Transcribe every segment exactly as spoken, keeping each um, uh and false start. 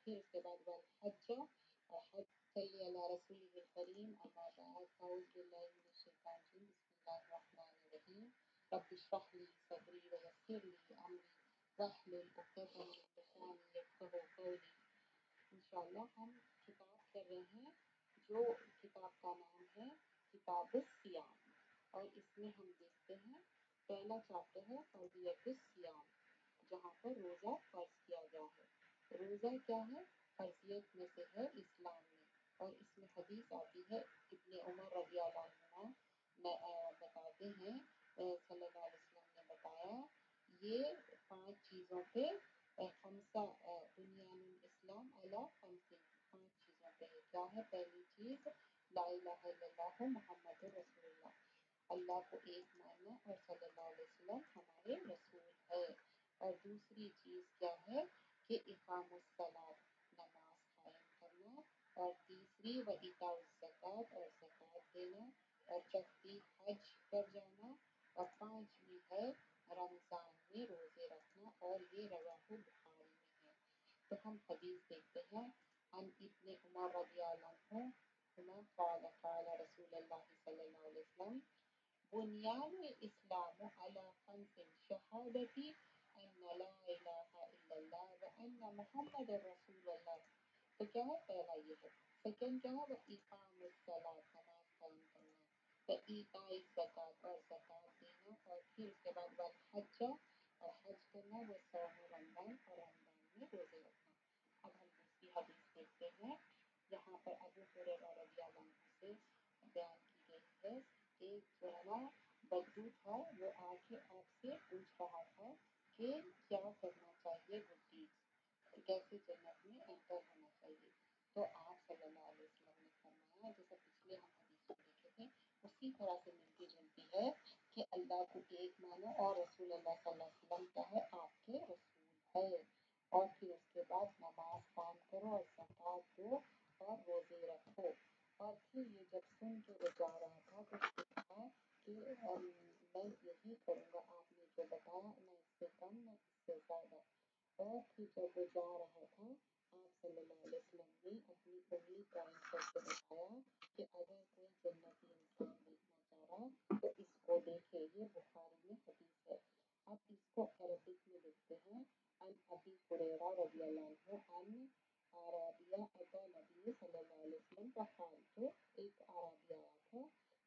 پھر اس کے بعد والحج اور حج صلی علی رسول الکریم اما بعد اعوذ باللہ من الشیطان الرجیم بسم اللہ الرحمن الرحیم رب اشرح لی صدری ویسر لی امری واحلل عقدۃ من لسانی یفقہوا قولی۔ انشاءاللہ ہم کتاب کر رہے ہیں جو کتاب کا نام ہے کتاب الصیام، اور اس میں ہم دیکھتے ہیں پہلا چیپٹر ہے فرضیت الصیام، جہاں پر روزہ فرض کیا گیا ہے۔ روزہ کیا ہے؟ فرضیت میں سے ہے اسلام میں، اور اس میں حدیث آتی ہے ابن عمر رضی اللہ عنہ بتاتے ہیں صلی اللہ علیہ وسلم نے بتایا یہ پانچ چیزوں پہ خمسہ بنیان الاسلام علی خمس، پانچ چیزوں پہ ہے۔ کیا ہے پہلی چیز؟ لا الہ الا اللہ محمد رسول اللہ، اللہ کو ایک ماننا اور صلی اللہ علیہ وسلم ہمارے رسول ہے۔ اور دوسری چیز کیا ہے کہ اقام الصلاۃ، نماز قائم کرنا، اور تیسری و ایتاء الزکوٰۃ، اور زکوٰۃ دینا، اور چوتھی حج پر جانا، اور پانچویں ہے رمضان میں روزے رکھنا، اور یہ رواہ بخاری میں ہے۔ تو ہم حدیث دیکھتے ہیں عن ابن عمر رضی اللہ عنہما قال قال رسول اللہ صلی اللہ علیہ وسلم بنیان الاسلام علی خمس شہادتی ان لا الہ الا اللہ وان محمد رسول اللہ۔ تو کیا ہے؟ پہلا یہ ہے۔ سیکنڈ کیا ہے؟ وہ اقام الصلاۃ، نماز قائم کرنا، و ایتاء الزکوٰۃ، اور زکوٰۃ دینا، اور پھر اس کے بعد والحج، اور حج کرنا، وہ صوم رمضان، اور رمضان میں روزے رکھنا۔ اب ہم دوسری حدیث دیکھتے ہیں، یہاں پر ابو ہریرہ رضی اللہ عنہ سے بیان کی گئی ہے کہ جو ہے نا بدو تھا وہ آ کے آپ سے پوچھ رہا تھا کہ کیا کرنا چاہیے، گڈ ڈیڈز، کیسے جنت میں انٹر ہونا چاہیے۔ تو آپ صلی اللہ علیہ وسلم نے فرمایا، جیسا پچھلے ہم حدیث میں دیکھے تھے اسی طرح سے ملتی جلتی ہے کہ اللہ کو ایک مانو اور رسول اللہ صلی اللہ علیہ وسلم کیا ہے؟ آپ کے رسول ہے۔ اور پھر اس کے بعد نماز قائم کرو اور زکوٰۃ دو اور روزے رکھو۔ اور پھر یہ جب سن کے وہ جا رہا تھا تو اس نے کہا کہ میں یہی کروں گا آپ نے جو بتایا، نہ اس سے کم نہ اس سے زیادہ۔ اور پھر جب وہ جا رہا تھا آپ صلی اللہ علیہ وسلم نے اپنی انگلی قائم کر کے بتایا کہ اگر کوئی جنتی انسان دیکھنا چاہ رہا تو اس کو دیکھے۔ یہ بخاری میں حدیث ہے۔ اب اس کو عربک میں دیکھتے ہیں۔ عن ابی ہریرہ رضی اللہ عنہ عن عربیہ اتى نبی صلی اللہ علیہ وسلم فقال، تو ایک عربی آیا تھا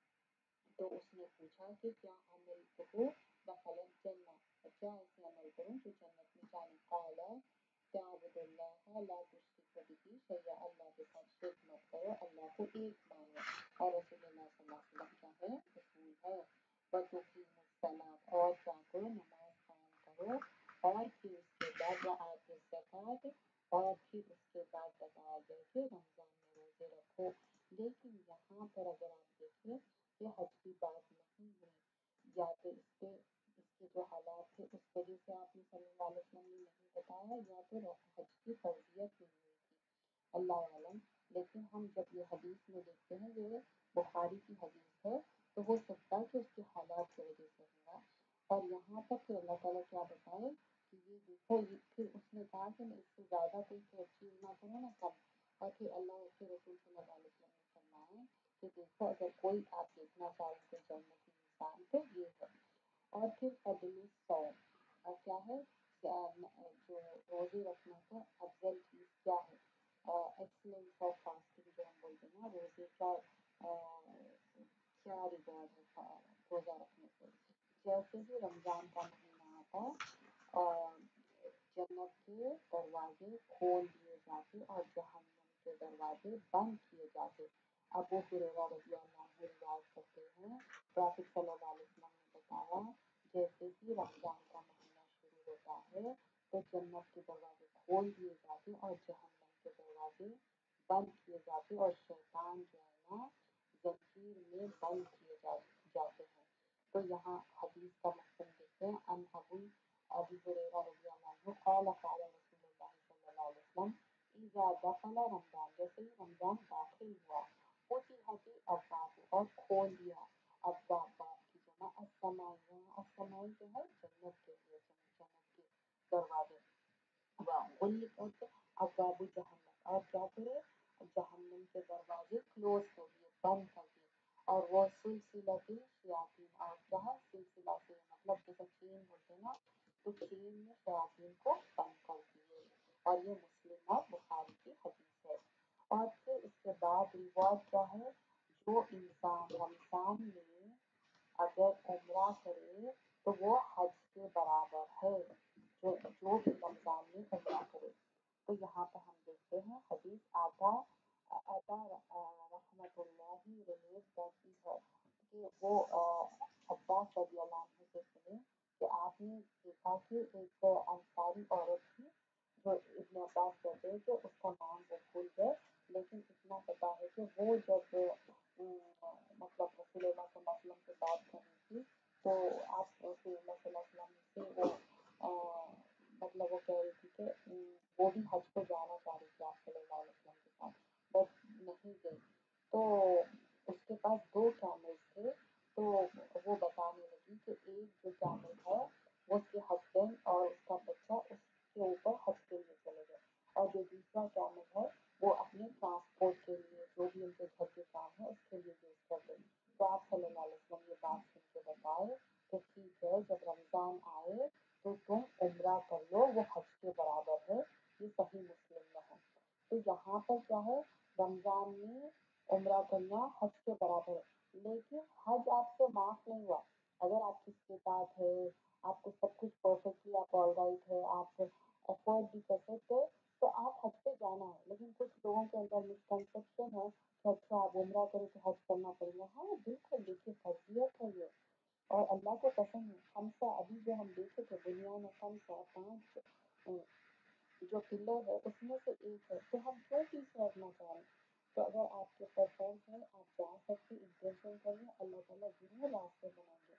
تو اس نے پوچھا کہ کیا عمل کرو دخل الجنہ، کیا ایسے عمل کروں جو جنت میں جائیں؟ قال تعبد اللہ لا تشرک به شیئا، اللہ کے ساتھ شرک مت کرو، اللہ کو ایک مانو، اور رسول اللہ صلی اللہ علیہ وسلم کیا ہے؟ رسول ہے۔ وتقیم الصلاۃ، اور کیا کرو؟ نماز قائم کرو، اور پھر اس کے بعد وآت الزکوٰۃ، اور پھر اس کے بعد بتایا گیا کہ رمضان میں روزے رکھو۔ لیکن یہاں پر اگر آپ دیکھیں کہ حج کی بات نہیں ہے، یا تو اس کے اس کے جو حالات تھے اس وجہ سے آپ نے صلی اللہ علیہ وسلم نے نہیں بتایا، یا پھر حج کی فرضیت نہیں ہوئی تھی، اللہ عالم۔ لیکن ہم جب یہ حدیث میں دیکھتے ہیں یہ بخاری کی حدیث ہے تو ہو سکتا ہے کہ اس کے حالات کی وجہ سے ہوگا۔ اور یہاں تک کہ اللہ تعالیٰ کیا بتائے کہ یہ دیکھو، یہ پھر اس نے کہا کہ میں اس سے زیادہ کوئی چیز نہ کروں نہ کم، اور پھر اللہ کے رسول صلی اللہ علیہ وسلم نے فرمایا کہ دیکھو اگر کوئی آپ دیکھنا چاہے کوئی جنتی انسان تو یہ ہے۔ اور پھر فضل الصوم، اور کیا ہے؟ جو روزے رکھنا کا افضل چیز کیا ہے؟ ایکسلنس آف فاسٹنگ جو ہم بولتے ہیں نا، روزے کا کیا ریوارڈ ہے روزہ رکھنے سے؟ جیسے ہی رمضان کا مہینہ آتا اور جنت کے دروازے کھول دیے جاتے اور جہنم کے دروازے بند کیے جاتے۔ ابو ہریرہ رضی اللہ عنہ روایت کرتے ہیں پروفیٹ صلی اللہ علیہ وسلم نے بتایا جیسے ہی رمضان کا مہینہ شروع ہوتا ہے تو جنت کے دروازے کھول دیے جاتے اور جہنم کے دروازے بند کیے جاتے، اور شیطان جو ہے نا زنجیر میں بند کیے جاتے ہیں۔ تو یہاں حدیث کا مفہوم دیکھتے ہیں۔ ان ابو ابی ہریرہ رضی اللہ عنہ قال قال رسول اللہ صلی اللہ علیہ وسلم اذا دخل رمضان، جیسے ہی رمضان داخل ہوا، فتحت الابواب، اور کھول دیا ابواب، باب کی جمع السماء، السماء جو ہے جنت کے لیے، جنت کے دروازے، وغلقت ابواب और ये मुस्लिम और बुखारी की हदीस है। और फिर इसके बाद रिवॉर्ड क्या है, जो इंसान रमजान में अगर उम्रा करे तो वो हज के बराबर है, जो जो भी रमजान में उम्रा करे। तो यहाँ पर हम देखते हैं हदीस आता अता रहमतुल्लाहि रिलीज करती है कि वो अ, अब्बास रज़ियल्लाहु अन्हु से सुने कि आपने देखा कि एक अंसारी औरत थी, जो इब्न अब्बास कहते हैं कि उसका नाम वो भूल गए, लेकिन इतना पता है कि वो जब अम, मतलब रसूलुल्लाह सल्लल्लाहु अलैहि वसल्लम से बात कर रही थी तो आप रसूलुल्लाह सल्लल्लाहु अलैहि वसल्लम से वो अ, मतलब वो कह रही थी कि अम, वो भी हज को जाना चाह रही थी आप सल्लल्लाहु अलैहि वसल्लम के साथ, बट नहीं गई। तो उसके पास दो कैमल्स थे, तो वो बताने लगी कि एक जो कैमल है वो उसके हस्बैंड और उसका बच्चा उसके ऊपर हज के लिए चले गए, और जो दूसरा कैमल है वो अपने ट्रांसपोर्ट के लिए, जो भी उनके घर के काम है उसके लिए यूज करते हैं। तो आप सल्लल्लाहु अलैहि वसल्लम ये बात सुन के बताए कि ठीक है, जब रमजान आए तो तुम उम्रा कर लो, वो हज के बराबर है। ये सही मुस्लिम में है। तो यहाँ पर क्या है, रमजान में उम्रा करना हज के बराबर है, लेकिन हज आपसे माफ नहीं हुआ। अगर आपकी इस्तेताअत है, आपको सब कुछ परफेक्टली आप ऑल राइट है, आप अफोर्ड भी कर सकते हो, तो आप हज पे जाना है। लेकिन कुछ लोगों के अंदर मिसकंसेप्शन है कि अच्छा आप उम्रा करें तो हज करना पड़ेगा। हाँ बिल्कुल, देखिए फर्जियत है ये, और अल्लाह को पसंद है। खमसा अभी जो हम देखे थे दुनिया में खमसा पाँच अ, जो पिलर है उसमें से एक है, तो हम क्यों पीछे हटना चाह रहे हैं। तो अगर आपके ऊपर फर्ज है आप जा सकते, इंटेंशन करिए, अल्लाह ताला जरूर रास्ते बनाएंगे।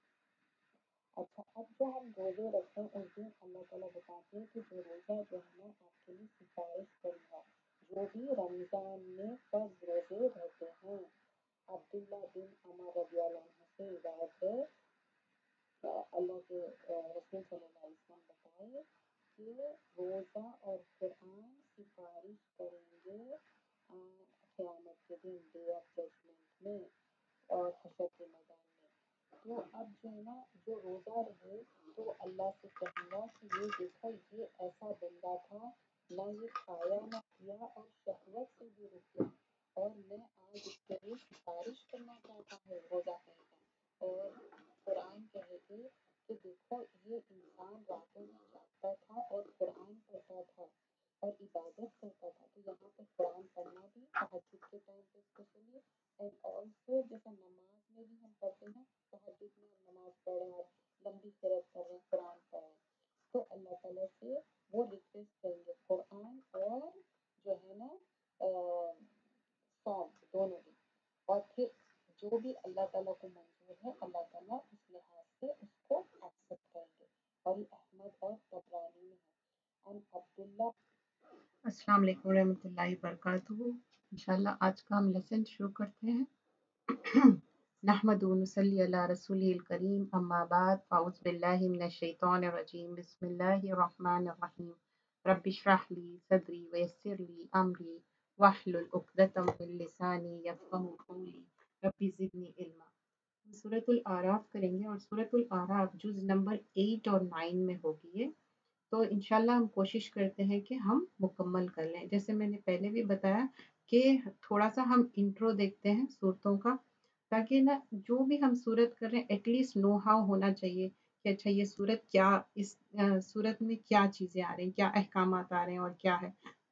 अच्छा, अब जो हम रोजे रखते हैं उस दिन अल्लाह ताला बताते हैं कि जो रोजा जो है ना आपके लिए सिफारिश करी है, जो भी रमजान में फर्ज रोजे रहते हैं। अब्दुल्ला बिन अमर रज़ियल्लाहु अन्हु से रिवायत है, अ, अल्लाह के अ, रसूल सल्लल्लाहु अलैहि वसल्लम बताए कि रोजा और कुरान सिफारिश करेंगे अ, क़यामत के दिन, डे ऑफ जजमेंट में और हशर के मैदान में। तो अब जो है ना, जो रोजा रहे तो अल्लाह से कहेगा कि ये देखो, ये ऐसा बंदा था, ना ये खाया ना पिया और शहवत से भी रुक गया, और मैं आज इसके लिए सिफारिश करना चाहता हूँ रोजा कहेगा। और कुरान कहेगी कि देखो, ये इंसान रातों में जागता था और कुरान पढ़ता था और इबादत करता था। तो यहाँ पर कुरान पढ़ना भी तहज्जुद के टाइम पे स्पेशली, एंड ऑल्सो जैसे नमाज में भी हम पढ़ते हैं, तहज्जुद में हम नमाज पढ़ रहे हैं और लंबी किरत कर रहे हैं, कुरान पढ़ रहे हैं, तो अल्लाह ताला से वो रिक्वेस्ट करेंगे कुरान और जो है ना सॉन्ग दोनों भी। और फिर जो भी अल्लाह ताला को मंजूर है, अल्लाह ताला उस लिहाज से उसको एक्सेप्ट करेंगे। और ये अहमद और तबरानी में है। अन अब्दुल्ला अस्सलाम वालेकुम रहमतुल्लाहि बरकातुहू। इंशाल्लाह आज का हम लेसन शुरू करते हैं। नहमदु व नसल्ली अला रसूलिल करीम, अम्मा बाद, अऊज़ु बिल्लाहि मिनश शैतानिर रजीम, बिस्मिल्लाहिर रहमानिर रहीम। रब्बि इश्रह ली सदरी व यस्सिर ली अमरी वाहलुल उक़दतम मिन लिसानी यफ़क़हू क़ौली, रब्बि ज़िदनी इल्मा। सूरतुल आराफ करेंगे, और सूरतुल आराफ जुज़ नंबर एट और नाइन में होगी ये। तो इंशाल्लाह हम कोशिश करते हैं कि हम मुकम्मल कर लें। जैसे मैंने पहले भी बताया कि थोड़ा सा हम इंट्रो देखते हैं सूरतों का, ताकि ना जो भी हम सूरत कर रहे हैं एटलीस्ट नो हाउ होना चाहिए कि अच्छा ये सूरत क्या, इस अ, सूरत में क्या चीज़ें आ रही हैं, क्या अहकामात आ रहे हैं और क्या है।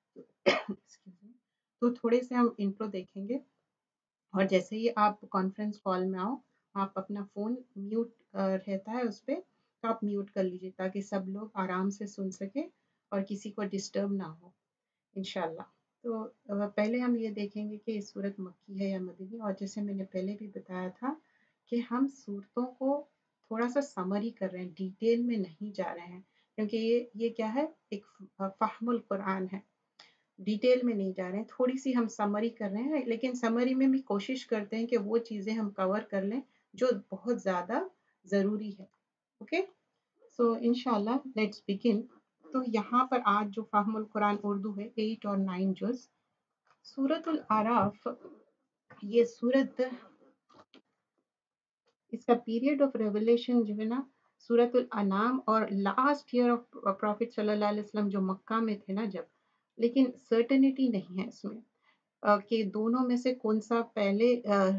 तो थोड़े से हम इंट्रो देखेंगे, और जैसे ही आप कॉन्फ्रेंस कॉल में आओ, आप अपना फ़ोन म्यूट रहता है उस पर, तो आप म्यूट कर लीजिए ताकि सब लोग आराम से सुन सके और किसी को डिस्टर्ब ना हो इंशाल्लाह। तो पहले हम ये देखेंगे कि ये सूरत मक्की है या मदनी, और जैसे मैंने पहले भी बताया था कि हम सूरतों को थोड़ा सा समरी कर रहे हैं, डिटेल में नहीं जा रहे हैं, क्योंकि ये ये क्या है, एक फ़हमुल कुरान है, डिटेल में नहीं जा रहे हैं, थोड़ी सी हम समरी कर रहे हैं, लेकिन समरी में भी कोशिश करते हैं कि वो चीज़ें हम कवर कर लें जो बहुत ज़्यादा ज़रूरी है। ओके, सो इंशाल्लाह लेट्स बिगिन। तो यहाँ पर आज जो फ़हमुल कुरान उर्दू है एट और नाइन जुज़, सूरतुल आराफ, ये सूरत, इसका पीरियड ऑफ रेवलेशन जो है ना, سورۃ الانعام اور لاسٹ ایئر آف پروفٹ صلی اللہ علیہ وسلم جو مکہ میں تھے نا جب، لیکن سرٹنٹی نہیں ہے اس میں کہ دونوں میں سے کون سا پہلے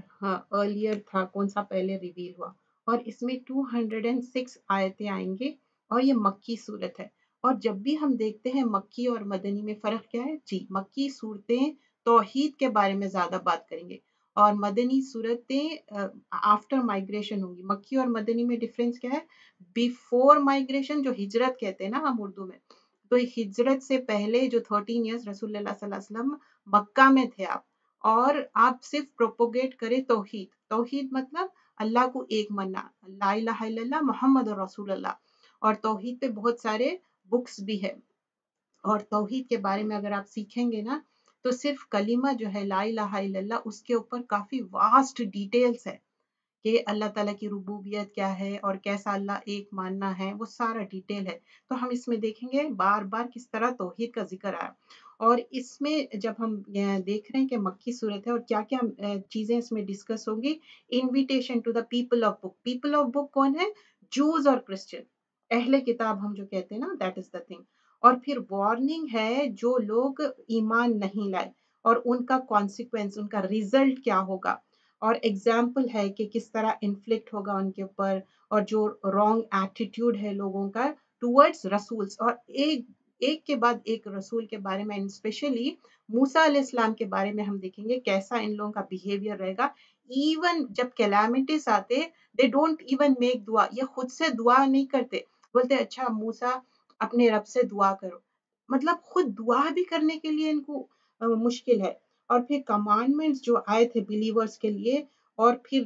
ارلیئر تھا، کون سا پہلے ریویل ہوا. اور اس میں دو سو چھ آیتیں آئیں گے اور یہ مکی صورت ہے. اور جب بھی ہم دیکھتے ہیں مکی اور مدنی میں فرق کیا ہے، جی مکی صورتیں توحید کے بارے میں زیادہ بات کریں گے اور مدنی صورتیں آفٹر مائگریشن ہوں گی. مکی اور مدنی میں ڈفرینس کیا ہے، بیفور مائگریشن جو ہجرت کہتے ہیں نا ہم اردو میں، تو ہجرت سے پہلے جو تھرٹین ایئرس رسول اللہ صلی اللہ علیہ وسلم مکہ میں تھے آپ، اور آپ صرف پروپوگیٹ کرے توحید. توحید مطلب اللہ کو ایک ماننا، لا الہ الا اللہ محمد رسول اللہ. اور توحید پہ بہت سارے بکس بھی ہے. اور توحید کے بارے میں اگر آپ سیکھیں گے نا تو صرف کلمہ جو ہے لا الہ الا اللہ، اس کے اوپر کافی واسٹ ڈیٹیلز ہے کہ اللہ تعالیٰ کی ربوبیت کیا ہے اور کیسا اللہ ایک ماننا ہے، وہ سارا ڈیٹیل ہے. تو ہم اس میں دیکھیں گے بار بار کس طرح توحید کا ذکر آیا. اور اس میں جب ہم دیکھ رہے ہیں کہ مکی صورت ہے اور کیا کیا چیزیں اس میں ڈسکس ہوں گی، invitation to the people of book. People of book کون ہے، جوز اور کرسچن، اہل کتاب ہم جو کہتے ہیں نا، دیٹ از دا تھنگ. اور پھر وارننگ ہے جو لوگ ایمان نہیں لائے اور ان کا کانسیکوینس، ان کا ریزلٹ کیا ہوگا. اور ایگزامپل ہے کہ کس طرح انفلکٹ ہوگا ان کے اوپر، اور جو رانگ ایٹیٹیوڈ ہے لوگوں کا ٹورڈز رسولز. اور ایک ایک کے بعد ایک رسول کے بارے میں، اسپیشلی موسیٰ علیہ السلام کے بارے میں ہم دیکھیں گے کیسا ان لوگوں کا بیہیویئر رہے گا. ایون جب کیلامیٹیز آتے، دے ڈونٹ ایون میک دعا، یہ خود سے دعا نہیں کرتے، بولتے اچھا موسیٰ اپنے رب سے دعا کرو. مطلب خود دعا بھی کرنے کے لیے ان کو مشکل ہے. اور پھر کمانڈمنٹس جو آئے تھے بلیورز کے لیے، اور پھر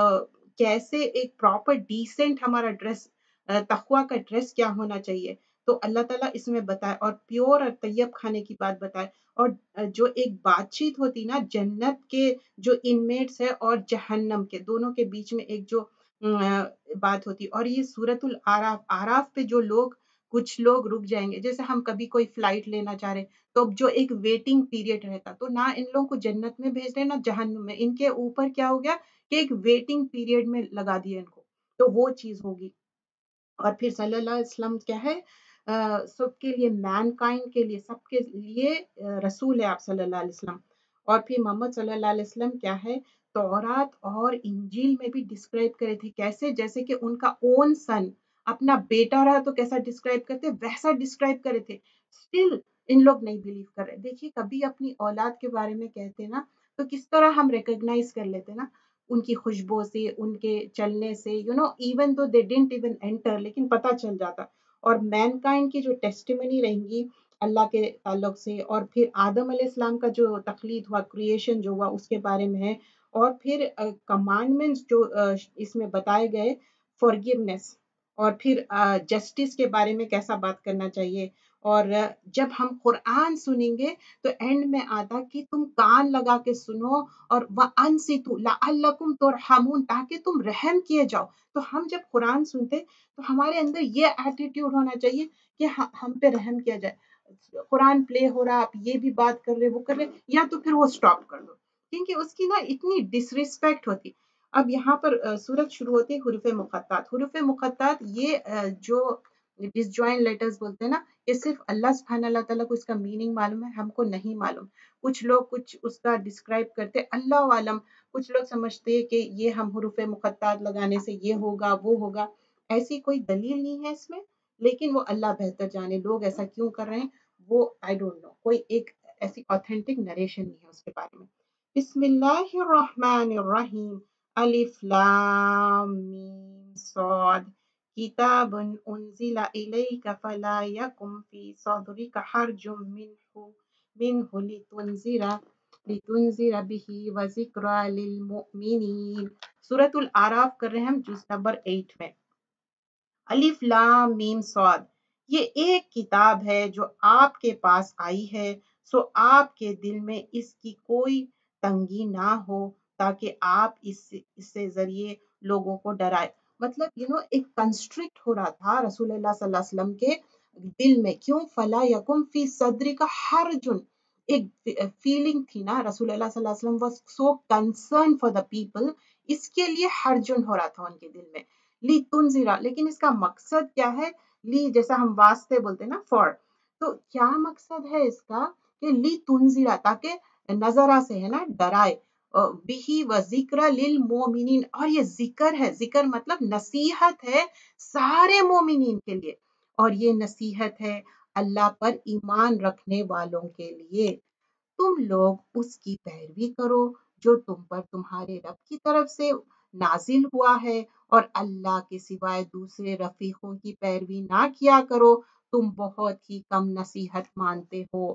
کیسے ایک پراپر ڈیسنٹ ہمارا ڈریس، تقویٰ کا ڈریس کیا ہونا چاہیے، تو اللہ تعالیٰ اس میں بتائے. اور پیور اور طیب کھانے کی بات بتائے. اور جو ایک بات چیت ہوتی نا جنت کے جو انمیٹس ہے اور جہنم کے دونوں کے بیچ میں ایک جو بات ہوتی. اور یہ سورۃ الاعراف، اعراف پہ جو لوگ، کچھ لوگ رک جائیں گے. جیسے ہم کبھی کوئی فلائٹ لینا چاہ رہے تو جو ایک ویٹنگ پیریڈ رہتا، تو نہ ان لوگوں کو جنت میں بھیج رہے نہ جہنم میں، ان کے اوپر کیا ہو گیا کہ ایک ویٹنگ پیریڈ میں لگا دیا ان کو. تو وہ چیز ہوگی. اور پھر صلی اللہ علیہ وسلم کیا ہے، سب کے لیے، مین کائنڈ کے لیے، سب کے لیے رسول ہے آپ صلی اللہ علیہ وسلم. اور پھر محمد صلی اللہ علیہ وسلم کیا ہے، تورات اور انجیل میں بھی ڈسکرائب کرے تھے کیسے، جیسے کہ ان کا اون سن، اپنا بیٹا رہا تو کیسا ڈسکرائب کرتے، ویسا ڈسکرائب کرے تھے. اسٹل ان لوگ نہیں بلیو کر رہے. دیکھیے کبھی اپنی اولاد کے بارے میں کہتے نا تو کس طرح ہم ریکگنائز کر لیتے نا، ان کی خوشبو سے، ان کے چلنے سے، you know even though they didn't even enter, لیکن پتہ چل جاتا. اور مین کائنڈ کی جو ٹیسٹیمنی رہیں گی اللہ کے تعلق سے، اور پھر آدم علیہ السلام کا جو تخلیق ہوا، کریشن جو ہوا، اس کے بارے میں ہے. اور پھر کمانڈمنٹس جو اس میں بتائے گئے، فارگیونیس، اور پھر جسٹس کے بارے میں کیسا بات کرنا چاہیے. اور جب ہم قرآن سنیں گے تو اینڈ میں آتا کہ تم کان لگا کے سنو، اور وَأَنصِتُوا لَعَلَّكُمْ تُرْحَمُونَ، تاکہ تم رحم کیے جاؤ. تو ہم جب قرآن سنتے تو ہمارے اندر یہ ایٹیٹیوڈ ہونا چاہیے کہ ہم پہ رحم کیا جائے. قرآن پلے ہو رہا، آپ یہ بھی بات کر رہے، وہ کر رہے، یا تو پھر وہ سٹاپ کر دو، کیونکہ اس کی نا اتنی ڈس ریسپیکٹ ہوتی. اب یہاں پر سورت شروع ہوتی ہے حروف مقطعات. حروف مقطعات یہ جو ڈس جوائن لیٹرز بولتے ہیں نا، یہ صرف اللہ سبحانہ اللہ تعالیٰ کو اس کا میننگ معلوم ہے، ہم کو نہیں معلوم. کچھ لوگ کچھ اس کا ڈسکرائب کرتے، اللہ عالم. کچھ لوگ سمجھتے کہ یہ ہم حروف مقطعات لگانے سے یہ ہوگا وہ ہوگا. ایسی کوئی دلیل نہیں ہے اس میں، لیکن وہ اللہ بہتر جانے لوگ ایسا کیوں کر رہے ہیں، وہ آئی ڈونٹ نو. کوئی ایک ایسی اوتھینٹک نریشن نہیں ہے اس کے بارے میں. بسم اللہ الرحمن الرحیم. الف لام میم صاد. کتاب انزل الیک فلا یکن فی صدرک حرج منہ منہ لتنذر لتنذر به وذکری للمؤمنین. سورۃ الاعراف کر رہے ہیں ہم جز نمبر ایٹ میں. الف لام میم صاد، یہ ایک کتاب ہے جو آپ کے پاس آئی ہے، سو آپ کے دل میں اس کی کوئی تنگی نہ ہو تاکہ آپ اس سے اس سے ذریعے لوگوں کو ڈرائے. مطلب یو نو ایک کنسٹرکٹ ہو رہا تھا رسول اللہ صلی اللہ علیہ وسلم کے دل میں. کیوں؟ فلا یکم فی صدری کا حرج، ایک فیلنگ تھی نا، رسول اللہ صلی اللہ علیہ وسلم was so concern for the people, اس کے لیے حرجن ہو رہا تھا ان کے دل میں لی تنذرا، لیکن اس کا مقصد کیا ہے؟ لی جیسا ہم واسطے بولتے ہیں نا، فار، تو کیا مقصد ہے اس کا کہ لی تنذرا، تاکہ نظرہ سے ہے نا ڈرائے، بہی و ذکر للمومنین، اور یہ ذکر ہے، ذکر مطلب نصیحت ہے سارے مومنین کے لیے، اور یہ نصیحت ہے اللہ پر ایمان رکھنے والوں کے لیے۔ تم لوگ اس کی پیروی کرو جو تم پر تمہارے رب کی طرف سے نازل ہوا ہے، اور اللہ کے سوائے دوسرے رفیقوں کی پیروی نہ کیا کرو، تم بہت ہی کم نصیحت مانتے ہو۔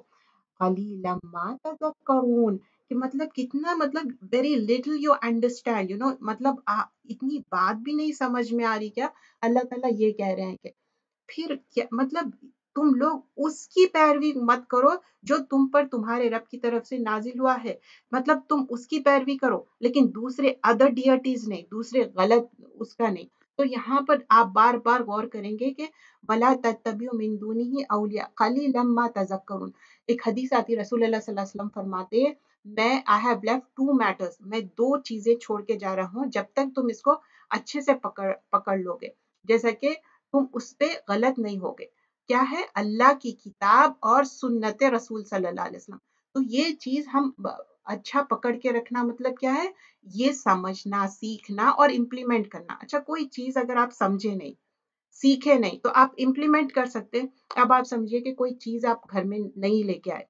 قلیلا ما تذکرون، کہ مطلب کتنا، مطلب very little you understand, you know مطلب آ- اتنی بات بھی نہیں سمجھ میں آ رہی کیا؟ اللہ تعالیٰ یہ کہہ رہے ہیں کہ پھر کیا مطلب تم لوگ اس کی پیروی مت کرو جو تم پر تمہارے رب کی طرف سے نازل ہوا ہے، مطلب تم اس کی پیروی کرو لیکن دوسرے ادر ڈیٹیز نہیں، دوسرے غلط اس کا نہیں۔ تو یہاں پر آپ بار بار غور کریں گے کہ وَلَا تَتَّبِعُوا مِن دُونِهِ أَوْلِيَاءَ قَلِيلًا مَا تَذَكَّرُونَ۔ ایک حدیث آتی ہے، رسول اللہ صلی اللہ علیہ وسلم فرماتے ہیں، میں I have left two matters, میں دو چیزیں چھوڑ کے جا رہا ہوں، جب تک تم اس کو اچھے سے پکڑ پکڑ لو گے، جیسا کہ تم اس پہ غلط نہیں ہوگے۔ کیا ہے؟ اللہ کی کتاب اور سنت رسول صلی اللہ علیہ وسلم۔ تو یہ چیز ہم اچھا پکڑ کے رکھنا مطلب کیا ہے؟ یہ سمجھنا، سیکھنا اور امپلیمنٹ کرنا۔ اچھا، کوئی چیز اگر آپ سمجھے نہیں، سیکھے نہیں، تو آپ امپلیمنٹ کر سکتے۔ اب آپ سمجھیے کہ کوئی چیز آپ گھر میں نہیں لے کے آئے،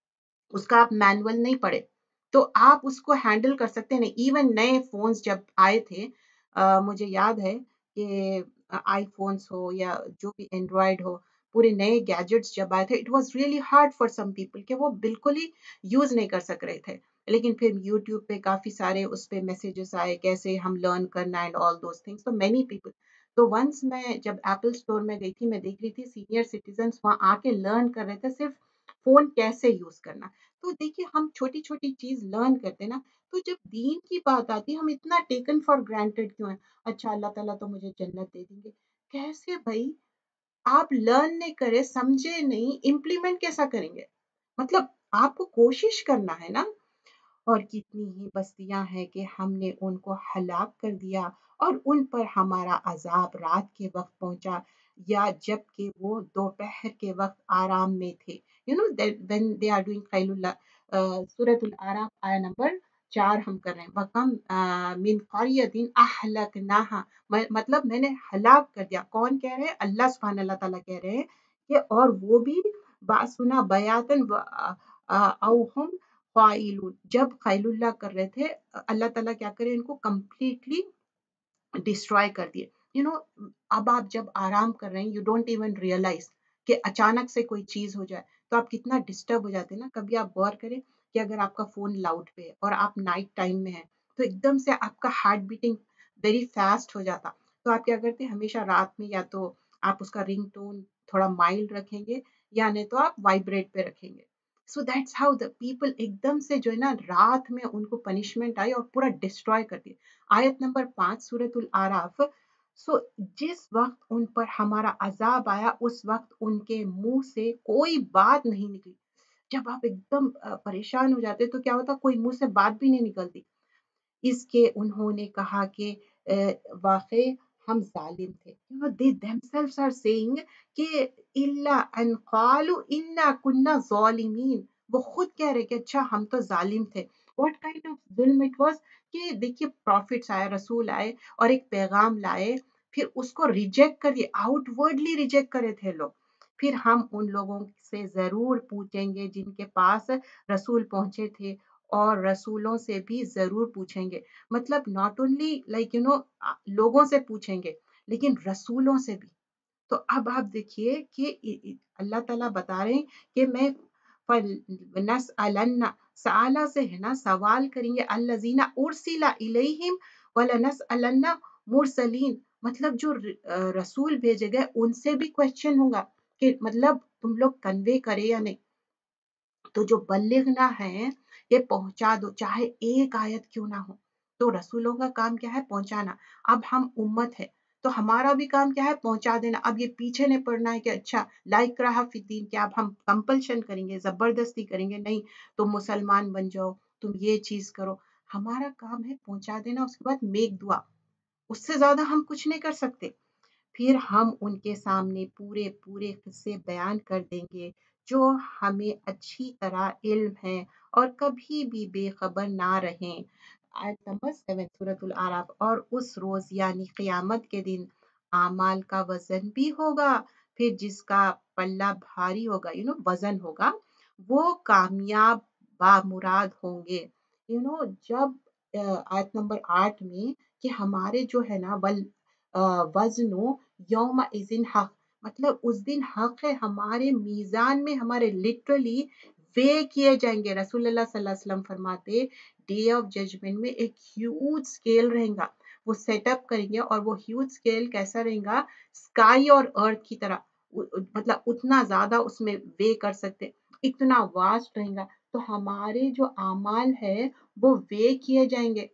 اس کا آپ مینول نہیں پڑھے، تو آپ اس کو ہینڈل کر سکتے نہیں۔ ایون نئے فونز جب آئے تھے، آ, مجھے یاد ہے کہ آئی فونس ہو یا جو بھی اینڈرائڈ ہو، پورے نئے گیجٹس جب آئے تھے، it was really hard for some people کہ وہ بالکل ہی یوز نہیں کر سک رہے تھے، لیکن پھر یوٹیوب پہ کافی سارے اس پہ میسیجز آئے کیسے ہم لرن کرنا اینڈ آل دوز تھنگس، تو مینی پیپل۔ تو ونس میں جب ایپل اسٹور میں گئی تھی، میں دیکھ رہی تھی سینئر سٹیزنس وہاں آ کے لرن کر رہے تھے صرف فون کیسے یوز کرنا۔ تو دیکھیے ہم چھوٹی چھوٹی چیز لرن کرتے نا، تو جب دین کی بات آتی ہے ہم اتنا ٹیکن فار گرانٹیڈ کیوں ہیں؟ اچھا اللہ تعالیٰ تو مجھے جنت دے دیں گے، کیسے بھائی؟ آپ لرن نہیں کرے، سمجھے نہیں، امپلیمنٹ کیسا کریں گے؟ مطلب آپ کو کوشش کرنا ہے نا۔ اور کتنی ہی بستیاں ہیں کہ ہم نے ان کو ہلاک کر دیا اور ان پر ہمارا عذاب رات کے وقت پہنچا یا جب کہ وہ دوپہر کے وقت آرام میں تھے۔ You know when they are doing قیل اللہ، سورۃ الاعراف آیا نمبر چار ہم کر رہے ہیں، وَكَمْ مِنْ قَرْيَةٍ أَهْلَكْنَاهَا، مطلب میں نے ہلاک کر دیا۔ کون کہہ رہے ہیں؟ اللہ سبحانہ اللہ تعالیٰ کہہ رہے ہیں کہ اور وہ بھی باسنا بیاتن او ہم قائلون، جب قیل اللہ کر رہے تھے، اللہ تعالیٰ کیا کرے، ان کو کمپلیٹلی ڈسٹرائے کر دیے۔ یو نو اب آپ جب آرام کر رہے ہیں، یو ڈونٹ ایون ریئلائز کہ اچانک سے کوئی چیز ہو جائے تو آپ کتنا ڈسٹرب ہو جاتے ہیں نا۔ کبھی آپ غور کریں کہ اگر آپ کا فون لاؤڈ پہ ہے اور آپ نائٹ ٹائم میں ہیں تو ایک دم سے آپ کا ہارٹ بیٹنگ ویری فاسٹ ہو جاتا، تو آپ کیا کرتے ہیں؟ ہمیشہ رات میں یا تو آپ اس کا رنگ ٹون تھوڑا مائلڈ رکھیں گے یا نہیں تو آپ وائبریٹ پہ رکھیں گے۔ So that's how the people ایک دم سے جو ہے نا رات میں ان کو پنشمنٹ آئی اور پورا ڈسٹروائے کر دیا۔ آیت نمبر پانچ سورۃ الاعراف۔ سو جس وقت ان پر ہمارا عذاب آیا اس وقت ان کے منہ سے کوئی بات نہیں نکلی۔ جب آپ ایک دم پریشان ہو جاتے تو کیا ہوتا؟ کوئی منہ سے بات بھی نہیں نکلتی۔ اس کے انہوں نے کہا کہ واقع ہم ظالم تھے۔ You know, they themselves are saying کہ الا ان قالوا انا كنا ظالمین، وہ خود کہہ رہے کہ اچھا ہم تو ظالم تھے۔ What kind of ظلم it was؟ کہ دیکھیے پروفٹس آئے، رسول آئے اور ایک پیغام لائے، پھر اس کو ریجیکٹ کر دیے، آؤٹ ورڈلی ریجیکٹ کرے تھے لوگ۔ پھر ہم ان لوگوں سے ضرور پوچھیں گے جن کے پاس رسول پہنچے تھے، اور رسولوں سے بھی ضرور پوچھیں گے۔ مطلب not only like you know لوگوں سے پوچھیں گے لیکن رسولوں سے بھی۔ تو اب آپ دیکھیے کہ اللہ تعالیٰ بتا رہے ہیں کہ میں فَلْنَسْأَلَنَّ، سآلہ سے ہے نا سوال کریں گے، الَّذِينَ أُرْسِلَ إِلَيْهِمْ وَلَنَسْأَلَنَّ مُرْسَلِينَ، مطلب جو رسول بھیجے گئے ان سے بھی کوشچن ہوگا کہ مطلب تم لوگ کنوے کرے یا نہیں۔ تو جو بلغنا ہے یہ پہنچا دو، چاہے ایک آیت کیوں نہ ہو۔ تو رسولوں کا کام کیا ہے؟ پہنچانا۔ اب ہم امت ہے تو ہمارا بھی کام کیا ہے؟ پہنچا دینا۔ اب یہ پیچھے نہیں پڑنا ہے کہ اچھا لائک رہا فی الدین، کہ اب ہم کمپلشن کریں گے، زبردستی کریں گے، نہیں تم مسلمان بن جاؤ، تم یہ چیز کرو۔ ہمارا کام ہے پہنچا دینا، اس کے بعد میک دعا۔ उससे ज्यादा हम कुछ नहीं कर सकते। फिर हम उनके सामने पूरे पूरे किस्से बयान कर देंगे जो हमें अच्छी तरह इल्म है, और कभी भी बेखबर ना रहें। आयत नंबर सेवन सूरतुल आराफ। और उस रोज यानी क़यामत के दिन आमाल का वजन भी होगा, फिर जिसका पल्ला भारी होगा, यू नो वजन होगा, वो कामयाब बामुराद होंगे। यू नो जब अ, आयत नंबर आठ में कि हमारे जो है ना वल अ, वज़्नो यौम इज़िन हक़, मतलब उस दिन हक़ है, हमारे मीज़ान में हमारे लिटरली वे किए जाएंगे। रसूलुल्लाह सल्लल्लाहु अलैहि वसल्लम फरमाते, डे ऑफ जजमेंट में एक ह्यूज स्केल रहेगा, वो सेटअप करेंगे, और वो ह्यूज स्केल कैसा रहेगा, स्काई और अर्थ की तरह, उ- उ- मतलब उतना ज्यादा उसमें वे कर सकते, इतना वास्ट रहेगा। तो हमारे जो आमाल है वो वे किए जाएंगे,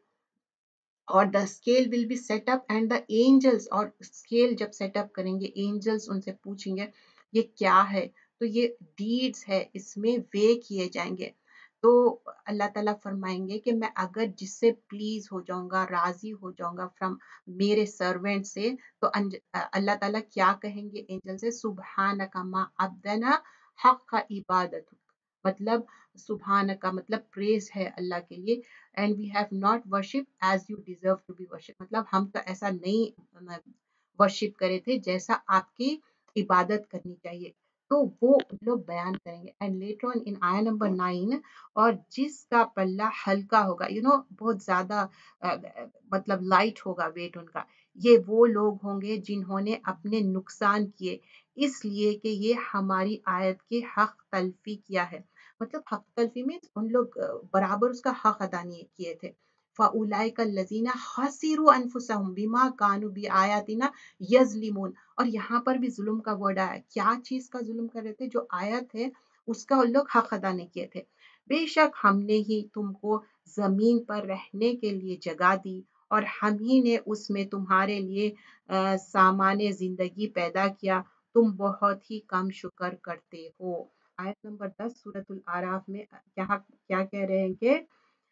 और the scale will be set up and the angels, और स्केल जब सेटअप करेंगे एंजल्स उनसे पूछेंगे ये क्या है, तो ये डीड्स है, इसमें वे किए जाएंगे। तो अल्लाह ताला फरमाएंगे कि मैं अगर जिससे प्लीज हो जाऊंगा, राजी हो जाऊंगा फ्रॉम मेरे सर्वेंट से, तो अंज- अ, अल्लाह ताला क्या कहेंगे एंजल से, सुबहानका मा अब्दना हक़ इबादत, मतलब सुबहान का मतलब प्रेज है अल्लाह के लिए, and we have not worship as you deserve to be worship, मतलब हम तो ऐसा नहीं वर्शिप करे थे जैसा आपकी इबादत करनी चाहिए। तो वो लोग बयान करेंगे। एंड लेटर ऑन इन आया नंबर नाइन, और जिसका पल्ला हल्का होगा, यू you नो know, बहुत ज्यादा अ, मतलब लाइट होगा वेट उनका, ये वो लोग होंगे जिन्होंने अपने नुकसान किए इसलिए कि ये हमारी आयत के हक तलफी किया है। मतलब हक तलफी में उन लोग अ, बराबर उसका हक अदा नहीं किए थे। फ़उलाइका लज़ीना खसिरू अनफुसहुम बिमा कानू बिआयातिना यज़लिमून। और यहाँ पर भी जुल्म का वर्ड आया, क्या चीज का जुल्म कर रहे थे, जो आयत है उसका उन लोग हक अदा नहीं किए थे। बेशक हमने ही तुमको जमीन पर रहने के लिए जगह दी, और हम ही ने उसमें तुम्हारे लिए अ, सामान्य जिंदगी पैदा किया, तुम बहुत ही कम शुक्र करते हो। आयत नंबर दस सूरतुल आराफ में क्या क्या कह रहे हैं कि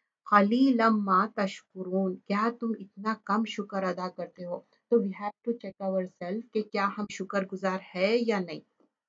क़लीलम मा तशकुरून, क्या तुम इतना कम शुक्र अदा करते हो। तो we have to check our self कि क्या हम शुक्रगुजार है या नहीं।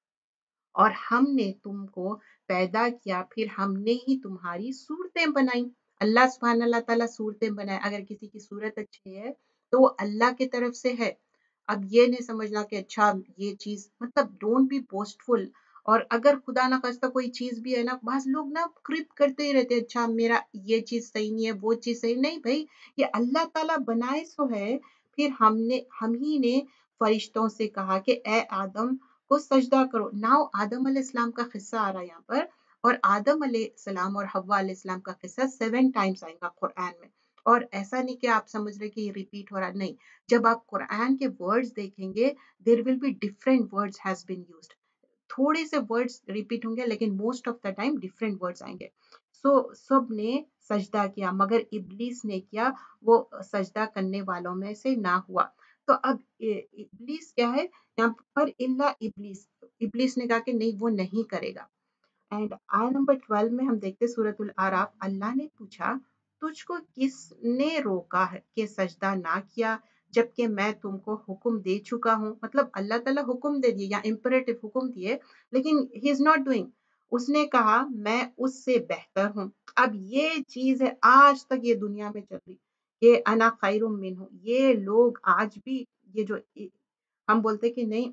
और हमने तुमको पैदा किया, फिर हमने ही तुम्हारी सूरतें बनाई। अल्लाह सुब्हान अल्लाह ताला सूरतें बनाए, अगर किसी की सूरत अच्छी है तो वो अल्लाह की तरफ से है। अब ये नहीं समझना कि अच्छा ये चीज, मतलब डोंट बी बोस्टफुल। और अगर खुदा ना खास्ता कोई चीज भी है ना, बस लोग ना क्रिप करते ही रहते हैं, अच्छा मेरा ये चीज सही नहीं है, वो चीज सही नहीं, भाई ये अल्लाह ताला बनाए सो है। फिर हमने हम ही ने फरिश्तों से कहा कि ए आदम को सजदा करो। नाउ आदम अलैहिस्सलाम का किस्सा आ रहा है यहाँ पर, और आदम अलैहिस्सलाम और हव्वा अलैहिस्सलाम का किस्सा सेवन टाइम्स आएगा कुरान में। और ऐसा नहीं कि आप समझ रहे कि ये रिपीट हो रहा, नहीं, जब आप कुरान के वर्ड्स देखेंगे there will be different words has been used, थोड़े से वर्ड्स रिपीट होंगे लेकिन most of the time different words आएंगे। सो so, सब ने सजदा किया मगर इब्लीस ने किया, वो सजदा करने वालों में से ना हुआ। तो अब इ- इब्लीस क्या है यहाँ पर, इल्ला इब्लीस, इब्लीस ने कहा कि नहीं वो नहीं करेगा। एंड आय नंबर ट्वेल्व में हम देखते सूरतुल आराफ, अल्लाह ने पूछा तुझको किसने रोका है कि सजदा ना किया, जबकि मैं तुमको हुक्म दे चुका हूँ। मतलब अल्लाह ताला हुक्म दे दिए या इम्परेटिव हुक्म दिए, लेकिन ही इज नॉट डूइंग। उसने कहा मैं उससे बेहतर हूँ। अब ये चीज है आज तक ये दुनिया में चल रही, ये अना खैरुम मिन्हु, ये लोग आज भी ये जो हम बोलते कि नहीं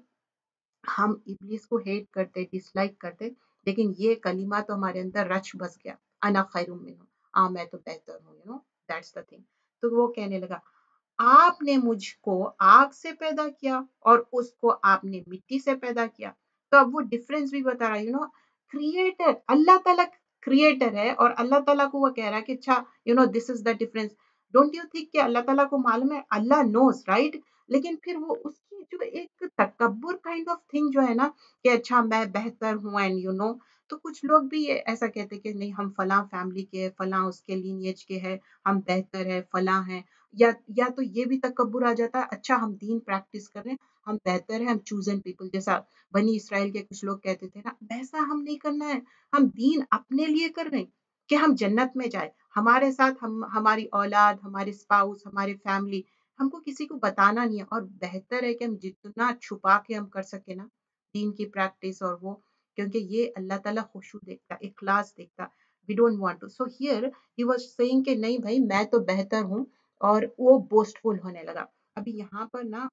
हम इब्लीस को हेट करते, डिसलाइक करते, लेकिन ये कलीमा तो हमारे अंदर रच बस गया, अना खैरुम मिन्हु, आ मैं तो बेहतर हूँ, you know that's the thing. तो वो कहने लगा आपने मुझको आग से पैदा किया और उसको आपने मिट्टी से पैदा किया। तो अब वो डिफरेंस भी बता रहा है, यू नो क्रिएटर अल्लाह ताला क्रिएटर है, और अल्लाह ताला को वो कह रहा है कि अच्छा you know this is the difference. Don't you think कि अल्लाह ताला को मालूम है, अल्लाह नोस राइट। लेकिन फिर वो उसकी जो एक तकब्बुर काइंड ऑफ थिंग जो है ना, कि अच्छा मैं बेहतर हूँ एंड यू नो, तो कुछ लोग भी ये ऐसा कहते हैं कि नहीं हम फलां फैमिली के हैं, फलां उसके लीनिएज के हैं, हम बेहतर है, फलां है। या या तो ये भी तकब्बुर आ जाता है, अच्छा हम दीन प्रैक्टिस कर रहे हैं, हम बेहतर है, हम चूजन पीपल, जैसा बनी इसराइल के कुछ लोग कहते थे ना, वैसा हम नहीं करना है। हम दीन अपने लिए कर रहे हैं कि हम जन्नत में जाए, हमारे साथ हम हमारी औलाद, हमारे स्पाउस, हमारे फैमिली, हमको किसी को बताना नहीं है, और बेहतर है कि हम जितना छुपा के हम कर सके ना दीन की प्रैक्टिस और वो, क्योंकि ये अल्लाह ताला खुशू देखता, इखलास देखता। We don't want to. So here he was saying कि नहीं भाई मैं तो बेहतर हूँ, और वो बोस्टफुल होने लगा। अभी यहाँ पर ना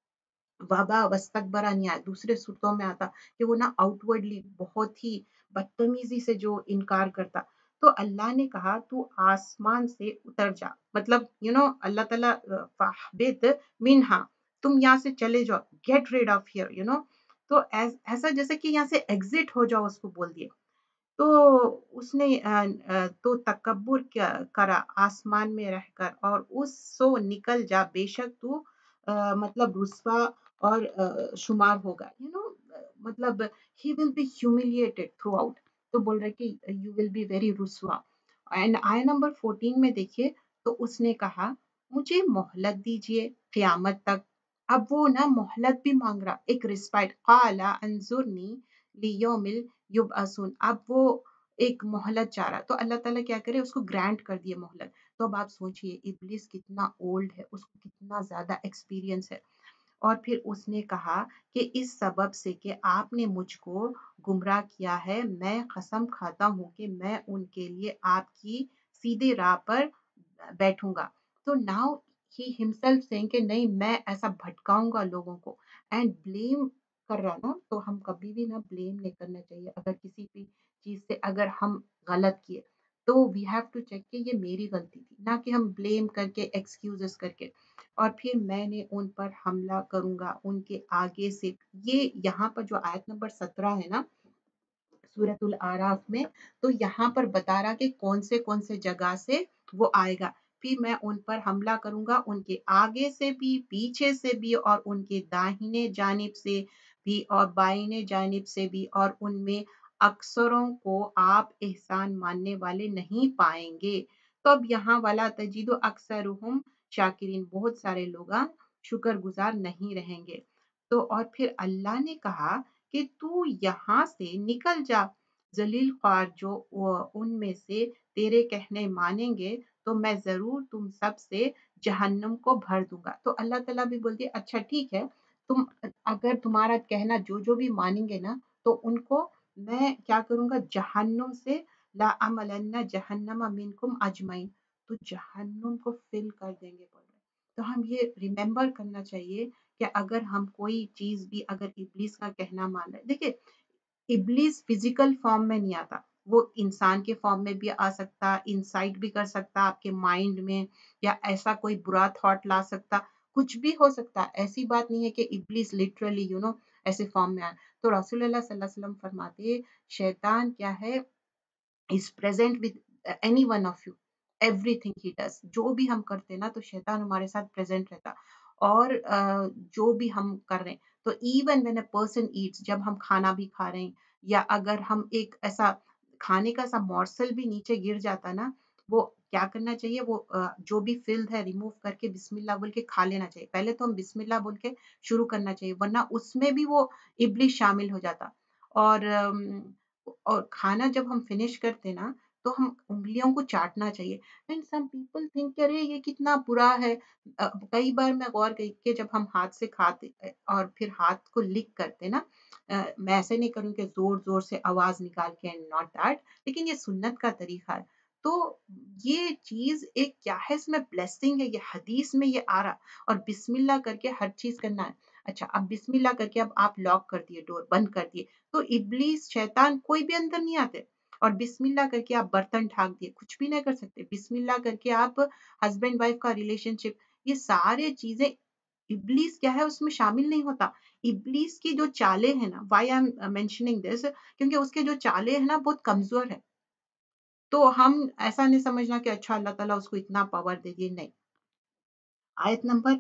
वाबा वस्तकबरा नहीं आया, दूसरे सूत्रों में आता कि वो ना आउटवर्डली बहुत ही बदतमीजी से जो इनकार करता। तो अल्लाह ने कहा तू आसमान से उतर जा, मतलब यू नो अल्लाह ताला फाहबित मिनहा, तुम यहाँ से चले जाओ, get rid of here, you know. तो ऐस- ऐसा जैसे कि यहाँ से एग्जिट हो जाओ, उसको बोल दिए। तो उसने अ, अ, तो तकब्बुर क्या करा आसमान में रहकर, और उस सो निकल जा, बेशक तू अ, मतलब रुस्वा और अ, शुमार होगा, यू नो, मतलब he will be humiliated throughout. तो बोल रहे कि यू विल बी वेरी रुस्वा। एंड आय नंबर फोर्टीन में देखिए, तो उसने कहा मुझे मोहलत दीजिए क़यामत तक। अब वो ना मोहलत भी मांग रहा, एक रिस्पाइट, काला अंजुरनी लियौमिल युबअसून। अब वो एक मोहलत चाह रहा, तो अल्लाह ताला क्या करे, उसको ग्रांट कर दिए मोहलत। तो अब आप सोचिए इब्लिस कितना ओल्ड है, उसको कितना ज्यादा एक्सपीरियंस है। और फिर उसने कहा कि इस सबब से कि आपने मुझको गुमराह किया है, मैं कसम खाता हूँ कि मैं उनके लिए आपकी सीधे राह पर बैठूंगा। तो नाउ ही हिमसेल्फ सेइंग कि नहीं मैं ऐसा भटकाऊंगा लोगों को, एंड ब्लेम कर रहा ना। तो हम कभी भी ना ब्लेम नहीं करना चाहिए, अगर किसी भी चीज से अगर हम गलत किए तो वी हैव टू चेक कि ये मेरी गलती थी, ना कि हम ब्लेम करके एक्सक्यूजेस करके। और फिर मैंने उन पर हमला करूंगा उनके आगे से। ये यहाँ पर जो आयत नंबर सत्रह है ना सूरतुल आराफ में, तो यहाँ पर बता रहा कि कौन से कौन से जगह से वो आएगा। फिर मैं उन पर हमला करूंगा, उनके आगे से भी, पीछे से भी, और उनके दाहिने जानिब से भी, और बाइने जानिब से भी, और उनमें अक्सरों को आप एहसान मानने वाले नहीं पाएंगे। तो अब यहाँ वाला तजीदो अक्सरुहुम शाकिरीन, बहुत सारे लोग शुक्रगुजार नहीं रहेंगे। तो और फिर अल्लाह ने कहा कि तू यहाँ से निकल जा, जलील ख्वार जो उनमें से तेरे कहने मानेंगे तो मैं जरूर तुम सब से जहन्नुम को भर दूंगा। तो अल्लाह ताला भी बोलती है अच्छा ठीक है, तुम अगर तुम्हारा कहना जो जो भी मानेंगे ना, तो उनको मैं क्या करूंगा, जहन्नुम से ला अमलन्ना जहन्नम मिनकुम अजमैन, तो जहन्नुम को फिल कर देंगे बोल रहे। तो हम ये रिमेम्बर करना चाहिए कि अगर हम कोई चीज भी अगर इब्लिस का कहना मान रहे, देखिए इब्लिस फिजिकल फॉर्म में नहीं आता, वो इंसान के फॉर्म में भी आ सकता, इंसाइट भी कर सकता आपके माइंड में, या ऐसा कोई बुरा थॉट ला सकता, कुछ भी हो सकता। ऐसी बात नहीं है कि इब्लिस लिटरली यू नो ऐसे फॉर्म में आए। तो रसूलुल्लाह सल्लल्लाहु अलैहि वसल्लम फरमाते शैतान क्या है, is present with any one of you, everything he does, जो भी हम करते हैं ना तो शैतान हमारे साथ प्रेजेंट रहता। और uh, जो भी हम कर रहे हैं, तो even when a person eats, जब हम खाना भी खा रहे हैं, या अगर हम एक ऐसा खाने का सा मॉर्सल भी नीचे गिर जाता ना, वो क्या करना चाहिए, वो uh, जो भी फिल्ड है रिमूव करके बिस्मिल्लाह बोल के खा लेना चाहिए। पहले तो हम बिस्मिल्लाह बोल के शुरू करना चाहिए, वरना उसमें भी वो इब्लिस शामिल हो जाता। और um, और खाना जब हम फिनिश करते ना, तो हम उंगलियों को चाटना चाहिए। एंड सम पीपल थिंक अरे ये कितना बुरा है। अ, कई बार मैं गौर की कि जब हम हाथ से खाते अ, और फिर हाथ को लिक करते ना, अ, मैं ऐसे नहीं करूँ कि जोर जोर से आवाज निकाल के, एंड नॉट दैट, लेकिन ये सुन्नत का तरीका है। तो ये चीज एक क्या है, इसमें ब्लेसिंग है, ये हदीस में ये आ रहा। और बिस्मिल्लाह करके हर चीज करना है। अच्छा अब बिस्मिल्लाह करके अब आप लॉक कर दिए, डोर बंद कर दिए, तो इब्लीस शैतान कोई भी अंदर नहीं आते। और बिस्मिल्लाह करके आप बर्तन ढाक दिए, कुछ भी नहीं कर सकते। बिस्मिल्लाह करके आप हस्बैंड वाइफ का रिलेशनशिप, ये सारे चीजें इब्लीस क्या है उसमें शामिल नहीं होता। इब्लीस की जो चालें हैं ना, why I am mentioning this, क्योंकि उसके जो चालें हैं ना बहुत कमजोर है। तो हम ऐसा नहीं समझना कि अच्छा अल्लाह ताला उसको इतना पावर दे दिए, नहीं। आयत नंबर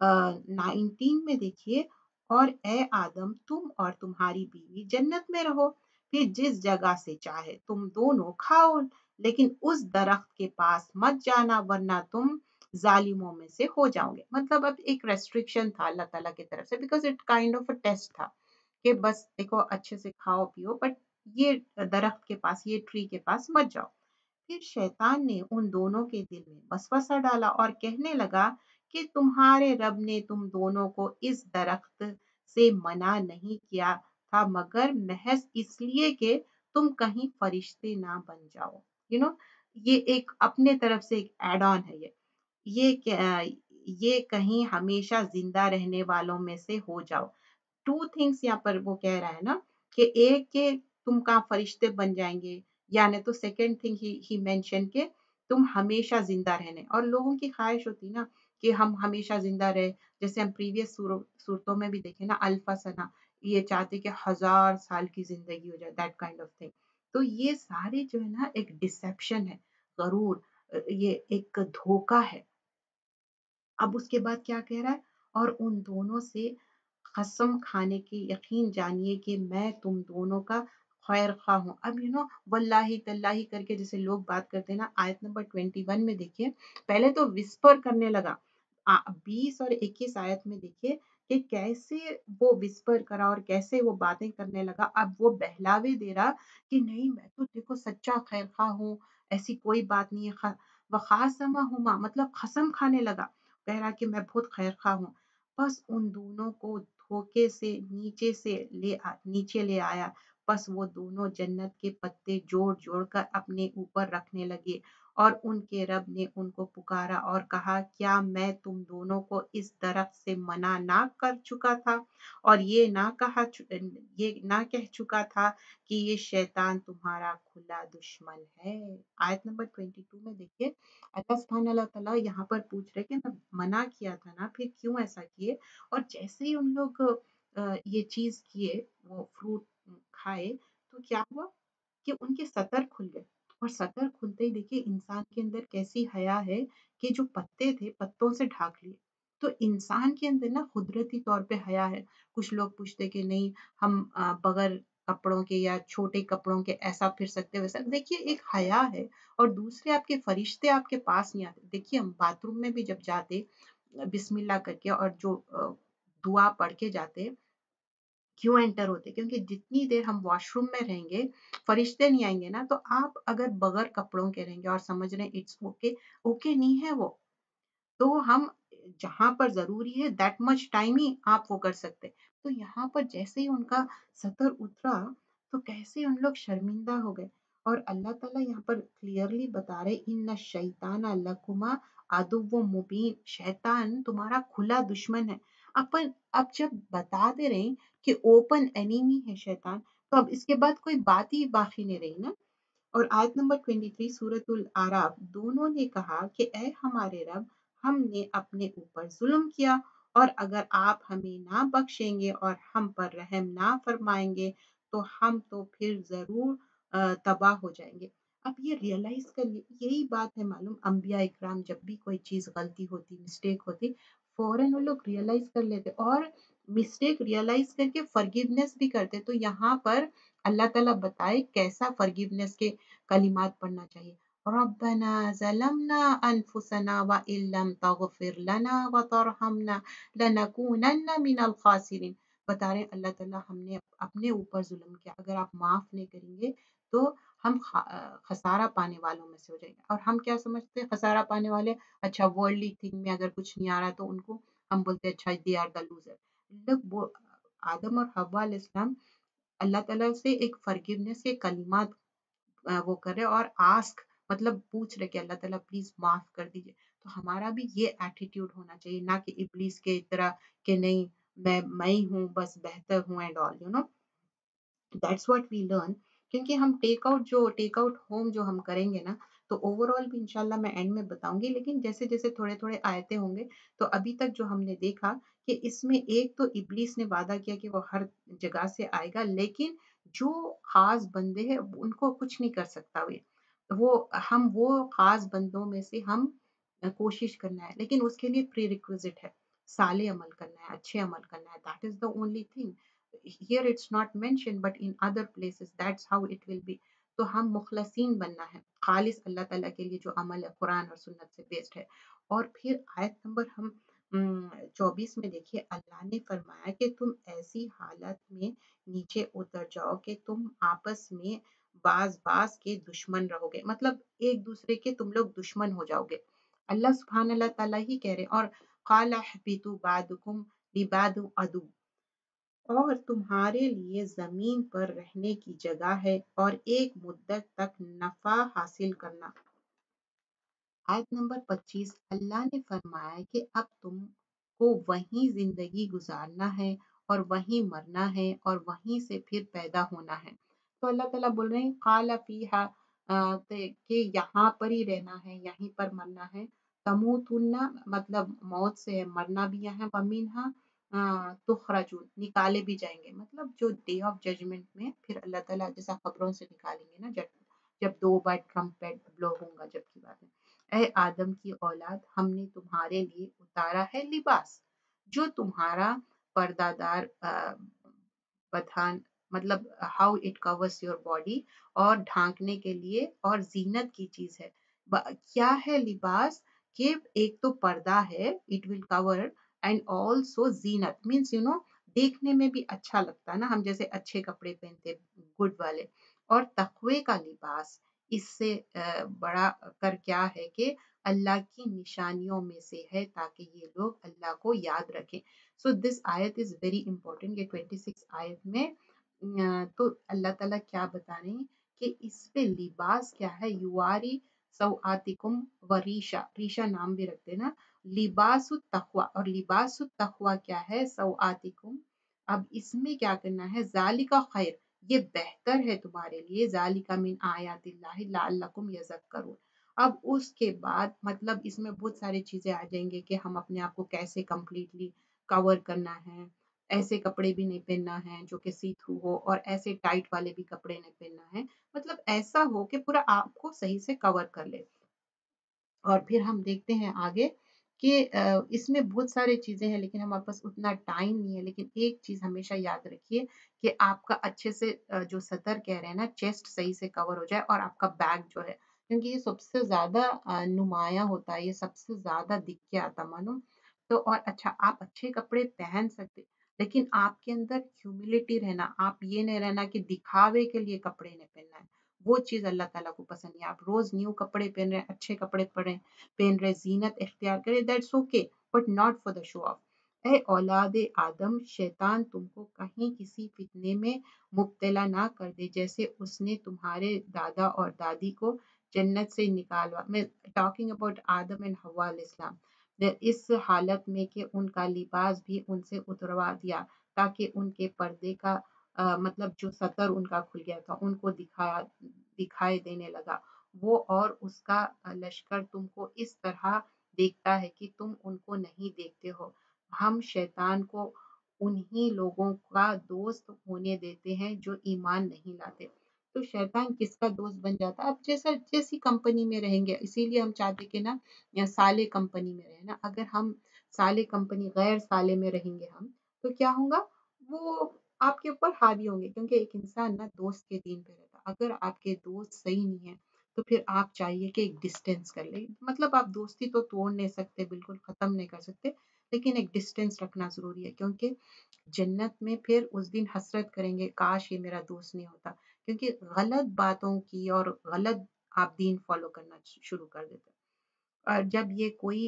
नाइनटीन में देखिए, और ए आदम तुम और तुम्हारी बीवी जन्नत में रहो, फिर जिस जगह से चाहे तुम दोनों खाओ, लेकिन उस दरख्त के पास मत जाना वरना तुम जालिमों में से हो जाओगे। मतलब अब एक रेस्ट्रिक्शन था अल्लाह ताला की तरफ से, because it kind of a test था कि बस देखो अच्छे से खाओ पियो, बट ये दरख्त के पास, ये ट्री के पास मत जाओ। फिर शैतान ने उन दोनों के दिल में वसवसा डाला और कहने लगा کہ تمہارے رب نے تم دونوں کو اس درخت سے منع نہیں کیا تھا مگر محض اس لیے کہ تم کہیں فرشتے نہ بن جاؤ. یو نو یہ ایک اپنے طرف سے ایک ایڈ آن ہے. یہ یہ کہ- یہ کہیں ہمیشہ زندہ رہنے والوں میں سے ہو جاؤ. ٹو تھنگس یہاں پر وہ کہہ رہا ہے نا کہ ایک کہ تم کہاں فرشتے بن جائیں گے، یعنی تو سیکنڈ تھنگ ہی مینشن کہ تم ہمیشہ زندہ رہنے. اور لوگوں کی خواہش ہوتی نا کہ ہم ہمیشہ زندہ رہے، جیسے ہم پریویس صورتوں میں بھی دیکھیں نا، الفا سنا، یہ چاہتے کہ ہزار سال کی زندگی ہو جائے، دیٹ کائنڈ آف تھنگ. تو یہ سارے جو ہے نا ایک ڈسپشن ہے، غرور، یہ ایک دھوکا ہے. اب اس کے بعد کیا کہہ رہا ہے؟ اور ان دونوں سے قسم کھانے کی یقین جانیے کہ میں تم دونوں کا خیر خواہ ہوں. اب یو نو واللہ تاللہ کر کے جیسے لوگ بات کرتے ہیں نا، آیت نمبر اکیس میں دیکھیے، پہلے تو وسپر کرنے لگا. بیس اور اکیس آیت میں دیکھیے کہ کیسے وہ وسپر کرا اور کیسے وہ باتیں کرنے لگا. اب وہ بہلاوے دے رہا کہ نہیں میں تو دیکھو سچا خیر خواہ ہوں، ایسی کوئی بات نہیں ہے. وخاصمہما مطلب قسم کھانے لگا، کہہ رہا کہ میں بہت خیر خواہ ہوں. بس ان دونوں کو دھوکے سے نیچے سے لے آ, نیچے لے آیا. بس وہ دونوں جنت کے پتے جوڑ جوڑ کر اپنے اوپر رکھنے لگے اور ان کے رب نے ان کو پکارا اور کہا کیا میں تم دونوں کو اس درخت سے منع نہ کر چکا تھا اور یہ نہ کہا یہ نہ کہہ چکا تھا کہ یہ شیطان تمہارا کھلا دشمن ہے. آیت نمبر بائیس میں دیکھیے اللہ سبحانہ اللہ تعالیٰ یہاں پر پوچھ رہے کہ میں منع کیا تھا نا، پھر کیوں ایسا کیے؟ اور جیسے ہی ان لوگ یہ چیز کیے، وہ فروٹ کھائے، تو کیا ہوا کہ ان کے سطر کھل گئے. اور سطر کھلتے ہی دیکھیے انسان کے اندر کیسی حیا ہے کہ جو پتے تھے پتوں سے ڈھانک لیے. تو انسان کے اندر نا قدرتی طور پہ حیا ہے. کچھ لوگ پوچھتے کہ نہیں ہم بغیر کپڑوں کے یا چھوٹے کپڑوں کے ایسا پھر سکتے ویسا. دیکھیے ایک حیا ہے. اور دوسرے آپ کے فرشتے آپ کے پاس نہیں آتے. دیکھیے ہم باتھ روم میں بھی جب جاتے بسم اللہ کر کے اور جو دعا پڑھ کے جاتے، کیوں انٹر ہوتے؟ کیونکہ جتنی دیر ہم واش روم میں رہیں گے فرشتے نہیں آئیں گے نا. تو آپ اگر بغیر کپڑوں کے رہیں گے اور سمجھ رہے ہیں اٹس اوکے، اوکے نہیں ہے وہ. تو ہم جہاں پر ضروری ہے دیٹ مچ ٹائم ہی آپ وہ کر سکتے. تو یہاں پر جیسے ہی ان کا سطر اترا تو کیسے ان لوگ شرمندہ ہو گئے. اور اللہ تعالیٰ یہاں پر کلیئرلی بتا رہے ان الشیطان لکما عدو مبین، شیطان تمہارا کھلا دشمن ہے. اپن اب جب بتا دے رہے ہیں کہ اوپن اینیمی ہے شیطان، تو اب اس کے بعد کوئی بات ہی باقی نہیں رہی نا. اور آیت نمبر تیئیس سورۃ الاعراف، دونوں نے کہا کہ اے ہمارے رب، ہم نے اپنے اوپر ظلم کیا اور اگر آپ ہمیں نہ بخشیں گے اور ہم پر رحم نہ فرمائیں گے تو ہم تو پھر ضرور تباہ ہو جائیں گے. اب یہ ریئلائز کر لی، یہی بات ہے معلوم انبیاء اکرام جب بھی کوئی چیز غلطی ہوتی، مسٹیک ہوتی، فوراً وہ لوگ ریئلائز کر لیتے اور مسٹیک ریئلائز کر کے فرگیونیس بھی کرتے. تو یہاں پر اللہ تعالیٰ بتائے کیسا فرگیونیس کے کلمات پڑھنا چاہیے. ربنا ظلمنا انفسنا وان لم تغفر لنا وترحمنا لنکونن من الخاسرین. بتا رہے اللہ تعالیٰ ہم نے اپنے اوپر ظلم کیا، اگر آپ معاف نہیں کریں گے تو ہم خسارہ پانے والوں میں سے ہو جائیں گے. اور ہم کیا سمجھتے ہیں خسارہ پانے والے؟ اچھا ورلڈلی تھنگ میں اگر کچھ نہیں آ رہا تو ان کو ہم بولتے ہیں اچھا دے آر دا لوزر. لوگ آدم اور حوا علیہ السلام اللہ تعالیٰ سے ایک فرگیونیس کے کلمات وہ کر رہے اور آسک مطلب پوچھ رہے کہ اللہ تعالیٰ پلیز معاف کر دیجیے. تو ہمارا بھی یہ ایٹیٹیوڈ ہونا چاہیے، نہ کہ ابلیس کے طرح کہ نہیں میں میں ہوں بس بہتر ہوں and all you know that's what we learn. کیونکہ ہم ٹیک آؤٹ جو ٹیک آؤٹ ہوم جو ہم کریں گے نا تو اوور آل بھی انشاءاللہ میں اینڈ میں بتاؤں گی. لیکن جیسے جیسے تھوڑے تھوڑے آیتیں ہوں گے تو ابھی تک جو ہم نے دیکھا کہ اس میں ایک تو ابلیس نے وعدہ کیا کہ وہ ہر جگہ سے آئے گا، لیکن جو خاص بندے ہیں ان کو کچھ نہیں کر سکتا. وہ ہم وہ خاص بندوں میں سے ہم کوشش کرنا ہے، لیکن اس کے لیے پری ریکویزٹ ہے، صالح عمل کرنا ہے، اچھے عمل کرنا ہے. That is the only thing. Here it's not mentioned but in other places that's how it will be. تو ہم مخلصین بننا ہے، خالص اللہ تعالیٰ کے لیے جو عمل ہے قرآن اور سنت سے بیسڈ ہے. اور پھر آیت نمبر ہم چوبیس میں دیکھیے اللہ نے فرمایا کہ تم ایسی حالت میں نیچے اتر جاؤ کہ تم آپس میں باز باز کے دشمن رہو گے، مطلب ایک دوسرے کے تم لوگ دشمن ہو جاؤ گے. اللہ سبحان اللہ تعالیٰ ہی کہہ رہے. اور क़ाल अहबितू बादुकुम लिबादु अदु, और तुम्हारे लिए जमीन पर रहने की जगह है और एक मुद्दत तक नफा हासिल करना। आयत नंबर पच्चीस, अल्लाह ने फरमाया कि अब तुमको वहीं जिंदगी गुजारना है और वहीं मरना है और वहीं से फिर पैदा होना है। तो अल्लाह ताला बोल रहे हैं काला फीहा, कि यहाँ पर ही रहना है, यहीं पर मरना है। तमूतुन्ना मतलब मौत से है, मरना भी यहाँ, वमिनहा तुखरजून निकाले भी जाएंगे, मतलब जो डे ऑफ जजमेंट में फिर अल्लाह ताला जैसा खबरों से निकालेंगे ना, जब जब दो बार ट्रम्पेट ब्लो होगा, जब की बात है। ए आदम की औलाद, हमने तुम्हारे लिए उतारा है लिबास जो तुम्हारा पर्दादार बधान, मतलब how it covers your body, और ढांकने के लिए और जीनत की चीज है। क्या है लिबास? कि एक तो पर्दा है, it will cover, and also जीनत मीन्स यू नो देखने में भी अच्छा लगता है ना, हम जैसे अच्छे कपड़े पहनते गुड वाले। और तकवे का लिबास, इससे बड़ा कर क्या है कि अल्लाह की निशानियों में से है, ताकि ये लोग अल्लाह को याद रखें। सो दिस आयत इज वेरी इंपॉर्टेंट। ये छब्बीस आयत में तो अल्लाह ताला क्या बता रहे हैं कि इस पे लिबास क्या है, युवारी सौआतिकुम व रीशा, रीशा नाम भी रखते ना, लिबासुत तकवा, और लिबासुत तकवा क्या है, सौआतिकुम। अब इसमें क्या करना है, जालिका खैर, ये बेहतर है तुम्हारे लिए, जालिका मिन आयातिल्लाहि लअल्लकुम यज़क्करून। अब उसके बाद मतलब इसमें बहुत सारी चीजें आ जाएंगे कि हम अपने आप को कैसे कंप्लीटली कवर करना है, ऐसे कपड़े भी नहीं पहनना है जो कि सी थ्रू हो, और ऐसे टाइट वाले भी कपड़े नहीं पहनना है, मतलब ऐसा हो कि पूरा आपको सही से कवर कर ले। और फिर हम देखते हैं आगे कि इसमें बहुत सारी चीजें हैं, लेकिन हमारे पास उतना टाइम नहीं है। लेकिन एक चीज हमेशा याद रखिए कि आपका अच्छे से जो सतर कह रहे हैं ना, चेस्ट सही से कवर हो जाए, और आपका बैक जो है, क्योंकि ये सबसे ज्यादा नुमाया होता है, ये सबसे ज्यादा दिख के आता मानो। तो और अच्छा, आप अच्छे कपड़े पहन सकते, लेकिन आपके अंदर ह्यूमिलिटी रहना, आप ये नहीं रहना कि दिखावे के लिए कपड़े नहीं पहनना है, वो चीज अल्लाह ताला को पसंद नहीं। आप रोज न्यू कपड़े पहन रहे हैं, अच्छे कपड़े पहने पहन रहे, जीनत इख्तियार करे, that's okay, but not for the show off. ए औलाद आदम, शैतान तुमको कहीं किसी फितने में मुब्तला ना कर दे, जैसे उसने तुम्हारे दादा और दादी को जन्नत से निकालवा। मैं टॉकिंग अबाउट आदम एंड हव्वा अलैहिस्सलाम, इस हालत में कि उनका लिबास भी उनसे उतरवा दिया, ताकि उनके पर्दे का आ, मतलब जो सतर उनका खुल गया था, उनको दिखाया दिखाई देने लगा वो, और उसका लश्कर तुमको इस तरह देखता है कि तुम उनको नहीं देखते हो। हम शैतान को उन्हीं लोगों का दोस्त होने देते हैं जो ईमान नहीं लाते। तो शैतान किसका दोस्त बन जाता है? अब जैसा जैसी कंपनी में रहेंगे, इसीलिए हम चाहते कि ना या साले कंपनी में रहे ना। अगर हम साले कंपनी गैर साले में रहेंगे हम, तो क्या होगा, वो आपके ऊपर हावी होंगे, क्योंकि एक इंसान ना दोस्त के दीन पे रहता। अगर आपके दोस्त सही नहीं है, तो फिर आप चाहिए कि एक डिस्टेंस कर ले, मतलब आप दोस्ती तो तोड़ नहीं सकते, बिल्कुल खत्म नहीं कर सकते, लेकिन एक डिस्टेंस रखना जरूरी है। क्योंकि जन्नत में फिर उस दिन हसरत करेंगे, काश ये मेरा दोस्त नहीं होता, क्योंकि गलत बातों की और गलत आप दीन फॉलो करना शुरू कर देते हैं। और जब ये कोई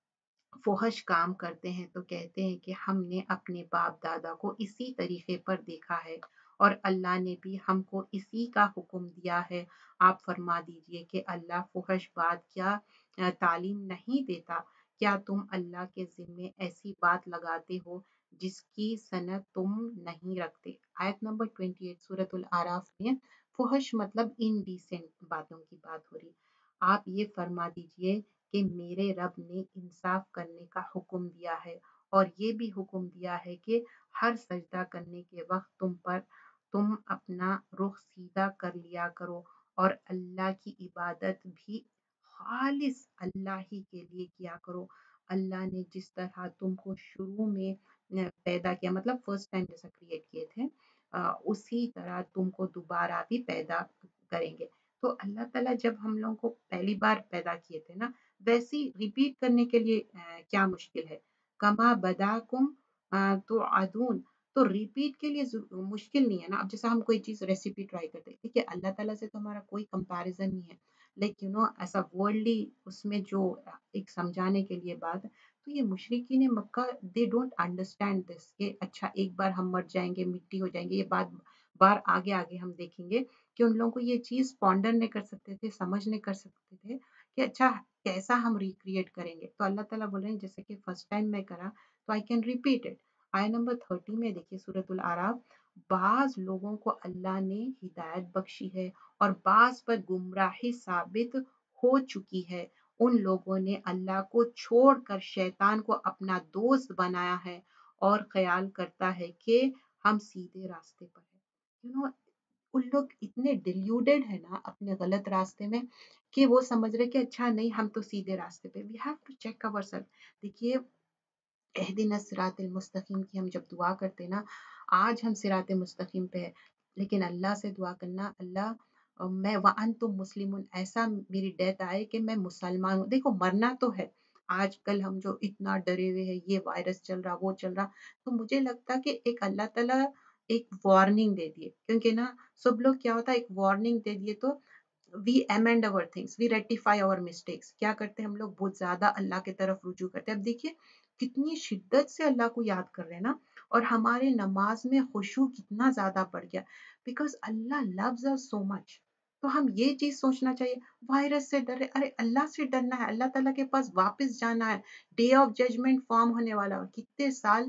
फुहश काम करते हैं तो कहते हैं कि हमने अपने बाप दादा को इसी तरीके पर देखा है, और अल्लाह ने भी हमको इसी का हुक्म दिया है। आप फरमा दीजिए कि अल्लाह फुहश बात क्या तालीम नहीं देता? क्या तुम अल्लाह के जिम्मे ऐसी बात लगाते हो जिसकी सनद तुम नहीं रखते? आयत नंबर अट्ठाईस सूरतुल आराफ में फुहश मतलब इनडिसेंट बातों की बात हो रही। आप ये फरमा दीजिए कि मेरे रब ने इंसाफ करने का हुक्म दिया है, और ये भी हुक्म दिया है कि हर सजदा करने के वक्त तुम पर तुम अपना रुख सीधा कर लिया करो, और अल्लाह की इबादत भी खालिस अल्लाह ही के लिए किया करो। अल्लाह ने जिस तरह तुमको शुरू में पैदा किया, मतलब फर्स्ट टाइम जैसा क्रिएट किए थे, उसी तरह तुमको दोबारा भी पैदा करेंगे। तो अल्लाह ताला जब हम लोगों को पहली बार पैदा किए थे ना, वैसे रिपीट करने के लिए क्या मुश्किल है? कमा बदाकुम तो आदून, तो रिपीट के लिए मुश्किल नहीं है ना। अब जैसा हम कोई चीज रेसिपी ट्राई करते हैं, ठीक है, अल्लाह ताला से तो हमारा कोई कंपैरिजन नहीं है, लाइक यू नो ऐसा वर्ल्डली उसमें जो एक समझाने के लिए बात, تو یہ مشرکین مکہ دے ڈونٹ انڈرسٹینڈ دس کہ اچھا ایک بار ہم مر جائیں گے مٹی ہو جائیں گے. یہ بات بار آگے آگے ہم دیکھیں گے کہ ان لوگوں کو یہ چیز پونڈر نہیں کر سکتے تھے, سمجھ نہیں کر سکتے تھے کہ اچھا کیسا ہم ریکریٹ کریں گے. تو اللہ تعالیٰ بول رہے ہیں جیسے کہ فرسٹ ٹائم میں کرا تو آئی کین ریپیٹ اٹ. آئے نمبر تھرٹی میں دیکھیے سورۃ الاعراف, بعض لوگوں کو اللہ نے ہدایت بخشی ہے اور بعض پر گمراہی ثابت ہو چکی ہے. ان لوگوں نے اللہ کو چھوڑ کر شیطان کو اپنا دوست بنایا ہے اور خیال کرتا ہے کہ ہم سیدھے راستے پر ہیں. یو نو ان لوگ اتنے ڈیلیوڈیڈ ہے نا اپنے غلط راستے میں کہ وہ سمجھ رہے کہ اچھا نہیں ہم تو سیدھے راستے پہ. We have to check our self. دیکھیے اہدنا الصراط المستقیم کی ہم جب دعا کرتے نا, آج ہم صراط مستقیم پہ ہے, لیکن اللہ سے دعا کرنا اللہ میں وانتم مسلمون, ایسا میری ڈیتھ آئے کہ میں مسلمان ہوں. دیکھو مرنا تو ہے, آج کل ہم جو اتنا ڈرے ہوئے ہیں, یہ وائرس چل رہا وہ چل رہا, تو مجھے لگتا کہ ایک اللہ تعالیٰ ایک وارننگ دے دیے, کیونکہ نا سب لوگ کیا ہوتا ہے ایک وارننگ دے دیے تو we amend our things, we rectify our mistakes. کیا کرتے ہیں ہم لوگ بہت زیادہ اللہ کی طرف رجوع کرتے ہیں. اب دیکھیے کتنی شدت سے اللہ کو یاد کر رہے ہیں نا, اور ہمارے نماز میں خشوع کتنا زیادہ بڑھ گیا, بیکاز اللہ loves us so much. تو ہم یہ چیز سوچنا چاہیے, وائرس سے ڈر رہے, ارے اللہ سے ڈرنا ہے, اللہ تعالیٰ کے پاس واپس جانا ہے, ڈے آف ججمنٹ فارم ہونے والا, کتنے سال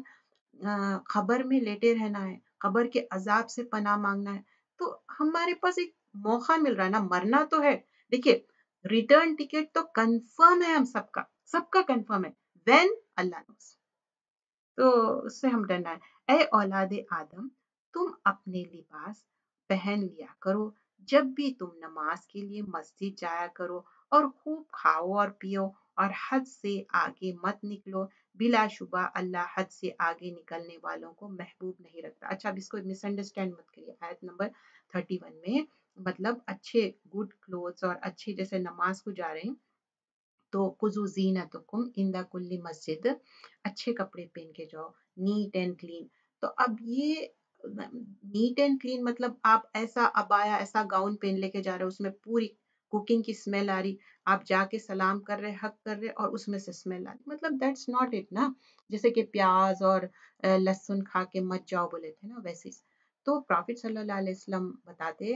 خبر میں لیٹے رہنا ہے, قبر کے عذاب سے پناہ مانگنا ہے. تو ہمارے پاس ایک موقع مل رہا ہے نا, مرنا تو ہے. دیکھیے ریٹرن ٹکٹ تو کنفرم ہے, ہم سب کا سب کا کنفرم ہے, وین اللہ نوز. تو اس سے ہم ڈرنا ہے. اے اولاد آدم, تم اپنے لباس پہن لیا کرو جب بھی تم نماز کے لیے مسجد جایا کرو, اور خوب کھاؤ اور پیو اور حد سے آگے مت نکلو, بلا شبہ اللہ حد سے آگے نکلنے والوں کو محبوب نہیں رکھتا. اچھا اب اس کو مس انڈرسٹینڈ مت کریے. آیت نمبر تھرٹی ون میں مطلب اچھے گڈ کلوتھس اور اچھے جیسے نماز کو جا رہے ہیں تو خذوا زینتکم عند کل مسجد, اچھے کپڑے پہن کے جاؤ, نیٹ اینڈ کلین. تو اب یہ نیٹ اینڈ کلین مطلب آپ ایسا ابایا ایسا گاؤن پہن لے کے جا رہے ہو, اس میں پوری کوکنگ کی اسمیل آ رہی, آپ جا کے سلام کر رہے حق کر رہے اور اس میں سے اسمیل آ رہی, مطلب دیٹس ناٹ اٹ نا. جیسے کہ پیاز اور لہسن کھا کے مت جاؤ بولے تھے نا, ویسے. تو پرافٹ صلی اللہ علیہ وسلم بتاتے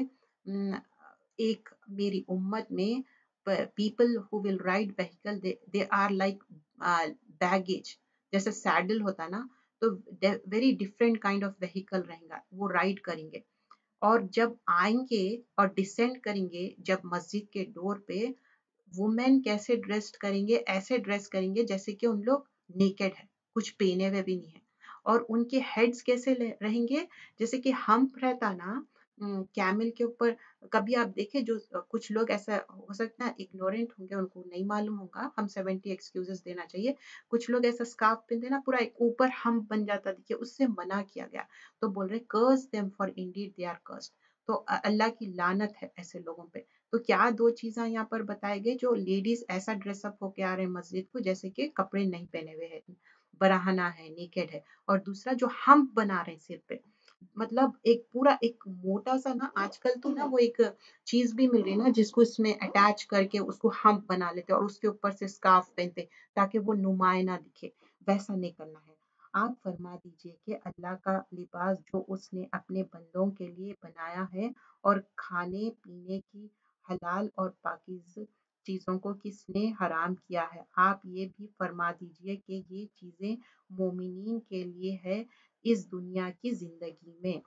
ایک میری امت میں people who will ride vehicle they, they are like uh, baggage. جیسے سیڈل ہوتا نا, تو very different kind of vehicle رہیں گا, وہ رائڈ کریں گے. اور جب آئیں گے اور ڈسینڈ کریں گے جب مسجد کے ڈور پہ, وومین کیسے ڈریس کریں گے, ایسے ڈریس کریں گے جیسے کہ ان لوگ نیکڈ ہے, کچھ پہنے ہوئے بھی نہیں ہے. اور ان کے ہیڈز کیسے رہیں گے, جیسے کہ ہمپ رہتا نا کیمل کے اوپر. کبھی آپ دیکھیں جو کچھ لوگ ایسا ہو سکتا ہے اگنورینٹ ہوں گے, ان کو نہیں معلوم ہوگا, ہم سیونٹی ایکسکیوزز دینا چاہیے. کچھ لوگ ایسا اسکارف پہنتے نا پورا ایک اوپر ہمپ بن جاتا, دیکھیے اس سے منع کیا گیا. تو بول رہے curse them for indeed they are cursed. تو اللہ کی لعنت ہے ایسے لوگوں پہ. تو کیا دو چیزاں یہاں پر بتائے گئے, جو لیڈیز ایسا ڈریس اپ ہو کے آ رہے ہیں مسجد کو جیسے کہ کپڑے نہیں پہنے ہوئے ہیں, براہنا ہے, نیکڈ ہے. اور دوسرا جو ہمپ بنا رہے ہیں سر پہ, مطلب ایک پورا ایک موٹا سا نا, آج کل تو نا وہ ایک چیز بھی مل رہی ہے نا جس کو اس میں اٹیچ کر کے اس کو ہمپ بنا لیتے اور اس کے اوپر سے اسکارف پہنتے تاکہ وہ نمایاں نہ دکھے. ویسا نہیں کرنا ہے. آپ فرما دیجئے کہ اللہ کا لباس جو اس نے اپنے بندوں کے لیے بنایا ہے, اور کھانے پینے کی حلال اور پاکیز چیزوں کو کس نے حرام کیا ہے, آپ یہ بھی فرما دیجئے کہ یہ چیزیں مومنین کے لیے ہے, اس دنیا کی زندگی میں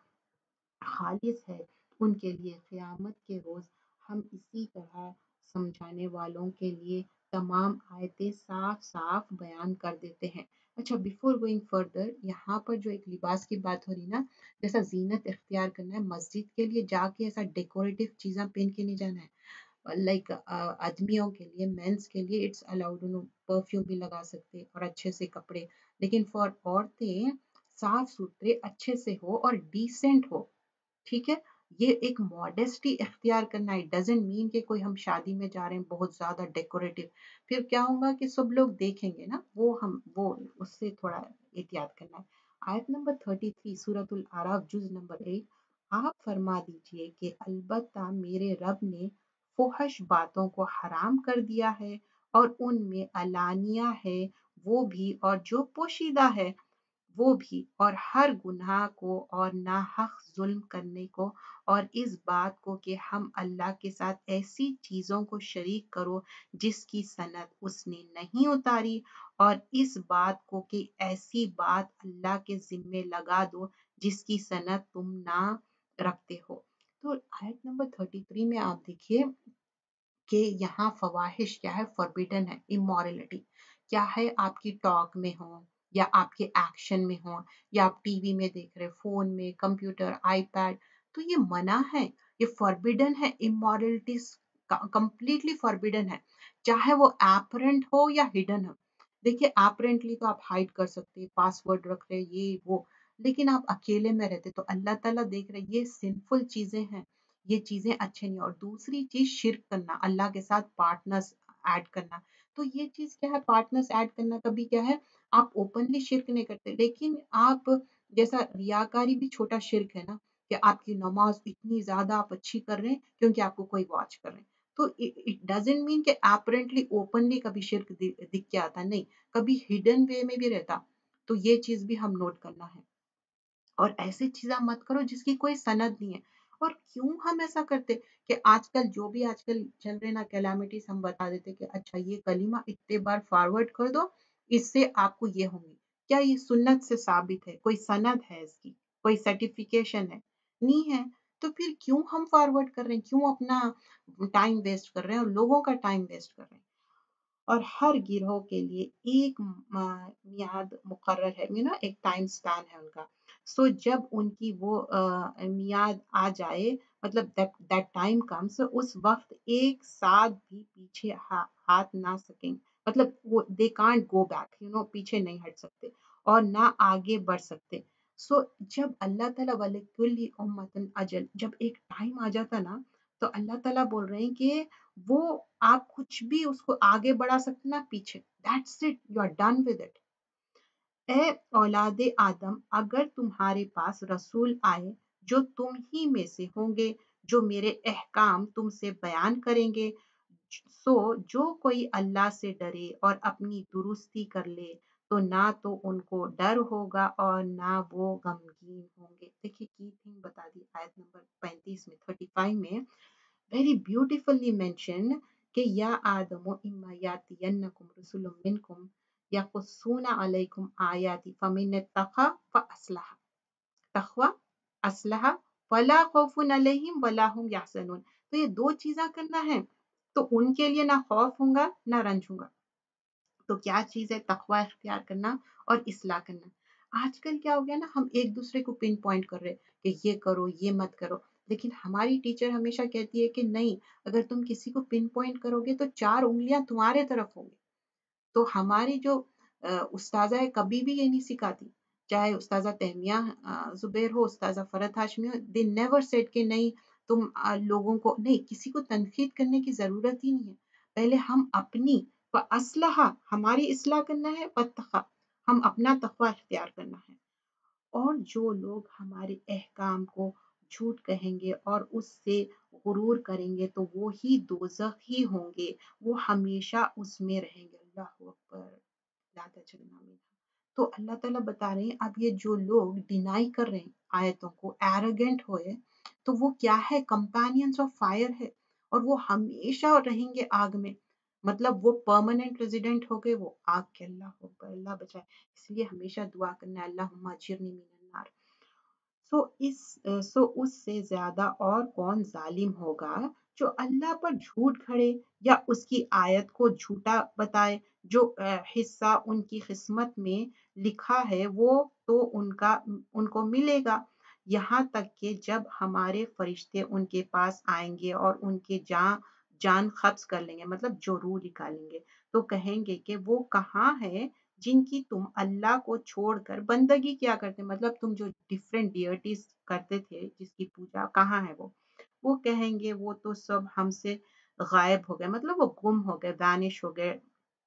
خالص ہے ان کے لیے قیامت کے روز. ہم اسی طرح سمجھانے والوں کے لیے تمام آیتیں صاف صاف بیان کر دیتے ہیں. اچھا بیفور گوئنگ فردر, یہاں پر جو ایک لباس کی بات ہو رہی نا, جیسا زینت اختیار کرنا ہے, مسجد کے لیے جا کے ایسا ڈیکوریٹو چیزاں پہن کے نہیں جانا ہے. لائک آدمیوں کے لیے, مینس کے لیے اٹس الاؤڈ, پرفیوم بھی لگا سکتے اور اچھے سے کپڑے, لیکن فار عورتیں صاف ستھرے اچھے سے ہو اور ڈیسنٹ ہو. ٹھیک ہے, یہ ایک ماڈیسٹی اختیار کرنا ہے. ڈزنٹ مین کہ کوئی ہم شادی میں جا رہے ہیں بہت زیادہ ڈیکوریٹو, پھر کیا ہوگا کہ سب لوگ دیکھیں گے نا, وہ ہم وہ اس سے تھوڑا احتیاط کرنا ہے. آیت نمبر تھرٹی تھری سورۃ الاعراف جز نمبر ایٹ, آپ فرما دیجئے کہ البتہ میرے رب نے فحش باتوں کو حرام کر دیا ہے, اور ان میں علانیہ ہے वो भी और जो पोशीदा है वो भी, और हर गुनाह को और नाहक जुल्म करने को, और इस बात को कि हम अल्लाह के साथ ऐसी चीज़ों को शरीक करो जिसकी सनद उसने नहीं उतारी, और इस बात को कि ऐसी बात अल्लाह के ज़िम्मे लगा दो जिसकी सनद तुम ना रखते हो। तो आयत नंबर तैंतीस में आप देखिए कि यहाँ फवाहिश क्या है, फॉरबिडन है, इमोरलिटी क्या है, आपकी टॉक में हो या आपके एक्शन में हो, या आप टीवी में देख रहे, फोन में, कंप्यूटर, आईपैड, तो ये मना है, ये फॉरबिडन है, इमोरलिटी कंप्लीटली फॉरबिडन है, चाहे वो एपरेंट हो या हिडन हो। देखिए एपरेंटली तो आप हाइड कर सकते हैं, पासवर्ड रख रहे ये वो, लेकिन आप अकेले में रहते तो अल्लाह ताला देख रहे, ये सिंफुल चीजें हैं, ये चीजें अच्छे नहीं। और दूसरी चीज शिर्क करना, अल्लाह के साथ पार्टनर्स ऐड करना, तो ये चीज क्या है, पार्टनर्स ऐड करना कभी क्या है, आप ओपनली शिर्क नहीं करते, लेकिन आप जैसा रियाकारी भी छोटा शिर्क है ना, कि आपकी नमाज इतनी ज्यादा आप अच्छी कर रहे हैं क्योंकि आपको कोई वॉच कर रहे हैं, तो इट डजेंट मीन कि अपरेंटली ओपनली कभी शिर्क दिख के आता, नहीं, कभी हिडन वे में भी रहता, तो ये चीज भी हम नोट करना है। और ऐसी चीज़ें मत करो जिसकी कोई सनद नहीं है। और क्यों हम ऐसा करते कि आजकल जो भी आजकल चल रहे ना कैलामिटीज, हम बता देते कि अच्छा ये कलीमा इतने बार फॉरवर्ड कर दो, इससे आपको ये होंगी, क्या ये सुन्नत से साबित है, कोई सनद है इसकी, कोई सर्टिफिकेशन है, नहीं है, तो फिर क्यों हम फॉरवर्ड कर रहे हैं, क्यों अपना टाइम वेस्ट कर रहे हैं और लोगों का टाइम वेस्ट कर रहे हैं। और हर गिरोह के लिए एक म- मियाद मुकर्रर है, यू नो एक टाइम स्पैन है उनका। सो so, जब उनकी वो अ, मियाद आ जाए, मतलब दैट दैट टाइम कम्स, उस वक्त एक साथ भी पीछे हा, हाथ ना सकें, मतलब वो they can't go back, you know पीछे नहीं हट सकते और ना आगे बढ़ सकते। सो so, जब अल्लाह ताला वाले कुल्ली उम्मतन अजल, जब एक टाइम आ जाता ना, तो अल्लाह ताला बोल रहे हैं कि वो आप कुछ भी उसको आगे बढ़ा सकते ना पीछे, that's it, you are done with it. ए औलादे आदम, अगर तुम्हारे पास रसूल आए जो तुम ही में से होंगे, जो मेरे अहकाम तुमसे बयान करेंगे, सो जो कोई अल्लाह से डरे और अपनी दुरुस्ती कर ले, तो ना तो उनको डर होगा और ना वो गमगीन होंगे। देखिए की थिंग बता दी आयत नंबर पैंतीस में, थर्टी फाइव में, very beautifully mentioned कि या आदमो इम्मा यातियन्नकुम रुसुलुम मिनकुम यकुस्सूना अलैकुम आयाति फमिन तक़ा फअस्लह, तक़वा अस्लह फला खौफुन अलैहिम वला हुम यहज़नून। तो ये दो चीज़ें करना है, तो उनके लिए ना खौफ होगा ना रंज होगा। तो क्या चीज़ है, तकवा इख्तियार करना और इस्लाह करना। आजकल क्या हो गया ना, हम एक दूसरे को पिन पॉइंट कर रहे हैं कि ये करो ये मत करो, लेकिन हमारी टीचर हमेशा कहती है कि नहीं, अगर तुम किसी को पिन पॉइंट करोगे तो चार उंगलियां तुम्हारे तरफ होंगी। तो हमारी जो अ, उस्ताजा है कभी भी ये नहीं सिखाती, चाहे उस्ताजा तहमिया अ, जुबैर हो, उस्ताजा फरहत हाशमी हो, दे नेवर सेड कि नहीं तुम अ, लोगों को नहीं, किसी को तनकीद करने की जरूरत ही नहीं है। पहले हम अपनी व असलहा, हमारी इस्लाह करना है, वत्तक़ा, हम अपना तकवा इख्तियार करना है। और जो लोग हमारे अहकाम को झूठ कहेंगे और उससे गुरूर करेंगे तो वो ही दोज़खी होंगे, वो हमेशा उसमें रहेंगे। अल्लाह अकबर, ला तजरना मिन्हा। तो अल्लाह ताला बता रहे हैं, अब ये जो लोग डिनाई कर रहे हैं आयतों को, एरोगेंट हुए, तो वो क्या है, कंपेनियंस ऑफ फायर है, और वो हमेशा रहेंगे आग में, मतलब वो परमानेंट रेजिडेंट हो गए वो आग के। अल्लाह अकबर, अल्लाह बचाए। इसलिए हमेशा दुआ करना, अल्लाहुम्मा अजिरनी मिनन नार। सो इस सो उससे ज्यादा और कौन जालिम होगा जो अल्लाह पर झूठ खड़े या उसकी आयत को झूठा बताए, जो हिस्सा उनकी किस्मत में लिखा है वो तो उनका उनको मिलेगा, यहाँ तक कि जब हमारे फरिश्ते उनके पास आएंगे और उनके जान जान कब्ज कर लेंगे, मतलब जो रूह निकालेंगे, तो कहेंगे कि वो कहाँ है जिनकी तुम अल्लाह को छोड़कर बंदगी क्या करते, मतलब तुम जो डिफरेंट डियटीज करते थे जिसकी पूजा, कहाँ है वो। वो कहेंगे वो तो सब हमसे गायब हो गए, मतलब वो गुम हो गए, वैनिश हो गए,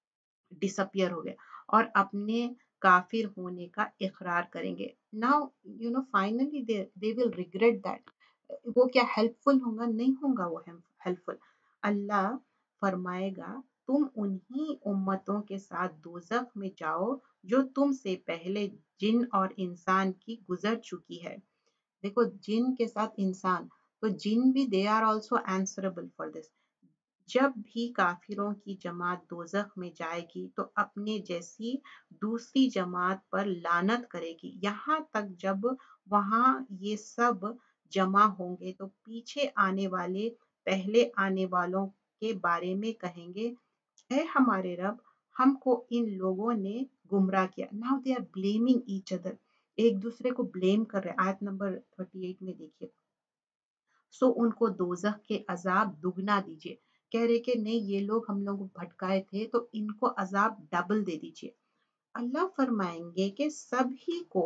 डिसअपियर हो गए, और अपने काफिर होने का इकरार करेंगे। Now you know finally they they will regret that. वो क्या हेल्पफुल होगा, नहीं होगा वो हेल्पफुल। अल्लाह फरमाएगा तुम उन्हीं उम्मतों के साथ दोजख में जाओ जो तुमसे पहले जिन और इंसान की गुजर चुकी है। देखो, जिन के साथ इंसान, तो जिन भी they are also answerable for this. जब भी काफिरों की जमात दोजख में जाएगी तो अपने जैसी दूसरी जमात पर लानत करेगी, यहाँ तक जब वहां ये सब जमा होंगे तो पीछे आने वाले पहले आने वालों के बारे में कहेंगे, ऐ हमारे रब, हमको इन लोगों ने गुमराह किया। Now they are blaming each other, एक दूसरे को ब्लेम कर रहे हैं। आयत नंबर अड़तीस में देखिए, सो उनको दोजख के अजाब दुगना दीजिए। कह रहे कि नहीं, ये लोग हम लोग भटकाए थे तो इनको अजाब डबल दे दीजिए। अल्लाह फरमाएंगे कि सभी को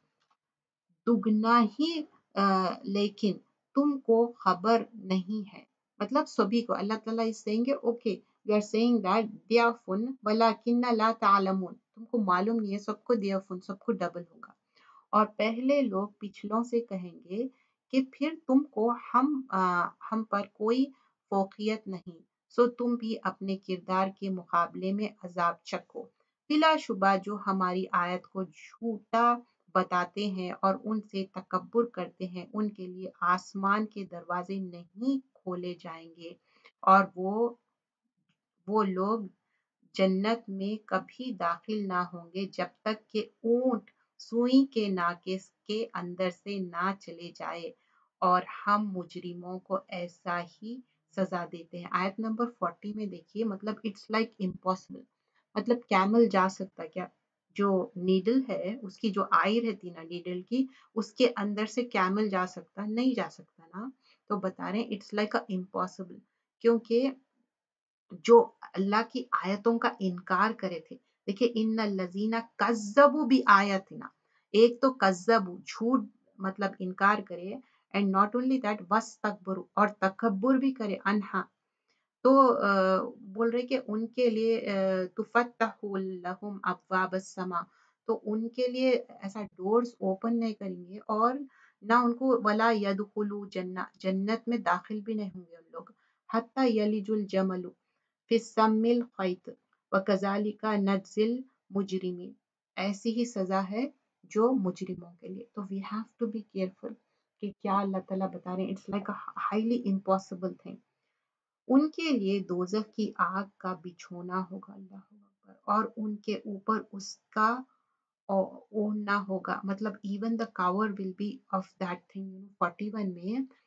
दुगना ही, आ, लेकिन तुमको खबर नहीं है। मतलब सभी को अल्लाह ताला इस saying okay, you are saying that दियाफुन वलाकिन्ना ला तालमून, तुमको मालूम नहीं है, सबको दियाफुन, सबको डबल होगा। और पहले लोग पिछलों से कहेंगे कि फिर तुमको हम आ, हम पर कोई फोकियत नहीं, सो तुम भी अपने किरदार के मुकाबले में अजाब चखो। बिलाशुबा जो हमारी आयत को झूठा बताते हैं और उनसे तकब्बुर करते हैं, उनके लिए आसमान के दरवाजे नहीं खोले जाएंगे और वो वो लोग जन्नत में कभी दाखिल ना होंगे जब तक कि ऊंट सुई के नाके के अंदर से ना चले जाए, और हम मुजरिमों को ऐसा ही सजा देते हैं। आयत नंबर चालीस में देखिए, मतलब इट्स लाइक इम्पॉसिबल। मतलब कैमल जा सकता क्या? जो नीडल है, उसकी जो आई रहती ना नीडल की, उसके अंदर से कैमल जा सकता? नहीं जा सकता ना। तो बता रहे हैं इट्स लाइक अ इम्पॉसिबल, क्योंकि जो अल्लाह की आयतों का इनकार करे थे। देखिए, इन्ना लजीना कज्जबू भी आयतना, एक तो कज्जबू झूठ, मतलब इनकार करे, एंड नॉट ओनली दैट बस तकबरू, और तकब्बुर भी करे अनहा। तो अ, बोल रहे कि उनके लिए तुफत्तहु लहुम अब्वाबस समा, तो उनके लिए ऐसा डोर्स ओपन नहीं करेंगे, और ना उनको वला यदखुलू जन्ना, जन्नत में दाखिल भी नहीं होंगे उन लोग, हत्ता यलिजुल जमलु फिस्समिल खैत वकज़ालिका नज्जिल मुजरिमीन, ऐसी ही सजा है जो मुजरिमों के लिए। तो we have to be careful कि क्या अल्लाह ताला बता रहे हैं, it's like a highly impossible thing. उनके लिए दोजख की आग का बिछोना होगा, अल्लाह अकबर, और उनके ऊपर उसका ओढ़ना होगा, मतलब even the cover will be off that thing. इकतालीस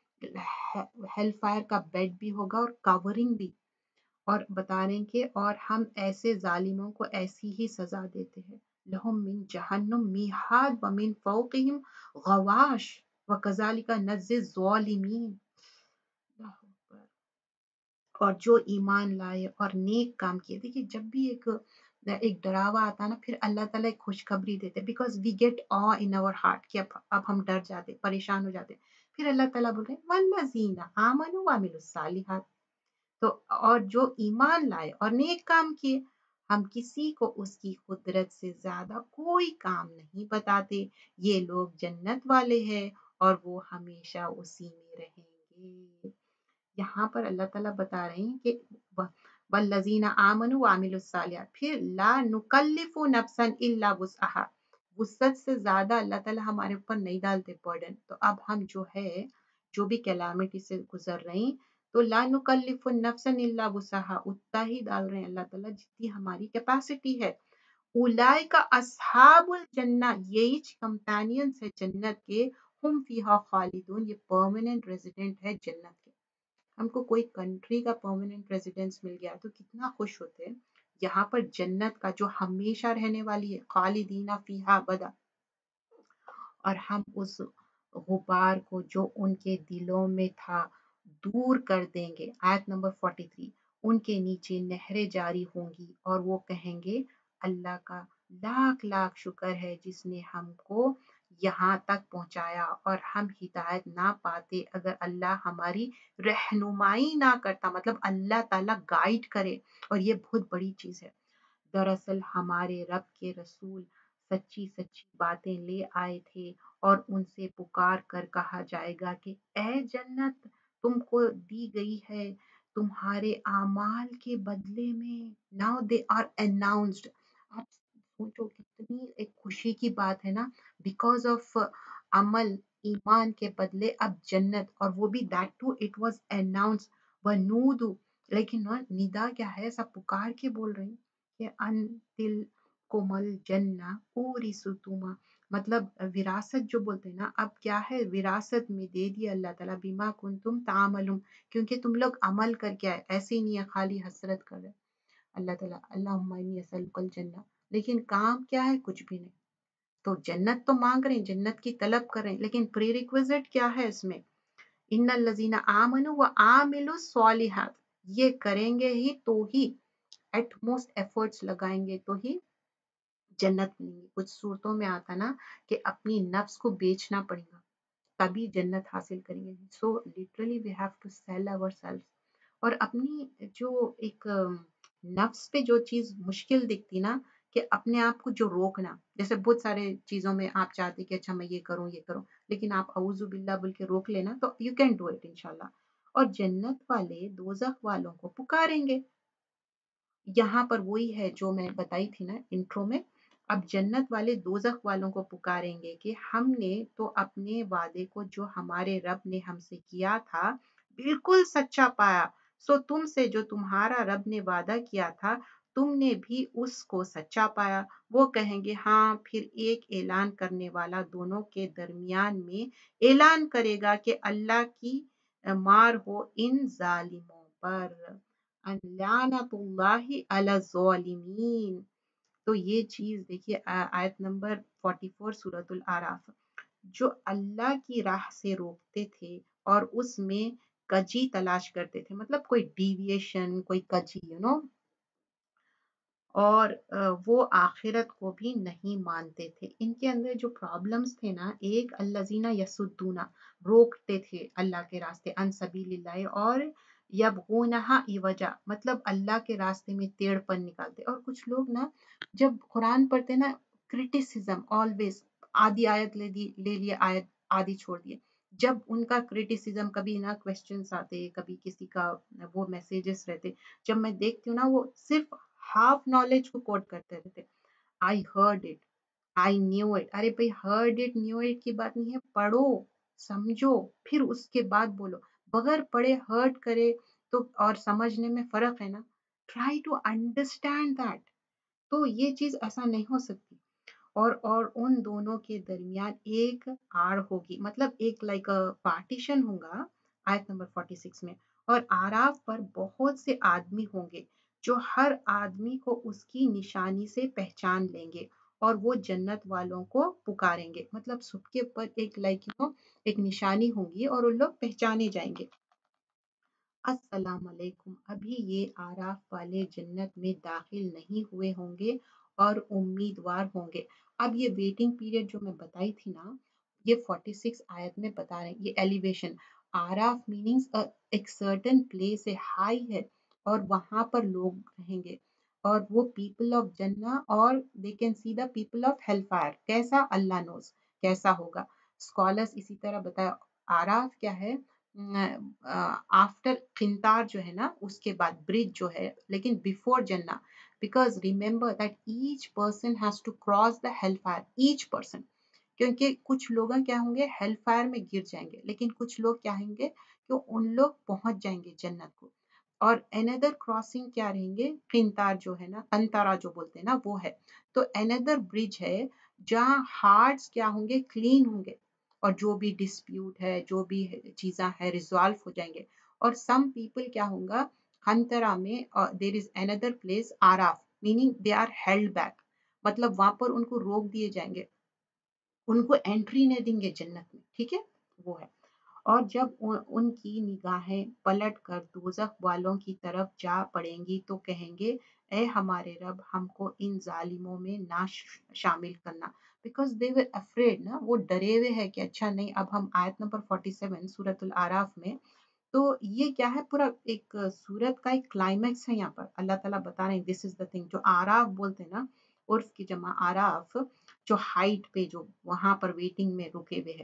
में हेल फायर का बेड भी होगा और कवरिंग भी, और बता रहे हैं कि और हम ऐसे जालिमों को ऐसी ही सजा देते हैं। लहुम मिन जहन्नुम मिहाद व मिन फौकिहिम गवाश व कज़ालिका नज़्ज़ि ज़ालिमीन। अल्लाह अकबर। और जो ईमान लाए और नेक काम किए। देखिए, जब भी एक एक डरावा आता है ना, फिर अल्लाह ताला एक खुशखबरी देते, because we get awe in our heart कि अब अब हम डर जाते, परेशान हो जाते। फिर अल्लाह ताला बोल रहे हैं वल्लज़ीना आमनू व अमिलुस सालिहात, तो और जो ईमान लाए और नेक काम किए, हम किसी को उसकी कुदरत से ज्यादा कोई काम नहीं बताते। ये लोग जन्नत वाले हैं और वो हमेशा उसी में रहेंगे। यहाँ पर अल्लाह ताला बता रहे हैं कि वल्लज़ीना आमनू व अमिलुस सालिहात, फिर ला नुकल्लिफु नफ्सन इल्ला वुसअहा, वुसअत से ज्यादा अल्लाह ताला हमारे ऊपर नहीं डालते बर्डन। तो अब हम जो है, जो भी कैलामिटी से गुजर रहे हैं, तो ला नुकल्लिफु नफ्सन इल्ला वुसअहा, उतना ही डाल रहे हैं अल्लाह ताला जितनी हमारी कैपेसिटी है। उलाइका अस्हाबुल जन्ना, यही कंपेनियंस है जन्नत के, हुम फीहा खालिदून, ये परमानेंट रेजिडेंट है जन्नत के। हमको कोई कंट्री का परमानेंट रेजिडेंस मिल गया तो कितना खुश होते हैं। यहाँ पर जन्नत का जो हमेशा रहने वाली है, खालिदीना फीहा अबदा, और हम उस गुबार को जो उनके दिलों में था दूर कर देंगे। आयत नंबर तैंतालीस, उनके नीचे नहरें जारी होंगी और वो कहेंगे अल्लाह का लाख लाख शुक्र है जिसने हमको यहाँ तक पहुंचाया, और हम हिदायत ना पाते अगर अल्लाह हमारी रहनुमाई ना करता, मतलब अल्लाह ताला गाइड करे। और ये बहुत बड़ी चीज है। दरअसल हमारे रब के रसूल सच्ची सच्ची बातें ले आए थे, और उनसे पुकार कर कहा जाएगा कि ए जन्नत तुमको दी गई है, तुम्हारे आमाल के बदले में, नाउ दे आर अनाउंस्ड। आप सोचो कितनी एक खुशी की बात है ना, बिकॉज ऑफ अमल, ईमान के बदले अब जन्नत, और वो भी that too it was announced वनूदु। लेकिन ना निदा क्या है, सब पुकार के बोल रहे हैं कि अन तिल कोमल जन्ना उरिसुतुमा, मतलब विरासत जो बोलते हैं ना, अब क्या है विरासत में दे दिया अल्लाह ताला, बिमा कुंतुम तामलुम, क्योंकि तुम लोग अमल करके आए, ऐसे ही नहीं है खाली हसरत कर रहे। अल्लाह ताला अल्लाहुम्मा इन्नी असअलुकल जन्नह, लेकिन काम क्या है, कुछ भी नहीं। तो जन्नत तो मांग रहे हैं, जन्नत की तलब कर रहे हैं, लेकिन प्री रिक्विजिट क्या है इसमें, इन्नल लजीना आमनु व आमिलु स्वालिहात, ये करेंगे ही तो ही, एटमोस्ट एफर्ट्स लगाएंगे तो ही जन्नत मिलेंगी। कुछ सूरतों में आता ना कि अपनी नफ्स को बेचना पड़ेगा तभी जन्नत हासिल करेंगे। So literally we have to sell our self. और अपनी जो एक अम, नफ्स पे जो चीज मुश्किल दिखती ना, कि अपने आप को जो रोकना, जैसे बहुत सारे चीजों में आप चाहते कि अच्छा मैं ये करूं ये करूं, लेकिन आप औजु बिल्ला बोल के रोक लेना तो यू कैन डू इट इंशाल्लाह। और जन्नत वाले दोजख वालों को पुकारेंगे, यहाँ पर वही है जो मैं बताई थी ना इंट्रो में। अब जन्नत वाले दोजख वालों को पुकारेंगे कि हमने तो अपने वादे को जो हमारे रब ने हमसे किया था बिल्कुल सच्चा पाया, सो तुमसे जो तुम्हारा रब ने वादा किया था तुमने भी उसको सच्चा पाया। वो कहेंगे हाँ, फिर एक ऐलान करने वाला दोनों के दरमियान में ऐलान करेगा कि अल्लाह की मार हो इन जालिमों पर, लानतुल्लाहि अला ज़ालिमीन। तो ये चीज देखिए आ- आयत नंबर चौवालीस सूरतुल आराफ, जो अल्लाह की राह से रोकते थे और उसमें कजी तलाश करते थे, मतलब कोई डिविएशन, कोई कजी, यू नो, और अ, वो आखिरत को भी नहीं मानते थे। इनके अंदर जो प्रॉब्लम्स थे ना, एक अल्लज़ीना यसुद्दूना, रोकते थे अल्लाह के रास्ते, अन सबीलिल्लाह, और यबगूनहा इवजा, मतलब अल्लाह के रास्ते में टेढ़पन निकालते। और कुछ लोग ना जब कुरान पढ़ते ना, क्रिटिसिज्म ऑलवेज, आधी आयत ले दी ले लिए, आयत आधी छोड़ दिए। जब उनका क्रिटिसिज्म, कभी ना क्वेश्चंस आते, कभी किसी का वो मैसेजेस रहते, जब मैं देखती हूँ ना वो सिर्फ हाफ नॉलेज को कोट करते रहते, I heard it, I knew it. अरे भाई, हर्ड इट न्यू इट की बात नहीं है, पढ़ो समझो फिर उसके बाद बोलो। बगैर पढ़े हर्ट करे तो और समझने में फर्क है ना। Try to understand that. तो ये चीज ऐसा नहीं हो सकती। और और उन दोनों के दरमियान एक आड़ होगी, मतलब एक लाइक पार्टीशन होगा, आयत नंबर छियालीस में। और आराफ पर बहुत से आदमी होंगे जो हर आदमी को उसकी निशानी से पहचान लेंगे, और वो जन्नत वालों को पुकारेंगे, मतलब सबके ऊपर एक लाइक यू नो एक निशानी होगी और उन लोग पहचाने जाएंगे। अस्सलाम वालेकुम, अभी ये आराफ वाले जन्नत में दाखिल नहीं हुए होंगे और उम्मीदवार होंगे। अब ये वेटिंग पीरियड जो मैं बताई थी ना, ये छियालीस आयत में बता रहे हैं, ये एलिवेशन। आराफ मीनिंग्स एक सर्टेन प्लेस है, हाई है, और वहां पर लोग रहेंगे, और वो पीपल ऑफ जन्ना, और they can see the people of hell fire. कैसा, अल्लाह नोस कैसा होगा। स्कॉलर्स इसी तरह बताया, आराफ क्या है, आफ्टर खिंतार जो है ना, उसके बाद ब्रिज जो है, लेकिन बिफोर जन्ना, because remember that each person has to cross the hell fire, each person. क्योंकि कुछ लोग क्या होंगे, हेल फायर में गिर जाएंगे, लेकिन कुछ लोग क्या होंगे कि उन लोग पहुंच जाएंगे जन्नत को। और अनदर क्रॉसिंग क्या रहेंगे, किंतार जो है ना, कंतारा जो बोलते हैं ना, वो है। तो अनदर ब्रिज है जहाँ हार्ट्स क्या होंगे, क्लीन होंगे, और जो भी डिस्प्यूट है, जो भी चीज़ा है, रिजॉल्व हो जाएंगे। और सम पीपल क्या होगा, खंतरा में देर इज अनदर प्लेस आराफ, meaning they are held back, मतलब वहां पर उनको रोक दिए जाएंगे, उनको एंट्री नहीं देंगे जन्नत में, ठीक है, वो है। और जब उ, उनकी निगाहें पलट कर दोजख वालों की तरफ जा पड़ेंगी तो कहेंगे, ए हमारे रब, हमको इन जालिमों में ना शामिल करना। बिकॉज दे वर अफ्रेड ना, वो डरे हुए हैं कि अच्छा नहीं। अब हम आयत नंबर सैंतालीस सूरतुल आराफ में, तो ये क्या है, पूरा एक सूरत का एक क्लाइमैक्स है। यहाँ पर अल्लाह ताला बता रहे हैं, दिस इज द थिंग, जो आराफ बोलते हैं ना, उर्फ की जमा आराफ, जो हाइट पे जो वहां पर वेटिंग में रुके हुए हैं,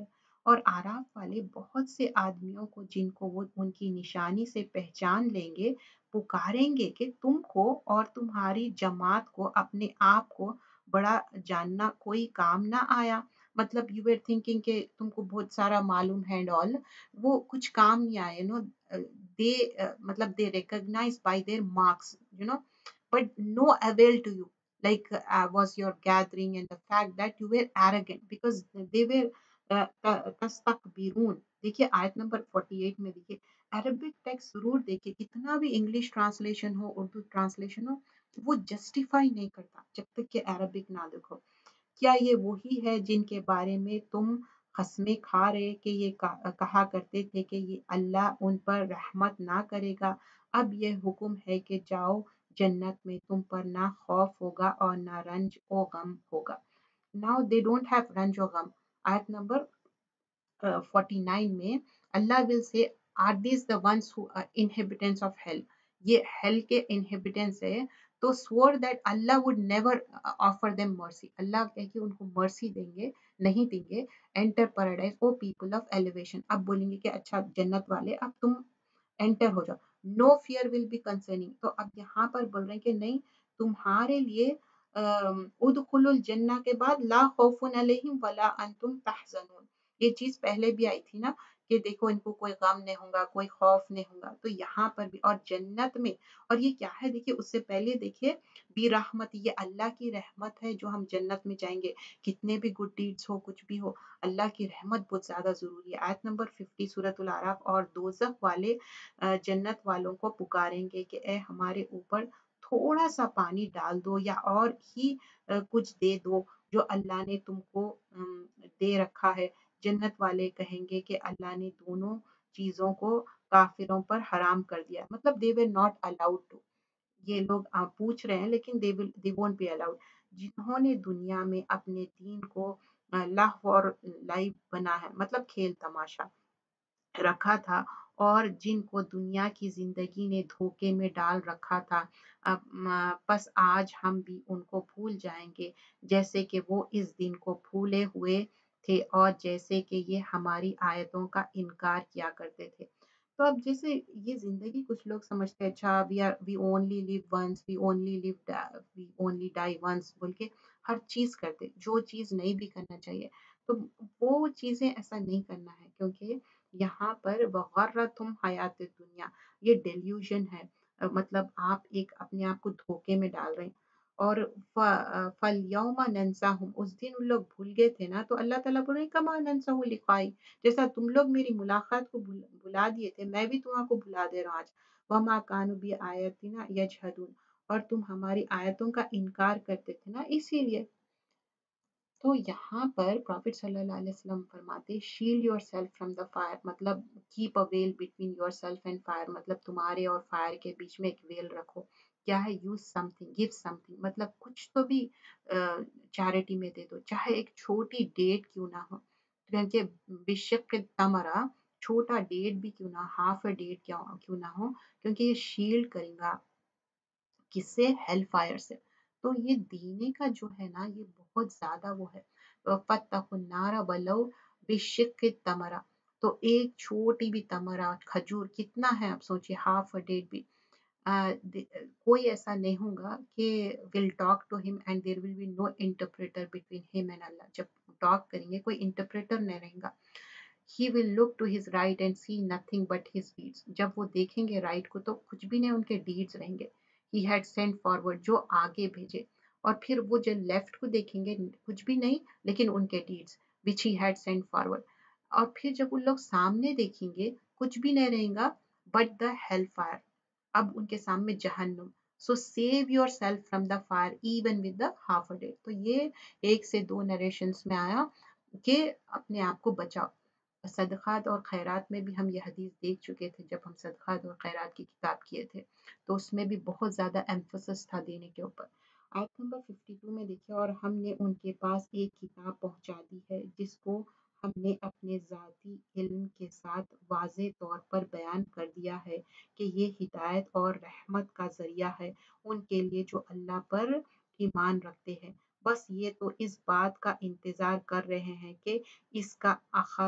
اور आराफ वाले बहुत से आदमियों को जिनको वो उनकी निशानी से पहचान लेंगे पुकारेंगे कि तुमको और तुम्हारी जमात को अपने आप को बड़ा जानना कोई काम ना आया मतलब यू वर थिंकिंग कि तुमको बहुत सारा मालूम है एंड ऑल वो कुछ काम नहीं आए नो दे मतलब they recognize by their marks you know but no avail to you like uh, was your gathering and the fact that you were arrogant because they were uh, तस्तकबिरून देखिए आयत number अड़तालीस में देखिए Arabic text जरूर देखिए कितना भी इंग्लिश ट्रांसलेशन हो उर्दू ट्रांसलेशन हो वो जस्टिफाई नहीं करता जब तक कि अरबिक ना देखो क्या ये वही है जिनके बारे में तुम कसमें खा रहे कि ये कहा करते थे कि ये अल्लाह उन पर रहमत ना करेगा अब ये हुक्म है कि जाओ जन्नत में तुम पर ना खौफ होगा और ना रंज ओ गम होगा नाउ दे डोंट हैव रंज ओ गम आयत नंबर uh, forty-nine में अल्लाह will say are this the ones who inhabitants of hell ये हेल के इनहेबिटेंट्स है तो swore that Allah would never uh, offer them mercy अल्लाह कह के उनको मर्सी देंगे नहीं देंगे enter paradise O people of elevation अब बोलेंगे कि अच्छा जन्नत वाले अब तुम एंटर हो जाओ no fear will be concerning तो अब यहाँ पर बोल रहे हैं कि नहीं तुम्हारे लिए उदखुलुल जन्ना के बाद ला खौफुन अलैहिम वला अंतुम तहजनून ये चीज पहले भी आई थी ना कि देखो इनको कोई गम नहीं होगा कोई खौफ नहीं होगा तो यहाँ पर भी और जन्नत में और ये क्या है देखिए उससे पहले देखिए बी रहमत ये अल्लाह की रहमत है जो हम जन्नत में जाएंगे कितने भी गुड डीड्स हो कुछ भी हो अल्लाह की रहमत बहुत ज्यादा जरूरी है आयत नंबर पचास सूरतुल आराफ और दोजख वाले जन्नत वालों को पुकारेंगे कि ए हमारे ऊपर थोड़ा सा पानी डाल दो या और ही कुछ दे दो जो अल्लाह ने तुमको दे रखा है जन्नत वाले कहेंगे कि अल्लाह ने दोनों चीजों को काफिरों पर हराम कर दिया मतलब they were not allowed to ये लोग आप पूछ रहे हैं लेकिन they will they won't be allowed जिन्होंने दुनिया में अपने दीन को लाह और लाइव बना है मतलब खेल तमाशा रखा था और जिनको दुनिया की जिंदगी ने धोखे में डाल रखा था अब बस आज हम भी उनको भूल जाएंगे जैसे कि वो इस दिन को भूले हुए थे और जैसे कि ये हमारी आयतों का इनकार किया करते थे तो अब जैसे ये जिंदगी कुछ लोग समझते हैं अच्छा we are we only live once we only live we only die once बोल के हर चीज करते जो चीज नहीं भी करना चाहिए तो वो चीजें ऐसा नहीं करना है क्योंकि यहाँ पर वगर्रतुम हयात दुनिया ये डेल्यूजन है मतलब आप एक अपने आप को धोखे में डाल रहे हैं और फल यौमा नंसाहुम उस दिन उन लोग भूल गए थे ना तो अल्लाह ताला बोल रहे कमा नंसाहु लिकाई जैसा तुम लोग मेरी मुलाकात को बुला दिए थे मैं भी तुम्हारा बुला दे रहा हूँ आज वमा कानू बी आयतिना यजहदून और तुम हमारी आयतों का इनकार करते थे ना इसीलिए तो यहाँ पर प्रॉफिट सल्लल्लाहु अलैहि वसल्लम फरमाते shield your self from the fire मतलब keep a veil between your self and fire मतलब तुम्हारे और फायर के बीच में एक वेल रखो क्या है यूज समथिंग गिव समथिंग मतलब कुछ तो भी चैरिटी में दे दो चाहे एक छोटी डेट क्यों ना हो क्योंकि बिशक के तमरा छोटा डेट भी क्यों ना हाफ अ डेट क्यों क्यों ना हो क्योंकि ये शील्ड करेगा किससे हेल फायर से तो ये देने का जो है ना ये बहुत ज्यादा वो है फत्तकुन्नारा वलो बिशिक्क तमरा तो एक छोटी भी तमरा खजूर कितना है आप सोचिए हाफ अ डेट भी uh, the, uh, कोई ऐसा नहीं होगा कि will talk to him and there will be no interpreter between him and अल्लाह जब टॉक करेंगे कोई इंटरप्रेटर नहीं रहेगा he will look to his right and see nothing but his deeds जब वो देखेंगे राइट को तो कुछ भी नहीं उनके डीड्स रहेंगे ही हैड सेंड फॉरवर्ड जो आगे भेजे और फिर वो जो लेफ्ट को देखेंगे कुछ भी नहीं लेकिन उनके deeds which he had send forward और फिर जब उन लोग सामने देखेंगे कुछ भी नहीं रहेगा बट द हेल फायर अब उनके सामने जहन्नुम so save your self from the fire even with the half a day तो ये एक से दो नरेशंस में आया कि अपने आप को बचाओ सदक़ात और खैरात में भी हम ये हदीस देख चुके थे जब हम सदक़ात और खैरात की किताब किए थे तो उसमें भी बहुत ज़्यादा एम्फोसिस था देने के ऊपर आयत नंबर बावन में देखिए और हमने उनके पास एक किताब पहुंचा दी है जिसको हमने अपने ज़ाती इल्म के साथ वाज़े तौर पर बयान कर दिया है कि ये हिदायत और रहमत का ज़रिया है उनके लिए जो अल्लाह पर ईमान रखते हैं बस ये तो इस बात का इंतज़ार कर रहे हैं कि इसका आखिर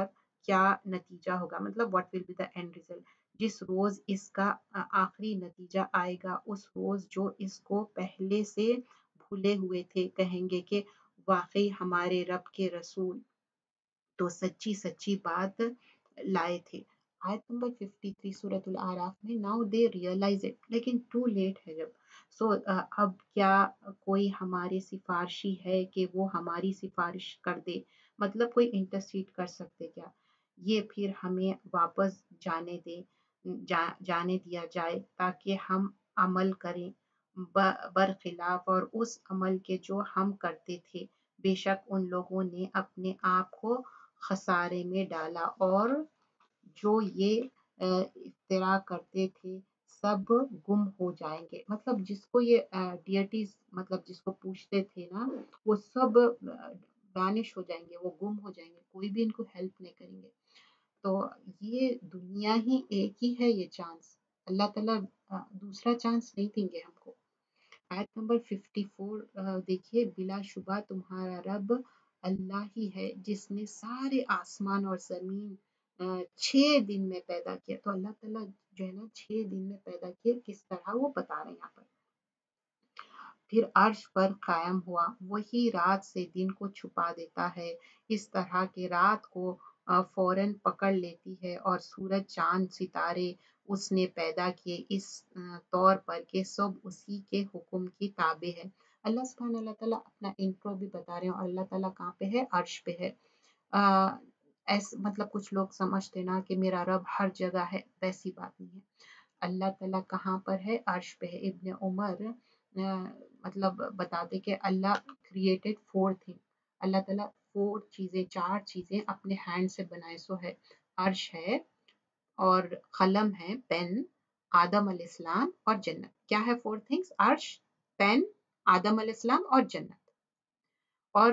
کیا نتیجہ ہوگا، مطلب what will be the end result. جس روز اس کا آخری نتیجہ آئے گا اس روز جو اس کو پہلے سے بھولے ہوئے تھے کہیں گے کہ واقعی ہمارے رب کے رسول تو سچی سچی بات لائے تھے. آیت نمبر ترپن سورۃ الاعراف میں ناؤ دے ریئلائز اٹ، لیکن ٹو لیٹ ہے جب. سو so, اب کیا کوئی ہمارے سفارشی ہے کہ وہ ہماری سفارش کر دے، مطلب کوئی انٹرسیڈ کر سکتے کیا، یہ پھر ہمیں واپس جانے دے جا, جانے دیا جائے تاکہ ہم عمل کریں برخلاف اور اس عمل کے جو ہم کرتے تھے. بے شک ان لوگوں نے اپنے آپ کو خسارے میں ڈالا اور جو یہ افترا کرتے تھے سب گم ہو جائیں گے. مطلب جس کو یہ ڈیٹیز مطلب جس کو پوچھتے تھے نا وہ سب وینش ہو جائیں گے، وہ گم ہو جائیں گے، کوئی بھی ان کو ہیلپ نہیں کریں گے. تو یہ دنیا ہی ایک ہی ہے یہ چانس، اللہ تعالیٰ دوسرا چانس نہیں دیں گے ہم کو. آیت نمبر چون دیکھیے، بلا شبہ تمہارا رب اللہ ہی ہے جس نے سارے آسمان اور زمین چھ دن میں پیدا کیا. تو اللہ تعالیٰ جو ہے نا چھ دن میں پیدا کیا، کس طرح وہ بتا رہے ہیں یہاں پر. پھر عرش پر قائم ہوا، وہی رات سے دن کو چھپا دیتا ہے اس طرح کہ رات کو فوراً پکڑ لیتی ہے، اور سورج چاند ستارے اس نے پیدا کیے اس طور پر کہ سب اسی کے حکم کی تابع ہے. اللہ سبحانہ اللہ تعالیٰ اپنا انٹرو بھی بتا رہے ہیں، اور اللہ تعالیٰ کہاں پہ ہے؟ عرش پہ ہے. ایسے مطلب کچھ لوگ سمجھتے نا کہ میرا رب ہر جگہ ہے، ویسی بات نہیں ہے. اللہ تعالیٰ کہاں پر ہے؟ عرش پہ ہے. ابن عمر مطلب بتاتے کہ اللہ کریٹڈ فور تھنگ، اللہ تعالیٰ فور چیزیں چار چیزیں اپنے ہینڈ سے بنائے. سو ہے عرش ہے اور قلم ہے پین، آدم علیہ السلام اور جنت. کیا ہے فور تھنگس؟ عرش، پین، آدم علیہ السلام اور جنت. اور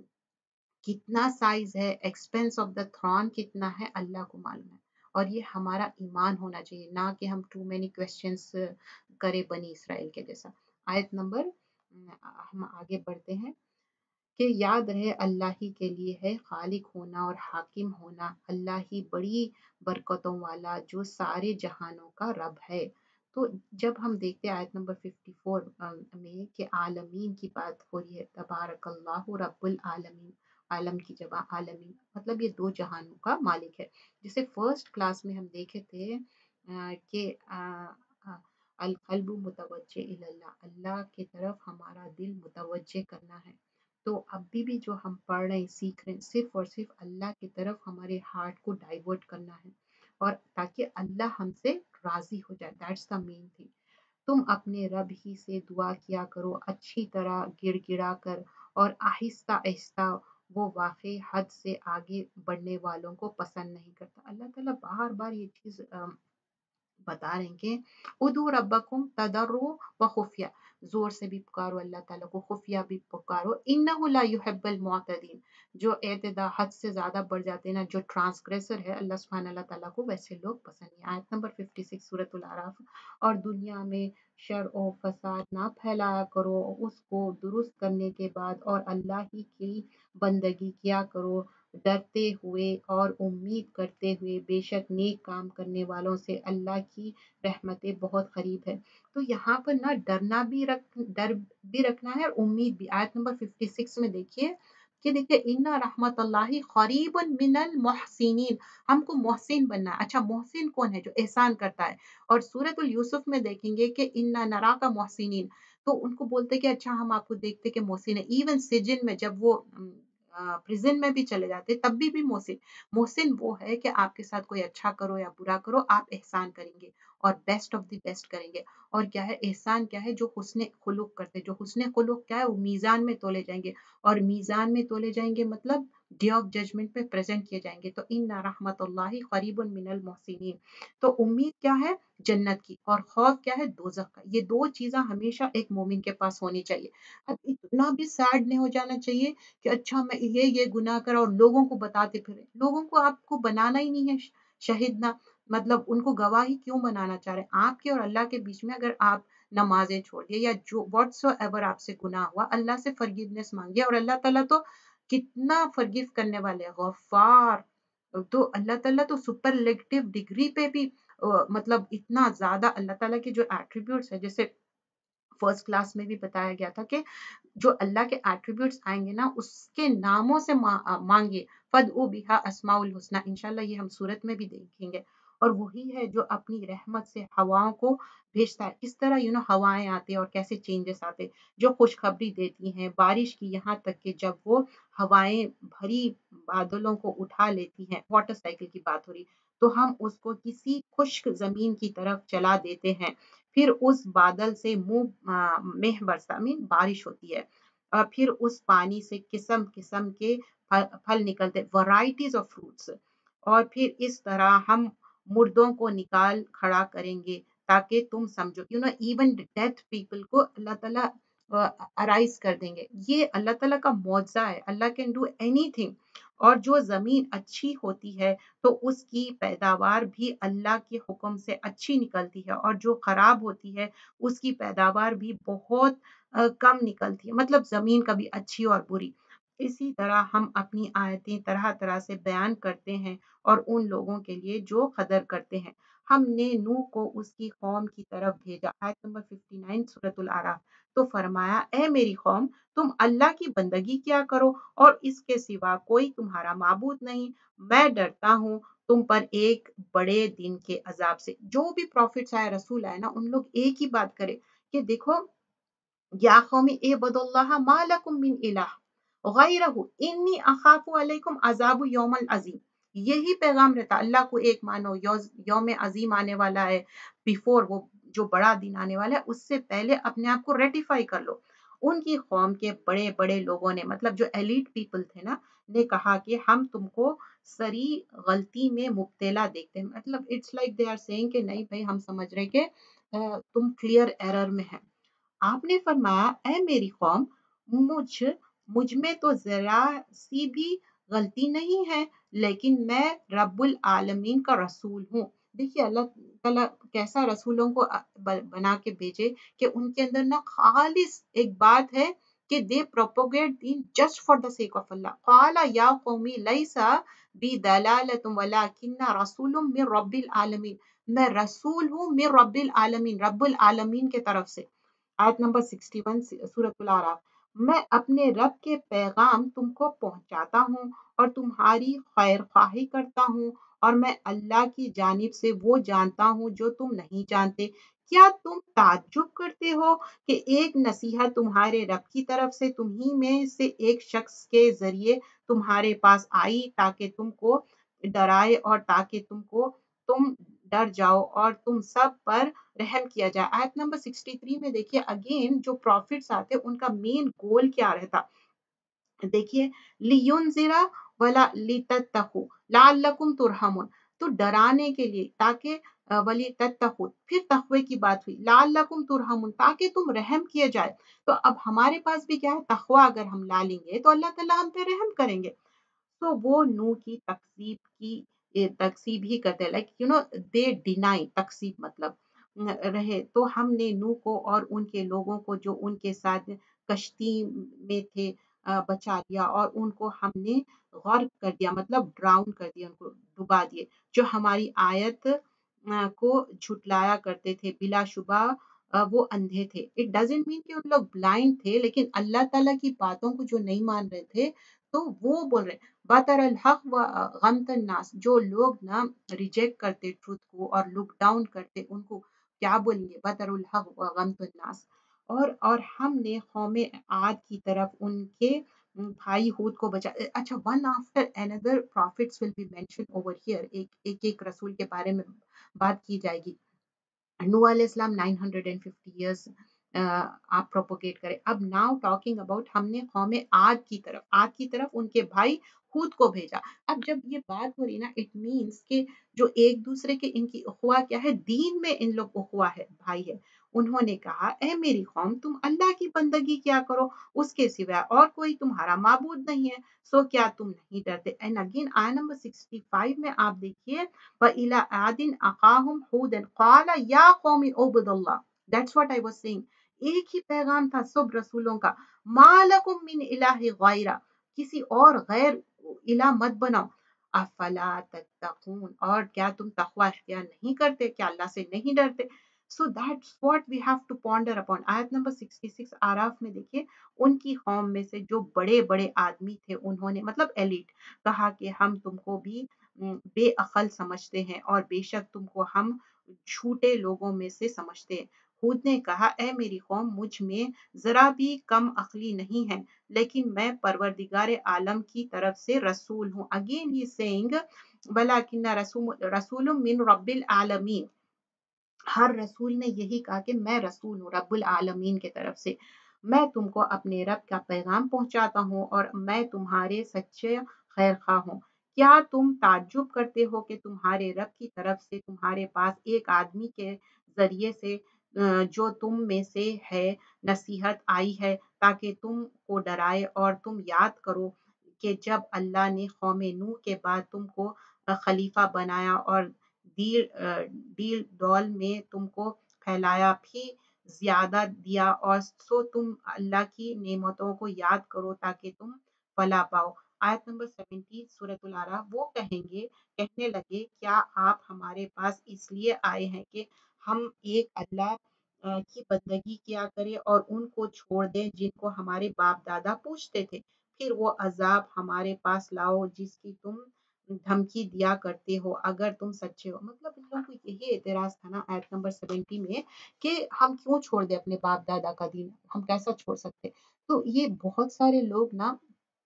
کتنا سائز ہے، ایکسپینس آف دا تھرون کتنا ہے، اللہ کو معلوم ہے. اور یہ ہمارا ایمان ہونا چاہیے، نہ کہ ہم ٹو مینی کویسچنس کرے بنی اسرائیل کے جیسا. آیت نمبر ہم آگے بڑھتے ہیں کہ یاد رہے اللہ ہی کے لیے ہے خالق ہونا اور حاکم ہونا، اللہ ہی بڑی برکتوں والا جو سارے جہانوں کا رب ہے. تو جب ہم دیکھتے ہیں آیت نمبر چون میں کہ عالمین کی بات ہو رہی ہے، تبارک اللہ رب العالمین، عالم کی جگہ عالمین مطلب یہ دو جہانوں کا مالک ہے. جسے فرسٹ کلاس میں ہم دیکھے تھے کہ القلب متوجہ اللہ، اللہ کی طرف ہمارا دل متوجہ کرنا ہے. تو ابھی بھی جو ہم پڑھ رہے ہیں سیکھ رہے ہیں صرف اور صرف اللہ کی طرف ہمارے ہارٹ کو ڈائیورٹ کرنا ہے، اور تاکہ اللہ ہم سے راضی ہو جائے. That's the main thing. تم اپنے رب ہی سے دعا کیا کرو اچھی طرح گڑ گڑا کر اور آہستہ آہستہ، وہ واقعی حد سے آگے بڑھنے والوں کو پسند نہیں کرتا. اللہ تعالیٰ بار بار یہ چیز بتا رہے ہیں کہ ادعوا ربکم تضرعا و خفیہ، زور سے بھی پکارو اللہ تعالیٰ کو، خفیہ بھی پکارو. انہ لا یحب المعتدین، جو اعتدا حد سے زیادہ بڑھ جاتے ہیں نا، جو ٹرانسگریسر ہے، اللہ سبحانہ اللہ تعالیٰ کو ویسے لوگ پسند نہیں. آیت نمبر چھپن سورۃ الاعراف. اور دنیا میں شر و فساد نہ پھیلایا کرو اس کو درست کرنے کے بعد، اور اللہ ہی کی بندگی کیا کرو ڈرتے ہوئے اور امید کرتے ہوئے، بے شک نیک کام کرنے والوں سے اللہ کی رحمتیں بہت قریب ہے. تو یہاں پر نا ڈرنا بھی رکھ ڈر بھی رکھنا ہے اور امید بھی. آیت نمبر چھپن میں دیکھیے کہ دیکھیے ان رحمت اللہ قریب من المحسنین، ہم کو محسن بننا ہے. اچھا محسن کون ہے؟ جو احسان کرتا ہے. اور سورۃ اليوسف میں دیکھیں گے کہ ان نراک محسنین، تو ان کو بولتے کہ اچھا ہم آپ کو دیکھتے کہ محسن ہے. ایون سجن میں جب وہ پریزن میں بھی چلے جاتے تب بھی بھی محسن محسن وہ ہے کہ آپ کے ساتھ کوئی اچھا کرو یا برا کرو آپ احسان کریں گے اور بیسٹ آف دی بیسٹ کریں گے. اور کیا ہے احسان؟ کیا ہے؟ جو حسن خلق کرتے، جو حسن خلق کیا ہے وہ میزان میں تولے جائیں گے، اور میزان میں تولے جائیں گے مطلب ڈے آف ججمنٹ میں پریزنٹ کیے جائیں گے. تو ان رحمت اللہ قریب من المحسنین. تو امید کیا ہے؟ جنت کی، اور خوف کیا ہے؟ دوزخ کا. یہ دو چیزیں ہمیشہ ایک مومن کے پاس ہونی چاہیے. اب اتنا بھی سیڈ نہیں ہو جانا چاہیے کہ اچھا میں یہ یہ گناہ کرا اور لوگوں کو بتاتے پھرے. لوگوں کو آپ کو بنانا ہی نہیں ہے شہید نہ، مطلب ان کو گواہی کیوں بنانا چاہ رہے ہیں؟ آپ کے اور اللہ کے بیچ میں اگر آپ نمازیں چھوڑ دیے یا جو واٹ سو ایور آپ سے گناہ ہوا، اللہ سے فرگیونیس مانگیے. اور اللہ تعالیٰ تو کتنا فرگیو کرنے والے، غفار، तो अल्लाह ताला तो सुपरलेटिव डिग्री पे भी अ, मतलब इतना ज्यादा अल्लाह ताला के जो एट्रीब्यूट्स है, जैसे फर्स्ट क्लास में भी बताया गया था कि जो अल्लाह के एट्रीब्यूट्स आएंगे ना उसके नामों से मा, आ, मांगे फद ओ बिहा अस्माउल हुस्ना, इंशाल्लाह ये हम सूरत में भी देखेंगे। और वही है जो अपनी रहमत से हवाओं को भेजता है। किस तरह यू नो हवाएं आती है और कैसे चेंजेस आते, जो खुशखबरी देती हैं बारिश की, यहाँ तक कि जब वो हवाएं भरी बादलों को उठा लेती हैं, वाटर साइकिल की बात हो रही, तो हम उसको किसी खुश्क जमीन की तरफ चला देते हैं, फिर उस बादल से मुंह आ, मेह बरसा मीन बारिश होती है, और फिर उस पानी से किस्म किस्म के फल, फल निकलते, वैरायटीज ऑफ फ्रूट्स, और फिर इस तरह हम मुर्दों को निकाल खड़ा करेंगे ताकि तुम समझो, you know even death people को अल्लाह ताला अराइज कर देंगे। ये अल्लाह ताला का मौजज़ा है, अल्लाह कैन डू एनीथिंग। और जो जमीन अच्छी होती है तो उसकी पैदावार भी अल्लाह के हुक्म से अच्छी निकलती है, और जो खराब होती है उसकी पैदावार भी बहुत अ, कम निकलती है, मतलब जमीन कभी अच्छी और बुरी। इसी तरह हम अपनी आयतें तरह तरह से बयान करते हैं और उन लोगों के लिए जो कदर करते हैं। हमने नूह को उसकी कौम की तरफ भेजा, आयत नंबर उनसठ सूरतुल आराफ। तो फरमाया, ए मेरी कौम, तुम अल्लाह की बंदगी क्या करो और इसके सिवा कोई तुम्हारा माबूद नहीं। मैं डरता हूँ तुम पर एक बड़े दिन के अजाब से। जो भी प्रॉफिट्स आए, रसूल आए ना, उन लोग एक ही बात करे कि देखो, या कौमी इबुदुल्लाह मा लकुम मिन इलाह गैरहु इन्नी अखाफु अलैकुम अजाबु यौमल अजीम। यही पैगाम रहता, अल्लाह को एक मानो, यौम अजीम आने वाला है, बिफोर वो जो बड़ा दिन आने वाला है उससे पहले अपने आप को रेटिफाई कर लो। उनकी कौम के बड़े बड़े लोगों ने, मतलब जो एलीट पीपल थे ना, ने कहा कि हम तुमको सरी गलती में मुब्तला देखते हैं, मतलब it's like they are saying कि नहीं भाई, हम समझ रहे कि अ, तुम क्लियर एरर में है। आपने फरमाया, ऐ मेरी कौम, मुझ मुझ में तो जरा सी भी गलती नहीं है, लेकिन मैं रब्बुल आलमीन का रसूल हूँ। देखिए अल्लाह ताला कैसा रसूलों को अ, ब- बना के भेजे कि उनके अंदर ना खालिस एक बात है कि दे प्रोपोगेट दीन just for the sake of अल्लाह। काला या कौमी लैसा बी दलालतुम वलाकिन्ना रसूलुम मिन रब्बिल आलमीन। मैं रसूल हूँ मिन रब्बिल आलमीन, रब्बुल आलमीन के तरफ से। आयत नंबर इकसठ सूरत आराफ। मैं अपने रब के पैगाम तुमको पहुंचाता हूँ और तुम्हारी खैर ख्वाही करता हूँ, और मैं अल्लाह की जानिब से वो जानता हूँ जो तुम नहीं जानते। क्या तुम ताज्जुब करते हो कि एक नसीहत तुम्हारे रब की तरफ से तुम्ही में से एक शख्स के जरिए तुम्हारे पास आई ताकि तुमको डराए और ताकि तुमको तुम डर जाओ और तुम सब पर रहम किया जाए। आयत नंबर तिरसठ में देखिए अगेन जो प्रॉफिट्स आते हैं उनका मेन गोल क्या रहता, देखिए, लियुनजिरा वला लितत्तकू लाल्लकुम तुरहमुन। तो डराने के लिए, ताकि अ, वली तत्तकू, फिर तकवे की बात हुई, लाल्लकुम तुरहमुन, ताकि तुम रहम किए जाए। तो अब हमारे पास भी क्या है, तकवा अगर हम ला लेंगे तो अल्लाह ताला हम पे रहम करेंगे। तो वो नूह की तकसीब की ए, तकसीब ही करते हैं, like you know they deny, तकसीब मतलब न- रहे। तो हमने नूह को और उनके लोगों को जो उनके साथ कश्ती में थे अ, बचा लिया, और उनको हमने गर्क कर दिया, मतलब ड्राउन कर दिया, उनको डुबा दिए। जो हमारी आयत अ, को झुटलाया करते थे, बिलाशुबा अ, वो अंधे थे। इट डजंट मीन कि उन लोग ब्लाइंड थे, लेकिन अल्लाह ताला की बातों को जो नहीं मान रहे थे, तो वो बोल रहे बतरल हक व गमतन नास। जो लोग ना रिजेक्ट करते ट्रुथ को और लुक डाउन करते, उनको क्या बोलेंगे, बतरुल हक व गमतन नास। और और हमने कौमे आद की तरफ उनके उम, भाई हूद को बचा। अच्छा, one after another prophets will be mention over here, एक एक एक रसूल के बारे में बात की जाएगी। नूह अलैहिस्सलाम नाइन हंड्रेड फिफ्टी इयर्स आप प्रोपोगेट करें। अब नाउ टॉकिंग अबाउट, हमने कौम आद की तरफ आद की तरफ उनके भाई हूद को भेजा। अब जब ये बात हो रही ना, इट मीन्स कि जो एक दूसरे के इनकी उखवा क्या है, दीन में इन लोग उखवा है, भाई है। उन्होंने कहा, ए मेरी कौम, तुम अल्लाह की बंदगी क्या करो, उसके सिवा और कोई तुम्हारा माबूद नहीं है, सो क्या तुम नहीं डरते। एंड अगेन आया नंबर सिक्सटी फाइव में आप देखिए, وإلى عاد أخاهم هودا قال या कौमी उबुदुल्लाह। That's what I was saying. एक ही पैगाम था सब रसूलों का, मालकुम मिन इलाहि गैरा, किसी और गैर इला मत बनाओ। अफला तत्तकून, और क्या तुम तकवा इख्तियार नहीं करते, क्या अल्लाह से नहीं डरते? So that's what we have to ponder upon. आयत नंबर सिक्सटी सिक्स आराफ में देखिए, उनकी कौम में से जो बड़े बड़े आदमी थे, उन्होंने मतलब एलिट, कहा कि हम तुमको भी उम, बेअक़ल समझते हैं और बेशक तुमको हम झूठे लोगों में से समझते हैं। हूद ने कहा, ए मेरी कौम, मुझ में जरा भी कम अक्ली नहीं है, लेकिन मैं परवरदिगार आलम की तरफ से रसूल हूँ। अगेन ही सेइंग वलाकिन्ना रसूल रसूलुम मिन रब्बिल आलमीन। हर रसूल ने यही कहा कि मैं रसूल हूँ रब्बुल आलमीन की तरफ से, मैं तुमको अपने रब का पैगाम पहुंचाता हूँ और मैं तुम्हारे सच्चे खैर खा हूँ। क्या तुम ताज्जुब करते हो कि तुम्हारे रब की तरफ से तुम्हारे पास एक आदमी के जरिए से अ, जो तुम में से है नसीहत आई है, ताकि तुमको डराए और तुम याद करो कि जब अल्लाह ने कौम नूह के बाद तुमको अ, खलीफा बनाया और डील अ, डील डॉल में तुमको फैलाया, भी ज्यादा दिया, और सो तुम अल्लाह की नेमतों को याद करो ताकि तुम फला पाओ। आयत नंबर सत्तर सूरतुल आराफ। वो कहेंगे, कहने लगे, क्या आप हमारे पास इसलिए आए हैं कि हम एक अल्लाह अ, की बंदगी किया करें और उनको छोड़ दें जिनको हमारे बाप दादा पूछते थे? फिर वो अजाब हमारे पास लाओ जिसकी तुम धमकी दिया करते हो, अगर तुम सच्चे हो। मतलब इन लोगों को यही एतराज था ना आयत नंबर सत्तर में, कि हम क्यों छोड़ दे अपने बाप दादा का दीन, हम कैसा छोड़ सकते। तो ये बहुत सारे लोग ना,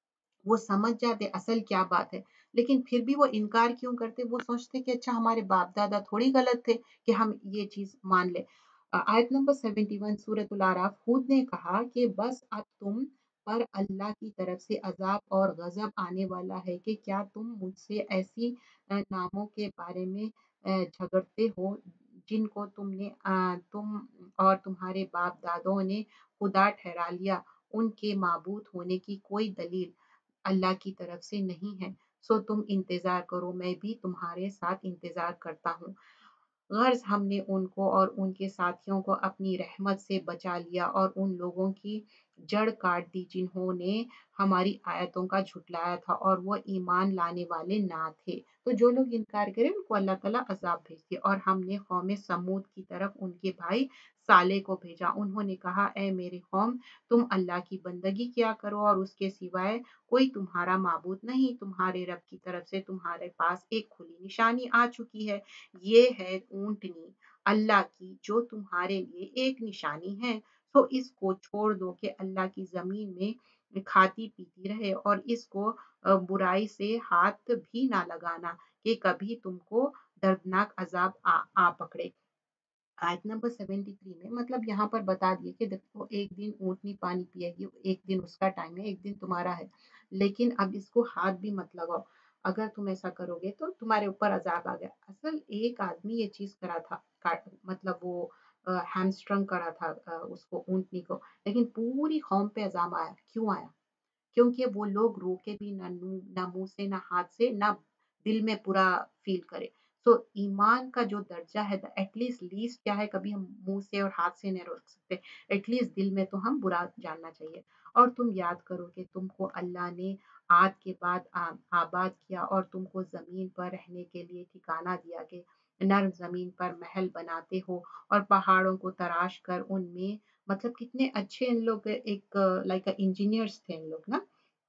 वो समझ जाते असल क्या बात है, लेकिन फिर भी वो इनकार क्यों करते? वो सोचते कि अच्छा, हमारे बाप दादा थोड़ी गलत थे कि हम ये चीज मान ले। अ, आयत नंबर इकहत्तर सूरतुल आराफ। हूद ने कहा कि बस अब तुम पर अल्लाह की तरफ से अजाब और गजब आने वाला है कि क्या तुम मुझसे ऐसी अ, नामों के बारे में अ, झगड़ते हो जिनको तुमने अ, तुम और तुम्हारे बाप दादों ने खुदा ठहरा लिया, उनके माबूद होने की कोई दलील अल्लाह की तरफ से नहीं है। सो तुम इंतजार करो, मैं भी तुम्हारे साथ इंतजार करता हूँ। गर्ज हमने उनको और उनके साथियों को अपनी रहमत से बचा लिया और उन लोगों की जड़ काट दी जिन्होंने हमारी आयतों का झुटलाया था और वो ईमान लाने वाले ना थे। तो जो लोग इनकार करें उनको अल्लाह ताला अजाब भेज दिया। और हमने कौम समूद की तरफ उनके भाई साले को भेजा, उन्होंने कहा, ए मेरी कौम, तुम अल्लाह की बंदगी किया करो और उसके सिवाय कोई तुम्हारा माबूद नहीं। तुम्हारे रब की तरफ से तुम्हारे पास एक खुली निशानी आ चुकी है, ये है ऊंटनी अल्लाह की जो तुम्हारे लिए एक निशानी है। तो इसको छोड़ दो कि अल्लाह की जमीन में खाती पीती रहे और इसको अ, बुराई से हाथ भी ना लगाना कि कभी तुमको दर्दनाक अजाब आ, आ पकड़े। आयत नंबर तिहत्तर में मतलब यहाँ पर बता दिए कि देखो, एक दिन ऊँटनी पानी पिएगी, एक दिन उसका टाइम है, एक दिन तुम्हारा है, लेकिन अब इसको हाथ भी मत लगाओ। अगर तुम ऐसा करोगे तो तुम्हारे ऊपर अजाब आ गया। असल एक आदमी ये चीज करा था, काट मतलब वो हैमस्ट्रंग करा था अ, उसको ऊँटनी को, लेकिन पूरी कौम पे अजाब आया। क्यों आया? क्योंकि वो लोग रोके भी ना, नू- ना मुंह से ना हाथ से ना दिल में पूरा फील करे। तो ईमान का जो दर्जा है, एटलीस्ट लीस्ट क्या है, कभी हम मुंह से और हाथ से नहीं रोक सकते, एटलीस्ट दिल में तो हम बुरा जानना चाहिए। और तुम याद करो कि तुमको अल्लाह ने आद के बाद आ, आबाद किया और तुमको जमीन पर रहने के लिए ठिकाना दिया कि नर्म जमीन पर महल बनाते हो और पहाड़ों को तराश कर उनमें, मतलब कितने अच्छे इन लोग एक लाइक इंजीनियर्स थे इन लोग ना,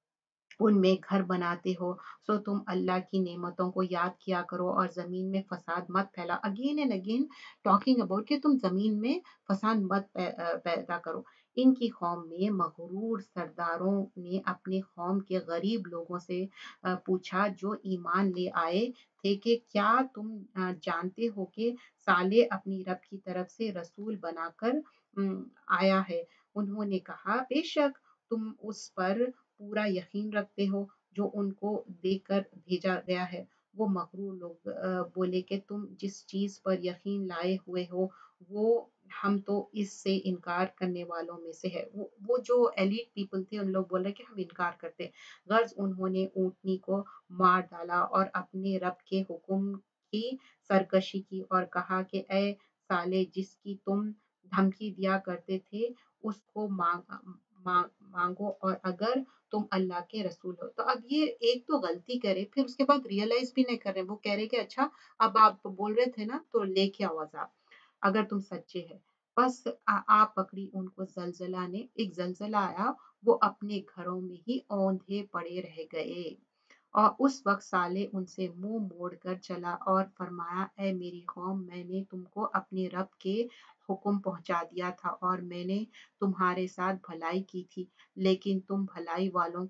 उनमें घर बनाते हो। सो तुम अल्लाह की नेमतों को याद किया करो और जमीन में फसाद मत फैला। Again and again talking about कि तुम जमीन में फसाद मत पै- अ, पैदा करो। इनकी कौम में मगरूर सरदारों ने अपने कौम के गरीब लोगों से अ, पूछा जो ईमान ले आए थे कि क्या तुम अ, जानते हो कि साले अपनी रब की तरफ से रसूल बनाकर उम, आया है? उन्होंने कहा, बेशक तुम उस पर पूरा यकीन रखते हो जो उनको देकर भेजा गया है। वो मगरूर लोग अ, बोले कि तुम जिस चीज पर यकीन लाए हुए हो वो हम तो इससे इनकार करने वालों में से है। वो वो जो एलिट पीपल थे उन लोग बोल रहे कि हम इनकार करते हैं। गर्ज उन्होंने ऊंटनी को मार डाला और अपने रब के हुक्म की सरकशी की और कहा कि ए साले, जिसकी तुम धमकी दिया करते थे उसको मांग मांगो और अगर तुम अल्लाह के रसूल हो। तो अब ये एक तो गलती करे, फिर उसके बाद रियलाइज भी नहीं कर रहे, वो कह रहे कि अच्छा अब आप बोल रहे थे ना तो लेके आओ अजाब अगर तुम सच्चे हैं। बस आ, आप पकड़ी उनको जलजला ने, एक जलजला आया, वो अपने घरों में ही औंधे पड़े रह गए। और उस वक्त साले उनसे मुंह मोड़ कर चला और फरमाया, ए मेरी कौम, मैंने तुमको अपने रब के हुक्म पहुंचा दिया था और मैंने तुम्हारे साथ भलाई की थी, लेकिन तुम भलाई वालों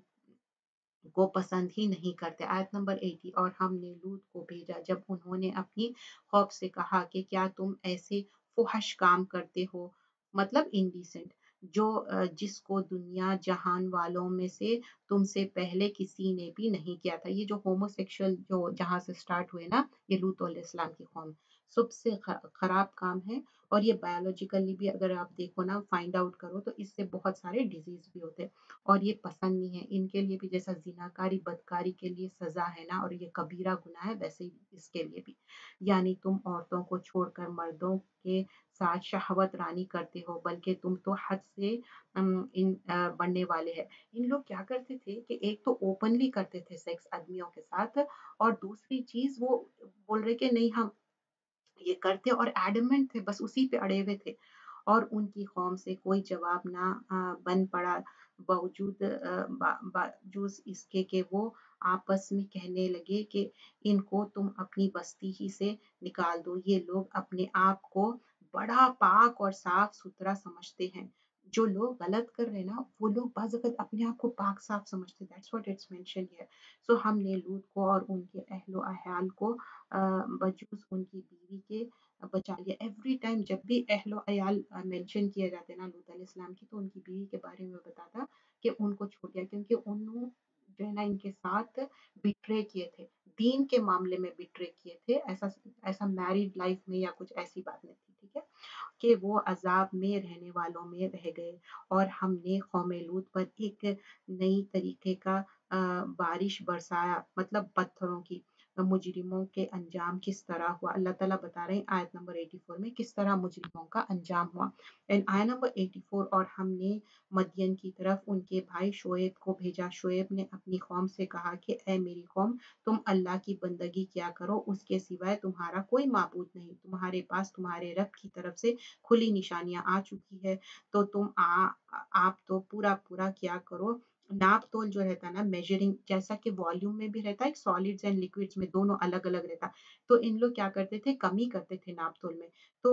को पसंद ही नहीं करते। आयत नंबर अस्सी, और हमने लूत को भेजा जब उन्होंने अपनी खौफ से कहा कि क्या तुम ऐसे फुहश काम करते हो, मतलब इंडिसेंट, जो अ, जिसको दुनिया जहान वालों में से तुमसे पहले किसी ने भी नहीं किया था। ये जो होमोसेक्सुअल जो जहां से स्टार्ट हुए ना, ये लूत अलैहिस्सलाम की कौम, सबसे ख- खराब काम है। और ये बायोलॉजिकली भी अगर आप देखो ना, फाइंड आउट करो, तो इससे बहुत सारे डिजीज भी होते हैं और ये पसंद नहीं है इनके लिए भी। जैसा जिनाकारी बदकारी के लिए सजा है ना, और ये कबीरा गुनाह है, वैसे ही इसके लिए भी। यानी तुम औरतों को छोड़कर मर्दों के साथ शहवत रानी करते हो, बल्कि तुम तो हद से अम, इन अ, बढ़ने वाले हैं। इन लोग क्या करते थे कि एक तो ओपनली करते थे सेक्स आदमियों के साथ, और दूसरी चीज वो बोल रहे कि नहीं हम ये करते, और एडमेंट थे, बस उसी पे अड़े हुए थे। और उनकी कौम से कोई जवाब ना अ, बन पड़ा, बावजूद अ, बा, बावजूद इसके कि वो आपस में कहने लगे कि इनको तुम अपनी बस्ती ही से निकाल दो। ये लोग अपने आप को बड़ा पाक और साफ सुथरा समझते हैं। जो लोग गलत कर रहे हैं ना, वो लोग बाज़ अपने आप को पाक साफ समझते हैं। That's what it's mention here. सो हमने लूत को और उनके अहलो अहयाल को बजूस उनकी बीवी के बचा लिया। एवरी टाइम जब भी अहलो अयाल मेंशन किए जाते ना लूत अलैहिस्सलाम की, तो उनकी बीवी के बारे में बताता कि उनको छोड़ दिया, क्योंकि उन्होंने जो है ना इनके साथ बिट्रे किए थे, दीन के मामले में बिट्रे किए थे। ऐसा ऐसा मैरिड लाइफ में या कुछ ऐसी बात नहीं थी, ठीक है, कि वो अजाब में रहने वालों में रह गए। और हमने कौम लूत पर एक नई तरीके का अ, बारिश बरसाया, मतलब पत्थरों की। मुजरिमों के अंजाम किस तरह हुआ, अल्लाह ताला बता रहे हैं आयत नंबर चौरासी में किस तरह मुजरिमों का अंजाम हुआ। एंड आयत नंबर चौरासी, और हमने मदियन की तरफ उनके भाई शोएब को भेजा। शोएब ने अपनी कौम से कहा कि ए मेरी कौम, तुम अल्लाह की बंदगी क्या करो, उसके सिवाय तुम्हारा कोई माबूद नहीं। तुम्हारे पास तुम्हारे रब की तरफ से खुली निशानियां आ चुकी है, तो तुम आ, आप तो पूरा पूरा क्या करो। नाप तोल जो रहता है ना, मेजरिंग, जैसा कि वॉल्यूम में भी रहता है, सॉलिड्स एंड लिक्विड्स में दोनों अलग अलग रहता, तो इन लोग क्या करते थे, कमी करते थे नाप तोल में। तो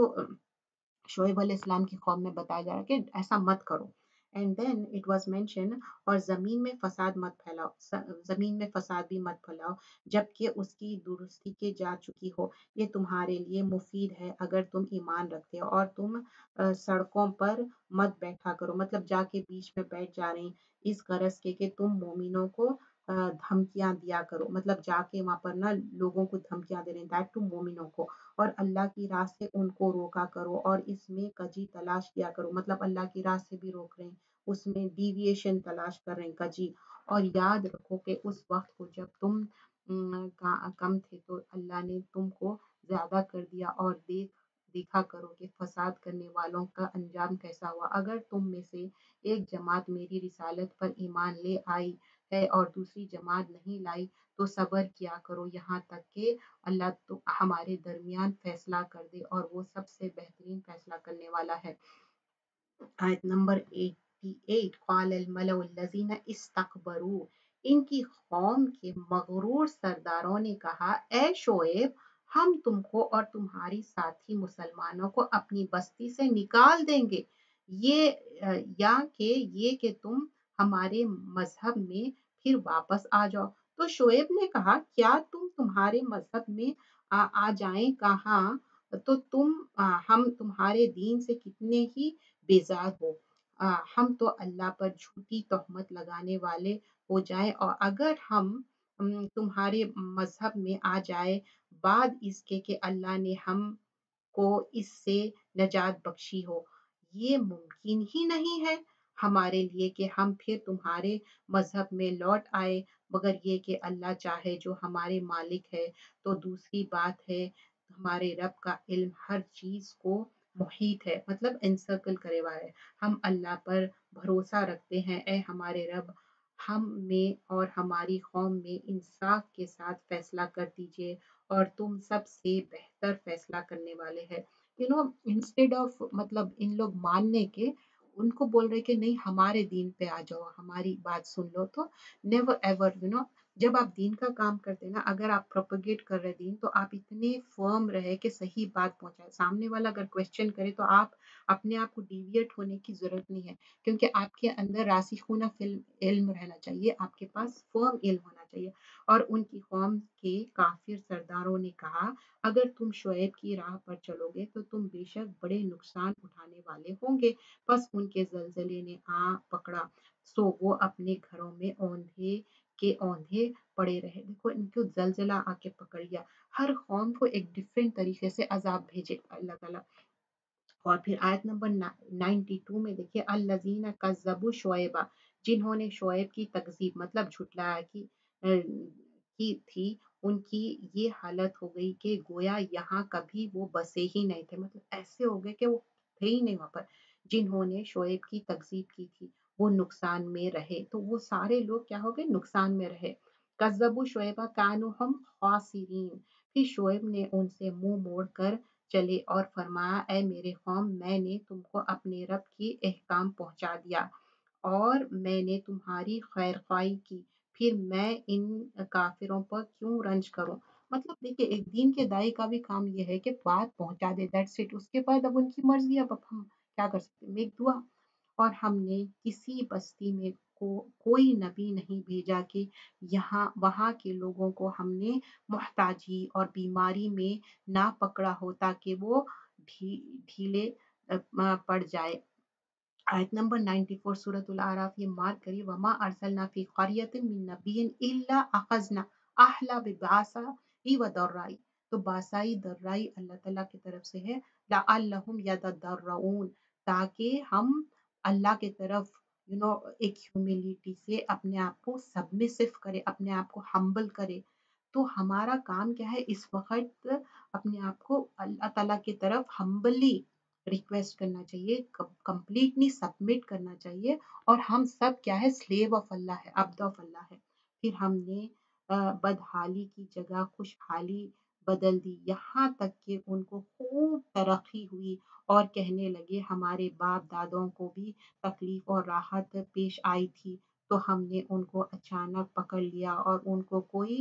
शोएब अलैहिस्सलाम की कौम में बताया जा रहा है कि ऐसा मत करो। And then it was mention, और जमीन में फसाद मत फैलाओ, जमीन में फसाद भी मत फैलाओ जबकि उसकी दुरुस्ती की जा चुकी हो। ये तुम्हारे लिए मुफीद है अगर तुम ईमान रखते हो। और तुम अ, सड़कों पर मत बैठा करो, मतलब जाके बीच में बैठ जा रहे हैं, इस गरज के कि तुम मोमिनों को अ, धमकियां दिया करो, मतलब जाके वहां पर ना लोगों को धमकियां दे रहे हैं, दैट टू मोमिनों को। और अल्लाह की राह से उनको रोका करो, और इसमें कजी तलाश किया करो, मतलब अल्लाह की राह से भी रोक रहे हैं, उसमें डिविएशन तलाश कर रहे हैं, कजी। और याद रखो कि उस वक्त को जब तुम अम, का- कम थे तो अल्लाह ने तुमको ज्यादा कर दिया। और देख देखा करो कि फसाद करने वालों का अंजाम कैसा हुआ। अगर तुम में से एक जमात मेरी रिसालत पर ईमान ले आई है और दूसरी जमात नहीं लाई, तो सब्र किया करो यहाँ तक कि अल्लाह तो हमारे दरमियान फैसला कर दे, और वो सबसे बेहतरीन फैसला करने वाला है। आयत नंबर अठासी, क़ाल अल-मलअ अल्लज़ीना इस्तकबरू, इनकी कौम के मगरूर सरदारों ने कहा, ए शोएब, हम तुमको और तुम्हारी साथी मुसलमानों को अपनी बस्ती से निकाल देंगे, ये अ, या कि ये कि तुम हमारे मजहब में फिर वापस आ जाओ। तो शोएब ने कहा, क्या तुम तुम्हारे मजहब में आ, आ जाएं, कहा तो तुम आ, हम तुम्हारे दीन से कितने ही बेजार हो। आ, हम तो अल्लाह पर झूठी तोहमत लगाने वाले हो जाए, और अगर हम हम तुम्हारे मजहब में आ जाए बाद इसके कि अल्लाह ने हम को इससे नजात बख्शी हो, ये मुमकिन ही नहीं है हमारे लिए कि हम फिर तुम्हारे मजहब में लौट आए, मगर ये कि अल्लाह चाहे जो हमारे मालिक है। तो दूसरी बात है, हमारे रब का इल्म हर चीज को मुहीत है, मतलब एनसर्कल करे हुआ है। हम अल्लाह पर بھروسہ رکھتے ہیں اے ہمارے رب ہم میں اور ہماری قوم میں انصاف کے ساتھ فیصلہ کر دیجیے اور تم سب سے بہتر فیصلہ کرنے والے ہیں یو نو انسٹیڈ آف مطلب ان لوگ ماننے کے ان کو بول رہے کہ نہیں ہمارے دین پہ آ جاؤ ہماری بات سن لو تو نیور ایور یو نو جب آپ دین کا کام کرتے ہیں نا اگر آپ پروپگیٹ کر رہے دین تو آپ اتنے فرم رہے کہ صحیح بات پہنچائے سامنے والا اگر کوشچن کرے تو آپ اپنے آپ کو ڈیویٹ ہونے کی ضرورت نہیں ہے کیونکہ آپ کے اندر راسخونہ علم رہنا چاہیے آپ کے پاس فرم علم ہونا چاہیے اور ان کی قوم کے کافر سرداروں نے کہا اگر تم شعیب کی راہ پر چلو گے تو تم بے شک بڑے نقصان اٹھانے والے ہوں گے بس ان کے زلزلے نے آ پکڑا سو وہ اپنے گھروں میں اوندھے کے اوندھے پڑے رہے دیکھو ان کو زلزلہ آ کے پکڑ گیا ہر قوم کو ایک ڈفرینٹ طریقے سے عذاب بھیجے اللہ تعالیٰ اور پھر آیت نمبر نائنٹی ٹو میں دیکھیے الذین کذبوا شعیبا جنہوں نے شعیب کی تکذیب مطلب جھٹلایا کی کی تھی ان کی یہ حالت ہو گئی کہ گویا یہاں کبھی وہ بسے ہی نہیں تھے مطلب ایسے ہو گئے کہ وہ تھے ہی نہیں وہاں پر جنہوں نے شعیب کی تکذیب کی تھی وہ نقصان میں رہے تو وہ سارے لوگ کیا ہو گئے نقصان میں رہے کذبوا شعیبا کانوا ہم خاسرین پھر شعیب نے ان سے منہ موڑ کر چلے اور فرمایا اے میرے قوم میں نے تم کو اپنے رب کی احکام پہنچا دیا اور میں نے تمہاری خیر خواہی کی پھر میں ان کافروں پر کیوں رنج کروں مطلب دیکھیے ایک دین کے دائی کا بھی کام یہ ہے کہ بات پہنچا دے دیٹس اٹ اس کے بعد اب ان کی مرضی اب ہم کیا کر سکتے میک دعا اور ہم نے کسی بستی میں کو کوئی نبی نہیں بھیجا کہ یہاں وہاں کے لوگوں کو ہم نے محتاجی اور بیماری میں نہ پکڑا ہو تاکہ وہ ڈھیلے پڑ جائے آیت نمبر نائنٹی فور سورۃ الاعراف یہ مارک کریے وما ارسلنا فی قریۃ من نبی الا اخذنا اہلا بباسائی و ضرائی تو باسائی ضرائی اللہ تعالیٰ کی طرف سے ہے لعلہم یتضرعون تاکہ ہم اللہ کی طرف یو نو ایک ہیوملٹی سے اپنے آپ کو سبمسو کرے اپنے آپ کو ہمبل کرے تو ہمارا کام کیا ہے اس وقت اپنے آپ کو اللہ تعالیٰ کی طرف ہمبلی ریکویسٹ کرنا چاہیے کمپلیٹلی سبمٹ کرنا چاہیے اور ہم سب کیا ہے سلیو آف اللہ ہے عبد آف اللہ ہے پھر ہم نے بدحالی کی جگہ خوشحالی بدل دی یہاں تک کہ ان کو خوب ترقی ہوئی اور کہنے لگے ہمارے باپ دادوں کو بھی تکلیف اور راحت پیش آئی تھی تو ہم نے ان کو اچانک پکڑ لیا اور ان کو کوئی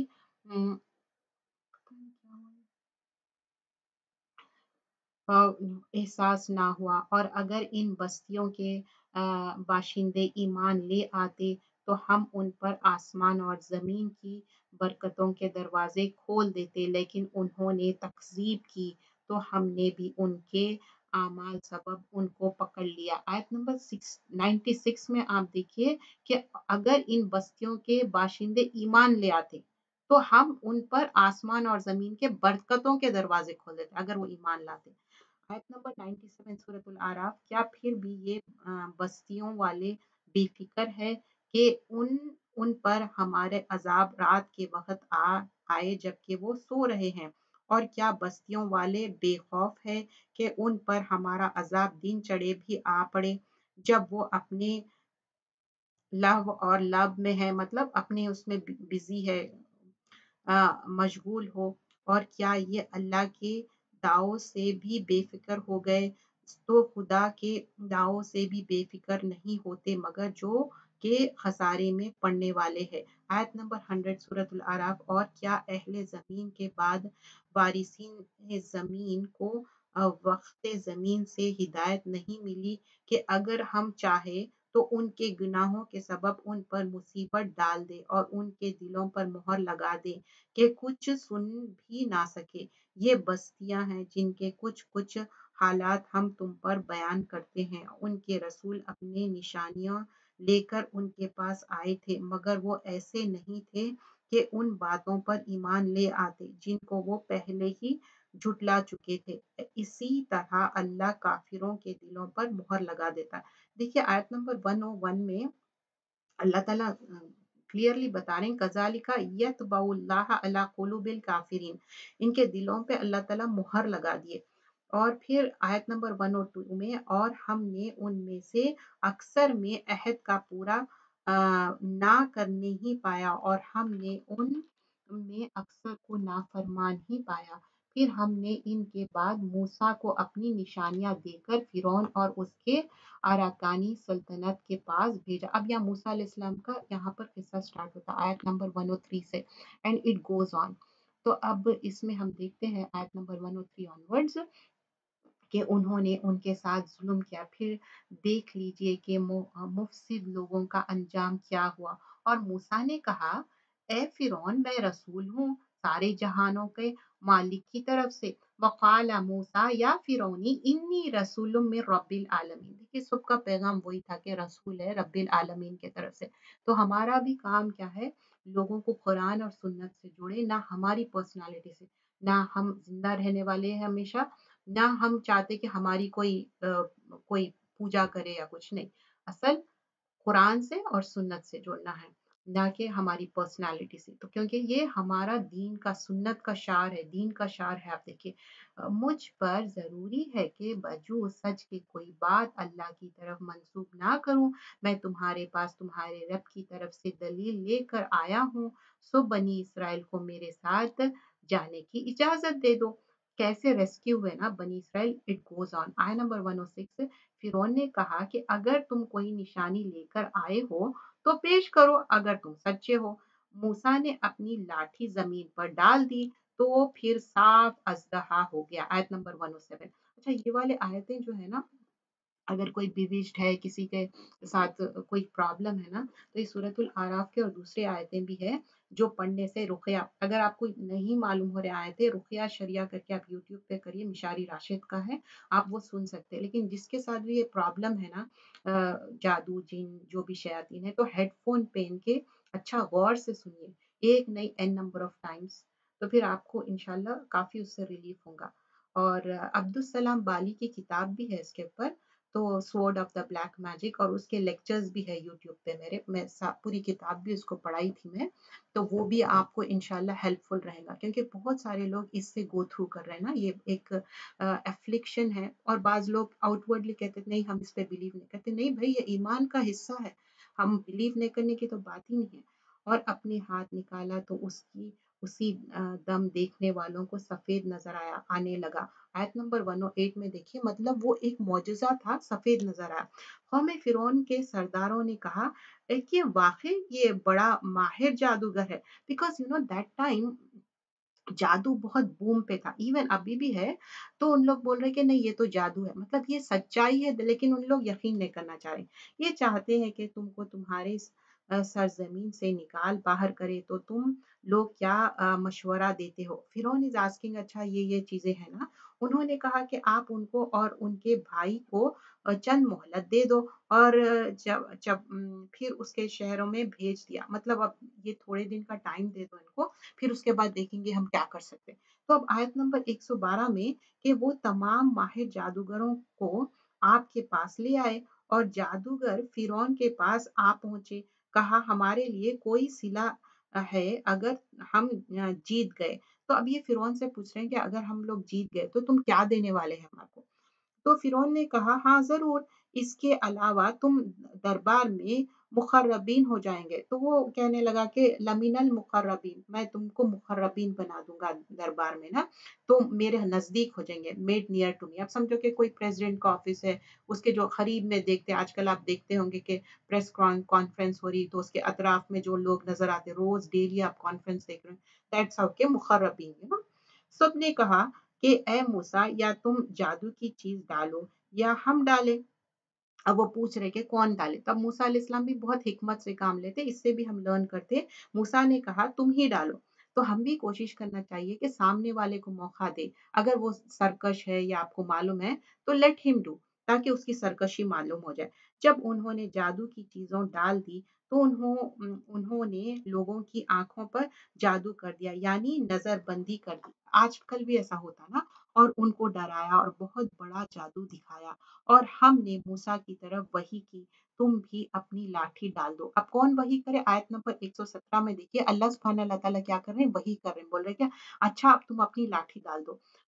احساس نہ ہوا اور اگر ان بستیوں کے باشندے ایمان لے آتے تو ہم ان پر آسمان اور زمین کی برکتوں کے دروازے کھول دیتے لیکن انہوں نے تکذیب کی تو ہم نے بھی ان کے اعمال سبب ان کو پکڑ لیا آیت نمبر نائنٹی سکس میں آپ دیکھیے کہ اگر ان بستیوں کے باشندے ایمان لے آتے تو ہم ان پر آسمان اور زمین کے برکتوں کے دروازے کھول دیتے اگر وہ ایمان لاتے آیت نمبر نائنٹی سیون سورۃ الاعراف کیا پھر بھی یہ بستیوں والے بے فکر ہے کہ ان ان پر ہمارے عذاب رات کے وقت آ آئے جبکہ وہ سو رہے ہیں اور کیا بستیوں والے بے خوف ہے کہ ان پر ہمارا عذاب دن چڑھے بھی آ پڑے جب وہ اپنے لہو اور لب میں ہے مطلب اپنے اس میں بزی ہے مشغول ہو اور کیا یہ اللہ کے دعووں سے بھی بے فکر ہو گئے تو خدا کے دعووں سے بھی بے فکر نہیں ہوتے مگر جو کہ خسارے میں پڑنے والے ہیں آیت نمبر ہنڈریڈ سورۃ الاعراف اور کیا اہل زمین کے بعد وارثین زمین کو وقت زمین سے ہدایت نہیں ملی کہ اگر ہم چاہے تو ان کے گناہوں کے سبب ان پر مصیبت ڈال دے اور ان کے دلوں پر مہر لگا دے کہ کچھ سن بھی نہ سکے یہ بستیاں ہیں جن کے کچھ کچھ حالات ہم تم پر بیان کرتے ہیں ان کے رسول اپنے نشانیاں لے کر ان کے پاس آئے تھے مگر وہ ایسے نہیں تھے کہ ان باتوں پر ایمان لے آتے جن کو وہ پہلے ہی جھٹلا چکے تھے اسی طرح اللہ کافروں کے دلوں پر مہر لگا دیتا ہے دیکھیے آیت نمبر ون او ون میں اللہ تعالیٰ کلیئرلی بتا رہے ہیں کذالک یطبع اللہ علی قلوب الکافرین ان کے دلوں پہ اللہ تعالیٰ مہر لگا دیے اور پھر آیت نمبر ایک اور دو میں اور ہم نے ان میں سے اکثر میں عہد کا پورا نہ کرنے ہی پایا اور ہم نے ان میں اکثر کو نافرمان ہی پایا پھر ہم نے ان کے بعد موسیٰ کو اپنی نشانیاں دے کر فرعون اور اس کے اراکانی سلطنت کے پاس بھیجا اب یہاں موسیٰ علیہ السلام کا یہاں پر قصہ سٹارٹ ہوتا ہے آیت نمبر ایک اور تین سے اینڈ اٹ گوز آن تو اب اس میں ہم دیکھتے ہیں آیت نمبر ایک اور تین آنورڈز کہ انہوں نے ان کے ساتھ ظلم کیا پھر دیکھ لیجئے کہ مفسد لوگوں کا انجام کیا ہوا اور موسیٰ نے کہا اے فرعون میں رسول ہوں سارے جہانوں کے مالک کی طرف سے وقال موسیٰ یا فرعونی انی رسول من رب العالمین دیکھیے سب کا پیغام وہی تھا کہ رسول ہے رب العالمین کی طرف سے تو ہمارا بھی کام کیا ہے لوگوں کو قرآن اور سنت سے جوڑے نہ ہماری پرسنالٹی سے نہ ہم زندہ رہنے والے ہیں ہمیشہ نہ ہم چاہتے کہ ہماری کوئی کوئی پوجا کرے یا کچھ نہیں اصل قرآن سے اور سنت سے جوڑنا ہے نہ کہ ہماری پرسنالٹی سے تو کیونکہ یہ ہمارا دین کا سنت کا شعار ہے دین کا شعار ہے آپ دیکھیے مجھ پر ضروری ہے کہ بجو سچ کی کوئی بات اللہ کی طرف منسوب نہ کروں میں تمہارے پاس تمہارے رب کی طرف سے دلیل لے کر آیا ہوں سو بنی اسرائیل کو میرے ساتھ جانے کی اجازت دے دو کیسے ریسکیو ہوئے نا بنی اسرائیل اٹ گوز آن آئے نمبر ایک سو چھے فرعون نے کہا کہ اگر تم کوئی نشانی لے کر آئے ہو تو پیش کرو اگر تم سچے ہو موسیٰ نے اپنی لاٹھی زمین پر ڈال دی تو پھر صاف اژدہا ہو گیا آیت نمبر ایک سو سات اچھا یہ والے آیتیں جو ہے نا اگر کوئی بیویشڈ ہے کسی کے ساتھ کوئی پرابلم ہے نا تو یہ سورۃ الاعراف کے اور دوسرے آیتیں بھی ہے جو پڑھنے سے رقیہ اگر آپ کو نہیں معلوم ہو رہے آیتیں رقیہ شریعہ کر کے آپ یوٹیوب پہ کریے مشاری راشد کا ہے آپ وہ سن سکتے ہیں لیکن جس کے ساتھ بھی یہ پرابلم ہے نا جادو جن جو بھی شیاطین ہے تو ہیڈ فون پہن کے اچھا غور سے سنیے ایک نہیں این نمبر آف ٹائمز تو پھر آپ کو انشاءاللہ کافی اس سے ریلیف ہوگا اور عبدالسلام بالی کی کتاب بھی ہے اس کے اوپر تو sword of the black magic اور اس کے لیکچرز بھی ہے یوٹیوب پہ میرے میں پوری کتاب بھی اس کو پڑھائی تھی میں تو وہ بھی آپ کو انشاءاللہ ہیلپ فل رہے گا کیونکہ بہت سارے لوگ اس سے گو تھرو کر رہے ہیں نا یہ ایک افلکشن ہے اور بعض لوگ آؤٹ ورڈلی کہتے نہیں ہم اس پہ بلیو نہیں کرتے نہیں بھائی یہ ایمان کا حصہ ہے ہم بلیو نہیں کرنے کی تو بات ہی نہیں ہے اور اپنے ہاتھ نکالا تو اس کی اسی دم دیکھنے والوں کو سفید نظر آیا آنے لگا آیت نمبر ایک سو آٹھ میں دیکھیے مطلب وہ ایک معجزہ تھا سفید نظر آیا قوم فرعون کے سرداروں نے کہا کہ واقعی یہ بڑا ماہر جادوگر ہے because you know that time جادو بہت بوم پہ تھا ایون ابھی بھی ہے تو ان لوگ بول رہے کہ نہیں یہ تو جادو ہے مطلب یہ سچائی ہے لیکن ان لوگ یقین نہیں کرنا چاہ رہے یہ چاہتے ہیں کہ تم کو تمہارے سرزمین سے نکال باہر کرے تو تم لوگ کیا مشورہ دیتے ہو فرعون از آسکنگ اچھا یہ یہ چیزیں ہیں نا انہوں نے کہا کہ آپ ان کو اور ان کے بھائی کو چند مہلت دے دو اور جب جب پھر اس کے شہروں میں بھیج دیا مطلب اب یہ تھوڑے دن کا ٹائم دے دو ان کو پھر اس کے بعد دیکھیں گے ہم کیا کر سکتے تو اب آیت نمبر ایک سو بارہ میں کہ وہ تمام ماہر جادوگروں کو آپ کے پاس لے آئے اور جادوگر فرعون کے پاس آ پہنچے کہا ہمارے لیے کوئی صلہ ہے اگر ہم جیت گئے تو اب یہ فرعون سے پوچھ رہے ہیں کہ اگر ہم لوگ جیت گئے تو تم کیا دینے والے ہیں ہمارے کو تو فرعون نے کہا ہاں ضرور اس کے علاوہ تم دربار میں مقربین ہو جائیں گے تو وہ کہنے لگا کہ لمن المقربین میں تم کو مقربین بنا دوں گا دربار میں نا تو میرے نزدیک ہو جائیں گے میڈ نیئر ٹو می اب سمجھو کہ کوئی پریزیڈنٹ کا آفس ہے اس کے جو قریب میں دیکھتے آج کل آپ دیکھتے ہوں گے کہ پریس کانفرنس ہو رہی تو اس کے اطراف میں جو لوگ نظر آتے روز ڈیلی آپ کانفرنس دیکھ رہے ہیں دیٹس ہاؤ کہ مقربین ہے نا سب نے کہا کہ اے موسیٰ یا تم جادو کی چیز ڈالو یا ہم ڈالیں اب وہ پوچھ رہے کہ کون ڈالے تب موسیٰ علیہ السلام بھی بہت حکمت سے کام لیتے اس سے بھی ہم لرن کرتے موسیٰ نے کہا تم ہی ڈالو تو ہم بھی کوشش کرنا چاہیے کہ سامنے والے کو موقع دے اگر وہ سرکش ہے یا آپ کو معلوم ہے تو لیٹ ہم ڈو تاکہ اس کی سرکشی معلوم ہو جائے جب انہوں نے جادو کی چیزوں ڈال دی تو انہوں انہوں نے لوگوں کی آنکھوں پر جادو کر دیا یعنی نظر بندی کر دی آج کل بھی ایسا ہوتا نا اور ان کو ڈرایا اور بہت بڑا جادو دکھایا اور ہم نے موسیٰ کی طرف وحی کی تم بھی اپنی لاٹھی ڈال دو اب کون وحی کرے آیت نمبر ایک سو سترہ میں دیکھیے اللہ سبحانہ اللہ تعالیٰ کیا کر رہے ہیں وحی کر رہے ہیں بول رہے کیا اچھا اب تم اپنی لاٹھی ڈال دو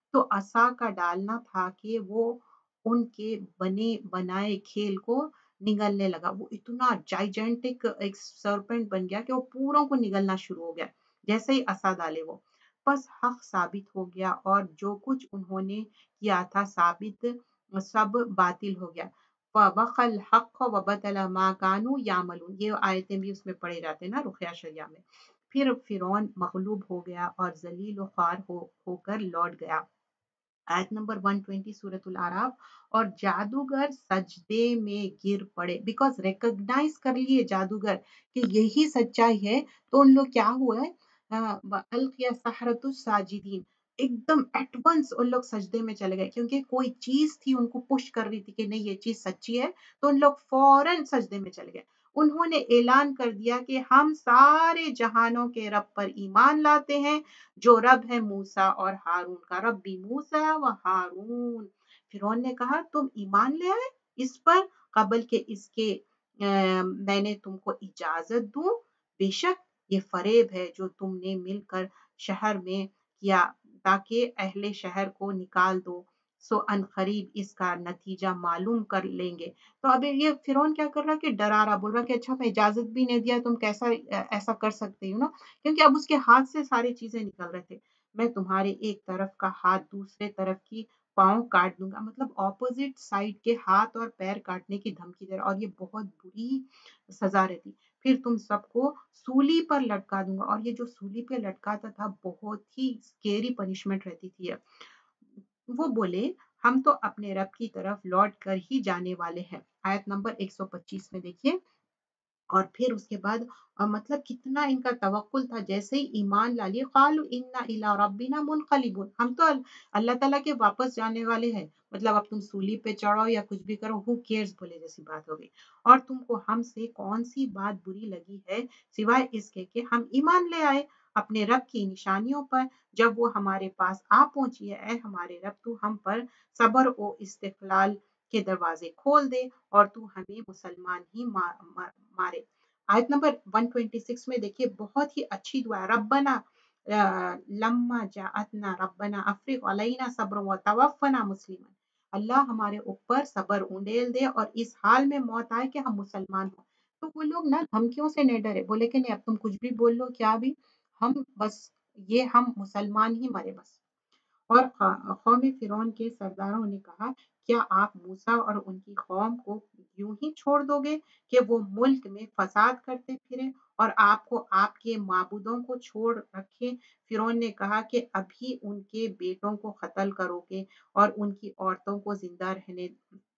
तो असा का डालना था कि वो उनके बने बनाए खेल को निगलने लगा। वो इतना जाइजेंटिक एक सर्पेंट बन गया कि वो पूरों को निगलना शुरू हो गया जैसे ही असा डाले वो। बस हक साबित हो गया और जो कुछ उन्होंने किया था साबित सब बातिल हो गया। वक़ल हक़ व बतल मा कानू यामलून, ये आयतें भी उसमें पढ़े जाते हैं ना रुक़या शरिया में। फिर फ़िरौन मग़लूब हो गया और ज़लील व ख़्वार हो होकर लौट गया। आयत नंबर एक सौ बीस सूरतुल आराफ। और जादूगर सजदे में गिर पड़े, बिकॉज रिकॉग्नाइज कर लिए जादूगर कि यही सच्चाई है। तो उन लोग क्या हुआ है, अलकिया सहरतु साजिदीन, एकदम एट वंस उन लोग सजदे में चले गए, क्योंकि कोई चीज थी उनको पुश कर रही थी कि नहीं ये चीज सच्ची है। तो उन लोग फौरन सजदे में चले गए। उन्होंने ऐलान कर दिया कि हम सारे जहानों के रब पर ईमान लाते हैं, जो रब है मूसा और हारून का। रब्बी मूसा व हारून। फिरौन ने कहा तुम ईमान ले आए इस पर, कबल के इसके अ, मैंने तुमको इजाजत दूं। बेशक ये फरेब है जो तुमने मिलकर शहर में किया ताकि अहले शहर को निकाल दो। सो अनकरीब इसका नतीजा मालूम कर लेंगे। तो अब ये फिरौन क्या कर रहा है कि डरा रहा, बोल रहा कि अच्छा मैं इजाजत भी नहीं दिया, तुम कैसा ऐसा कर सकते हो ना, क्योंकि अब उसके हाथ से सारी चीजें निकल रहे थे। मैं तुम्हारे एक तरफ का हाथ दूसरे तरफ की पाँव काट दूंगा, मतलब ऑपोजिट साइड के हाथ और पैर काटने की धमकी दे रहा, और ये बहुत बुरी सजा रहती। फिर तुम सबको सूली पर लटका दूंगा, और ये जो सूली पे लटकाता था बहुत ही स्केरी पनिशमेंट रहती थी। वो बोले हम तो अपने रब की तरफ लौट कर ही जाने वाले हैं। आयत नंबर एक सौ पच्चीस में देखिए। और फिर उसके बाद अ, मतलब कितना इनका तवक्कुल था, जैसे ही ईमान ला लिए, कालू इन्ना इला रब्बिना मुनक़लिबून, हम तो अल्लाह ताला के वापस जाने वाले हैं। मतलब अब तुम सूली पे चढ़ो या कुछ भी करो, हु केयर्स बोले जैसी बात हो गई। और तुमको हमसे कौन सी बात बुरी लगी है सिवाय इसके कि हम ईमान ले आए अपने रब की निशानियों पर, जब वो हमारे पास आ पहुंची है। ऐ हमारे रब तू हम पर सबर ओ इस्तिक़लाल के दरवाजे खोल दे और तू हमें मुसलमान ही मा, मा, मारे। आयत नंबर एक सौ छब्बीस में देखिए बहुत ही अच्छी दुआ है। रब्बना लम्मा जाअतना रब्बना अफ्रिग अलैना सब्र व तवफ़ना मुस्लिमन। अल्लाह हमारे ऊपर सबर उंडेल दे और इस हाल में मौत आए कि हम मुसलमान हो। तो वो लोग ना धमकियों से नहीं डरे, बोले कि नहीं अब तुम कुछ भी बोल लो क्या भी, हम बस ये हम मुसलमान ही मरे बस। और कौम फिरौन के सरदारों ने कहा क्या आप मूसा और उनकी कौम को यूं ही छोड़ दोगे कि वो मुल्क में फसाद करते फिरे और आपको आपके माबूदों को छोड़ रखे। फिरौन ने कहा कि अभी उनके बेटों को कत्ल करोगे और उनकी औरतों को जिंदा रहने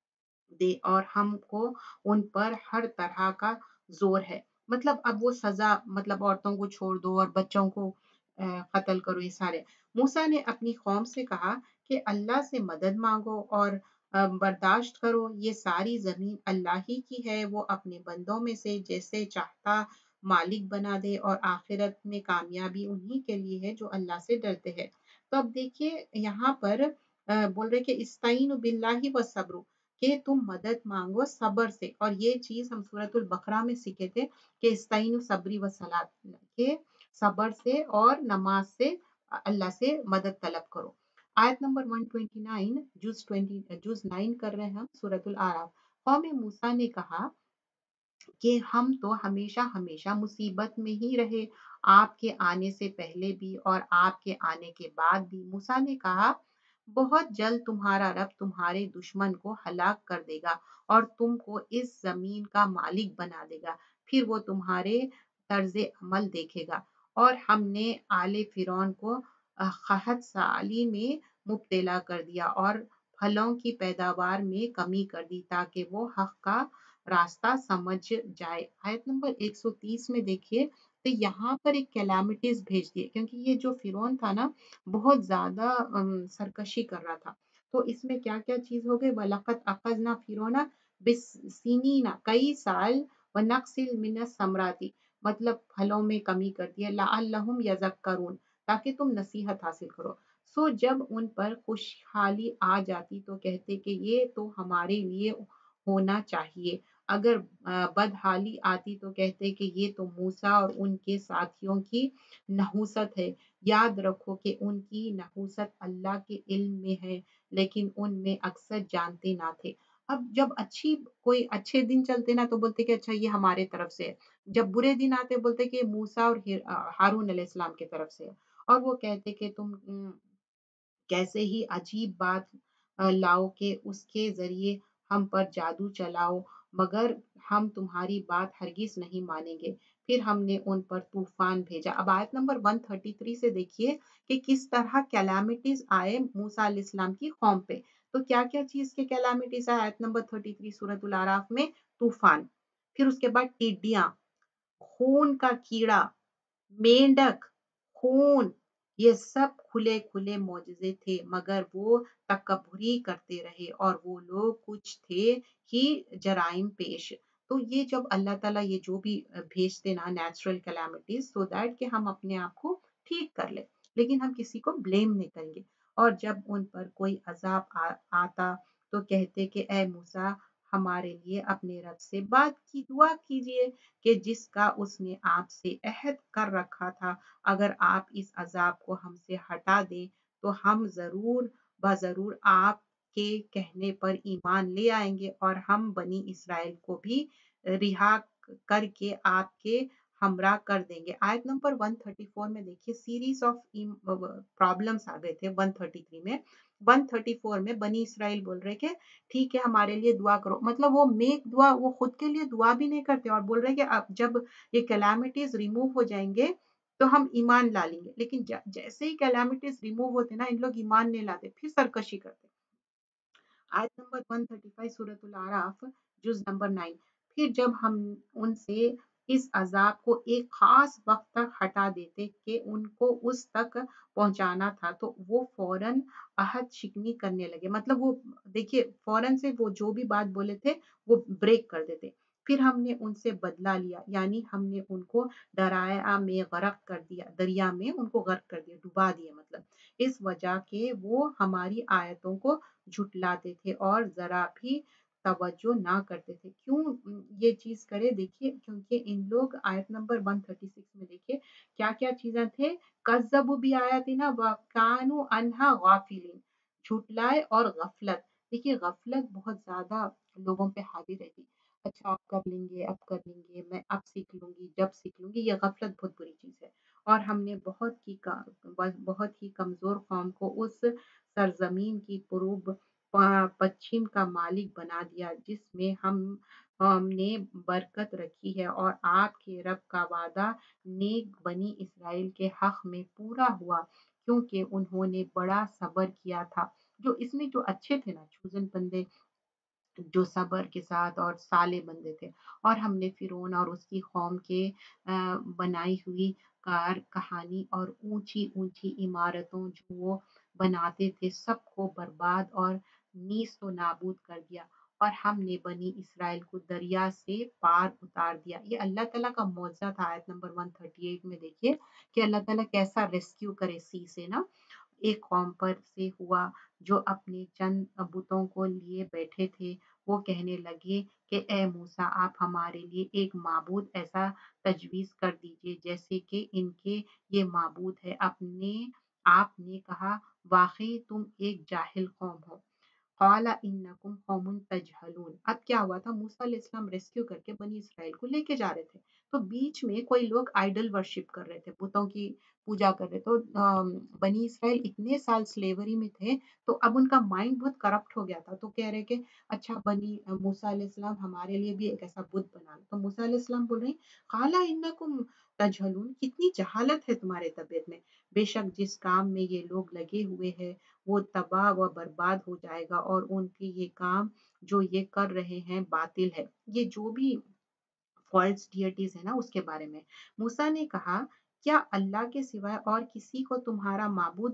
दे और हमको उन पर हर तरह का जोर है। मतलब अब वो सजा, मतलब औरतों को छोड़ दो और बच्चों को कत्ल करो, ये सारे। मूसा ने अपनी कौम से कहा कि अल्लाह से मदद मांगो और बर्दाश्त करो, ये सारी जमीन अल्लाह ही की है, वो अपने बंदों में से जैसे चाहता मालिक बना दे और आखिरत में कामयाबी उन्हीं के लिए है जो अल्लाह से डरते हैं। तो अब देखिए यहाँ पर बोल रहे कि इस्ताईनु बिल्लाहि व सब्रु, कि तुम मदद मांगो सबर से। और ये चीज हम सूरतुल बकरा में सीखे थे कि इस्ताईनु सब्री व सलात, के सबर से और नमाज से अल्लाह से मदद तलब करो। आयत नंबर एक सौ उनतीस जुज बीस जुज नौ कर रहे हैं हम सूरतुल आराफ। कौम मूसा ने कहा कि हम तो हमेशा हमेशा मुसीबत में ही रहे, आपके आने से पहले भी और आपके आने के बाद भी। मूसा ने कहा बहुत जल्द तुम्हारा रब तुम्हारे दुश्मन को हलाक कर देगा और तुमको इस जमीन का मालिक बना देगा, फिर वो तुम्हारे तर्ज अमल देखेगा। और हमने आले फिरौन को कहत साली में मुब्तला कर दिया और फलों की पैदावार में कमी कर दी ताकि वो हक का रास्ता समझ जाए। आयत नंबर एक सौ तीस में देखिए, तो यहाँ पर एक कैलामिटीज भेज दिए, क्योंकि ये जो फिरौन था ना बहुत ज्यादा अम, सरकशी कर रहा था। तो इसमें क्या क्या चीज हो गई, वलकत अखजना फिरौना बिस्सीनीना, कई साल, व नक्सिल मिनस समराती, मतलब फलों में कमी कर दिया, लअल्लहुम यज़क्करून, ताकि तुम नसीहत हासिल करो। सो जब उन पर खुशहाली आ जाती तो कहते कि ये तो हमारे लिए होना चाहिए, اگر بدحالی آتی تو کہتے کہ یہ تو موسیٰ اور ان کے ساتھیوں کی نحوست ہے۔ یاد رکھو کہ ان کی نحوست اللہ کے علم میں ہے، لیکن ان میں اکثر جانتے نہ تھے۔ اب جب اچھی کوئی اچھے دن چلتے نا تو بولتے کہ اچھا یہ ہمارے طرف سے ہے، جب برے دن آتے بولتے کہ موسیٰ اور ہارون علیہ السلام کی طرف سے ہے، اور وہ کہتے کہ تم کیسے ہی عجیب بات لاؤ کہ اس کے ذریعے ہم پر جادو چلاؤ، مگر ہم تمہاری بات ہرگز نہیں مانیں گے۔ پھر ہم نے ان پر طوفان بھیجا۔ اب آیت نمبر ایک سو تینتیس سے دیکھیے کہ کس طرح کیلامیٹیز آئے موسیٰ علیہ السلام کی قوم پہ۔ تو کیا کیا چیز کے کیلامیٹیز آئے آیت نمبر تینتیس سورۃ الاعراف میں؟ طوفان، پھر اس کے بعد ٹڈیاں، خون کا کیڑا، مینڈک، خون، یہ سب کھلے کھلے معجزے تھے، مگر وہ تکبری کرتے رہے اور وہ لوگ کچھ تھے ہی جرائم پیش۔ تو یہ جب اللہ تعالیٰ یہ جو بھی بھیجتے نا نیچرل کیلامیٹیز، سو دیٹ کہ ہم اپنے آپ کو ٹھیک کر لیں، لیکن ہم کسی کو بلیم نہیں کریں گے۔ اور جب ان پر کوئی عذاب آتا تو کہتے کہ اے موسیٰ ہمارے لیے اپنے رب سے بات کی دعا کیجئے کہ جس کا اس نے آپ سے عہد کر رکھا تھا، اگر آپ اس عذاب کو ہم سے ہٹا دیں تو ہم ضرور بضرور آپ کے کہنے پر ایمان لے آئیں گے اور ہم بنی اسرائیل کو بھی رہا کر کے آپ کے ہمراہ کر دیں گے۔ آیت نمبر ایک سو چوتیس میں دیکھیے سیریز آف پرابلمس آ گئے تھے۔ ایک سو تینتیس میں ایک سو چوتیس میں بنی اسرائیل بول رہے کہ ٹھیک ہے ہمارے لیے دعا کرو، مطلب وہ میک دعا، وہ خود کے لیے دعا بھی نہیں کرتے اور بول رہے کہ اب جب یہ کیلامیٹیز ریموو ہو جائیں گے تو ہم ایمان لا لیں گے، لیکن جیسے ہی کیلامیٹیز ریموو ہوتے نا ان لوگ ایمان نہیں لاتے، پھر سرکشی کرتے۔ آیت نمبر ایک سو پینتیس سورۃ الاعراف جز نمبر نو، پھر جب ہم ان سے اس عذاب کو ایک خاص وقت تک ہٹا دیتے کہ ان کو اس تک پہنچانا تھا تو وہ فوراً عہد شکنی کرنے لگے، مطلب وہ دیکھیے فوراً سے وہ جو بھی بات بولے تھے وہ بریک کر دیتے۔ پھر ہم نے ان سے بدلہ لیا، یعنی ہم نے ان کو دریا میں غرق کر دیا، دریا میں ان کو غرق کر دیا، ڈبا دیا، مطلب اس وجہ کہ وہ ہماری آیتوں کو جھٹلاتے تھے اور ذرا بھی توجہ نہ کرتے تھے۔ کیوں یہ چیز کرے؟ دیکھیے کیونکہ ان لوگ آیت نمبر ایک سو چھتیس میں دیکھیے کیا کیا چیزیں تھے، کذبوا بآیاتنا وکانوا عنہا غافلین، جھٹلائے اور غفلت۔ دیکھیے غفلت بہت زیادہ لوگوں پہ حاوی رہتی، اچھا اب کر لیں گے اب کر لیں گے میں اب سیکھ لوں گی جب سیکھ لوں گی، یہ غفلت بہت بری چیز ہے۔ اور ہم نے بہت ہی بہت ہی کمزور قوم کو اس سرزمین کی پورب پچھم کا مالک بنا دیا جس میں ہم ہم نے برکت رکھی ہے، اور آپ کے رب کا وعدہ نیک بنی اسرائیل کے حق میں پورا ہوا کیونکہ انہوں نے بڑا صبر کیا تھا۔ جو اس میں جو اچھے تھے نا چوزن بندے، جو صبر کے ساتھ اور صالح بندے تھے، اور ہم نے فرعون اور اس کی قوم کے بنائی ہوئی کار کہانی اور اونچی اونچی عمارتوں جو وہ بناتے تھے سب کو برباد اور نیست و نابود کر دیا، اور ہم نے بنی اسرائیل کو دریا سے پار اتار دیا۔ یہ اللہ تعالیٰ کا معجزہ تھا۔ آیت نمبر ایک سو اڑتیس میں دیکھیے کہ اللہ تعالیٰ کیسا ریسکیو کرے سی سے نا، ایک قوم پر سے ہوا جو اپنے چند بتوں کو لیے بیٹھے تھے، وہ کہنے لگے کہ اے موسیٰ آپ ہمارے لیے ایک معبود ایسا تجویز کر دیجئے جیسے کہ ان کے یہ معبود ہے۔ اپنے آپ نے کہا واقعی تم ایک جاہل قوم ہو۔ قال انکم قوم تجہلون۔ اب کیا ہوا تھا، موسیٰ علیہ السلام ریسکیو کر کے بنی اسرائیل کو لے کے جا رہے تھے، تو بیچ میں کوئی لوگ آئیڈل ورشپ کر رہے تھے، بتوں کی پوجا کر رہے، تو بنی اسرائیل اتنے سال سلیوری میں تھے تو اب ان کا مائنڈ بہت کرپٹ ہو گیا تھا، تو کہہ رہے کہ اچھا بنی موسیٰ علیہ السلام ہمارے لیے بھی ایک ایسا بت بنا لو۔ تو موسیٰ علیہ السلام بول رہے ہیں قال انکم تجہلون، کتنی جہالت ہے تمہارے طبیعت میں، بے شک جس کام میں یہ لوگ لگے ہوئے ہیں وہ تباہ و برباد ہو جائے گا، اور ان کی یہ کام جو یہ کر رہے ہیں باطل ہے۔ یہ جو بھی فالس ڈیٹیز ہے نا اس کے بارے میں موسیٰ نے کہا کیا اللہ کے سوائے اور کسی کو تمہارا معبود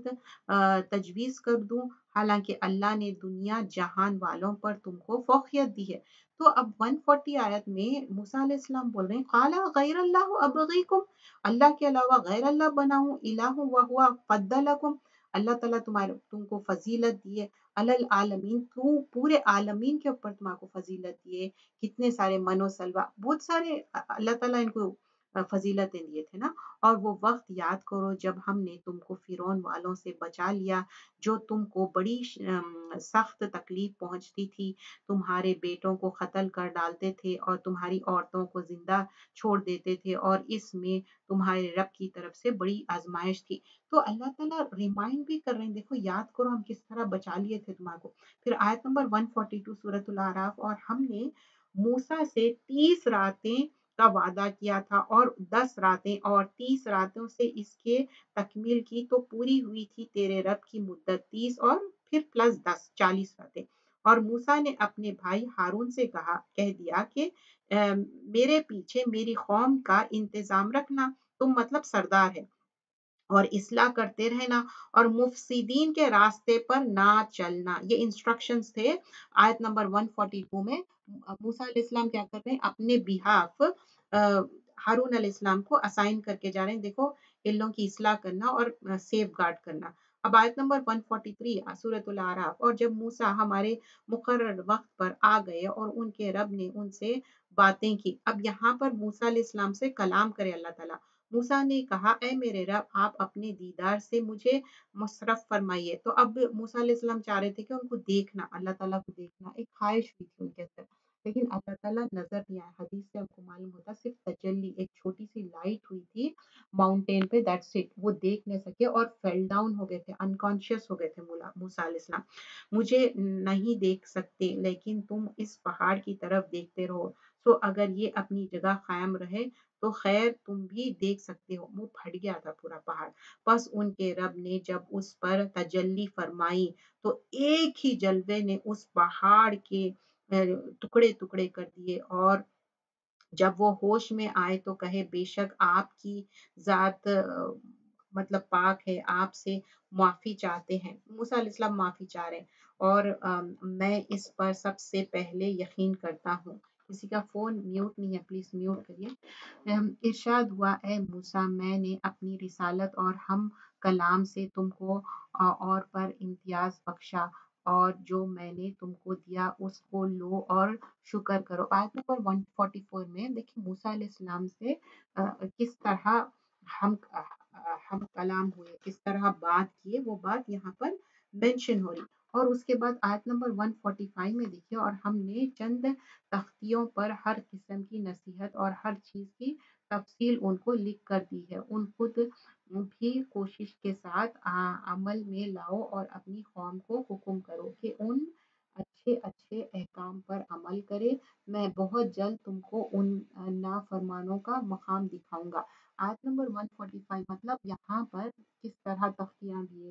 تجویز کر دوں، حالانکہ اللہ نے دنیا جہان والوں پر تم کو فوقیت دی ہے۔ تو اب ایک سو چالیس آیت میں موسیٰ علیہ السلام بول رہے ہیں قال غیر اللہ ابغیکم، اللہ کے علاوہ غیر اللہ بناؤں، الہ وہو فضلکم، اللہ تعالیٰ تمہارے تم کو فضیلت دیے الل عالمین، تو پورے عالمین کے اوپر تمہارے کو فضیلت دیے، کتنے سارے من و سلوا بہت سارے اللہ تعالیٰ ان کو فضیلتیں دیے تھے نا۔ اور وہ وقت یاد کرو جب ہم نے تم کو فرعون والوں سے بچا لیا جو تم کو بڑی سخت تکلیف پہنچتی تھی، تمہارے بیٹوں کو قتل کر ڈالتے تھے اور تمہاری عورتوں کو زندہ چھوڑ دیتے تھے، اور اس میں تمہارے رب کی طرف سے بڑی آزمائش تھی۔ تو اللہ تعالیٰ ریمائنڈ بھی کر رہے ہیں، دیکھو یاد کرو ہم کس طرح بچا لیے تھے تمہارے کو۔ پھر آیت نمبر ایک سو بارہ سورۃ الاعراف، اور ہم نے موسیٰ سے تیس راتیں کا وعدہ کیا تھا اور دس راتیں اور تیس راتوں سے اس کے تکمیل کی تو پوری ہوئی تھی تیرے رب کی مدت تیس اور پھر پلس دس چالیس راتیں۔ اور موسیٰ نے اپنے بھائی ہارون سے کہا کہہ دیا کہ میرے پیچھے میری قوم کا انتظام رکھنا، تم مطلب سردار ہے، اور اصلاح کرتے رہنا اور مفسدین کے راستے پر نہ چلنا۔ یہ انسٹرکشنز تھے آیت نمبر ایک سو بارہ میں۔ موسیٰ علیہ السلام کیا کر رہے ہیں، اپنے بہاف ہارون علیہ السلام کو اسائن کر کے جا رہے ہیں، دیکھو ان لوگوں کی اصلاح کرنا اور سیف گارڈ کرنا۔ اب آیت نمبر ایک سو تینتالیس سورۃ الاعراف، اور جب موسیٰ ہمارے مقرر وقت پر آ گئے اور ان کے رب نے ان سے باتیں کی۔ اب یہاں پر موسیٰ علیہ السلام سے کلام کرے اللہ تعالیٰ۔ موسیٰ نے کہا اے میرے رب، آپ اپنے دیدار سے مجھے مصرف فرمائیے۔ تو اب موسیٰ علیہ السلام چاہ رہے تھے کہ ان کو دیکھنا، اللہ تعالیٰ کو دیکھنا، ایک خواہش بھی تھی ان کے اندر، لیکن اللہ تعالیٰ نظر نہیں آیا۔ حدیث سے ہم کو معلوم ہوتا صرف تجلی، ایک چھوٹی سی لائٹ ہوئی تھی ماؤنٹین پہ، دیٹس اٹ، وہ دیکھ نہیں سکے اور فیل ڈاؤن ہو گئے تھے، انکانشیس ہو گئے تھے موسیٰ علیہ السلام۔ مجھے نہیں دیکھ سکتے لیکن تم اس پہاڑ کی طرف دیکھتے رہو، سو اگر یہ اپنی جگہ قائم رہے تو خیر تم بھی دیکھ سکتے ہو۔ وہ پھٹ گیا تھا پورا پہاڑ۔ پس ان کے رب نے جب اس پر تجلی فرمائی تو ایک ہی جلوے نے اس پہاڑ کے ٹکڑے ٹکڑے کر دیے، اور جب وہ ہوش میں آئے تو کہے بے شک آپ کی ذات مطلب پاک ہے، آپ سے معافی چاہتے ہیں۔ موسیٰ علیہ السلام معافی چاہ رہے ہیں، اور میں اس پر سب سے پہلے یقین کرتا ہوں۔ کسی کا فون میوٹ نہیں ہے، پلیز میوٹ کریے۔ ارشاد ہوا اے موسیٰ، میں نے اپنی رسالت اور ہم کلام سے تم کو اور پر امتیاز بخشا، اور جو میں نے تم کو دیا اس کو لو اور شکر کرو۔ آیت نمبر ایک سو چوالیس میں دیکھیں موسیٰ علیہ السلام سے کس طرح ہم ہم کلام ہوئے، کس طرح بات کیے، وہ بات یہاں پر مینشن ہو رہی۔ اور اس کے بعد آیت نمبر ایک سو پچاس میں دیکھیے، اور ہم نے چند تختیوں پر ہر قسم کی نصیحت اور ہر چیز کی تفصیل ان کو لکھ کر دی ہے، ان خود بھی کوشش کے ساتھ عمل میں لاؤ اور اپنی قوم کو حکم کرو کہ ان اچھے اچھے احکام پر عمل کرے، میں بہت جلد تم کو ان نافرمانوں کا مقام دکھاؤں گا۔ آیت نمبر ایک سو پچاس مطلب یہاں پر کس طرح تختیاں دیے،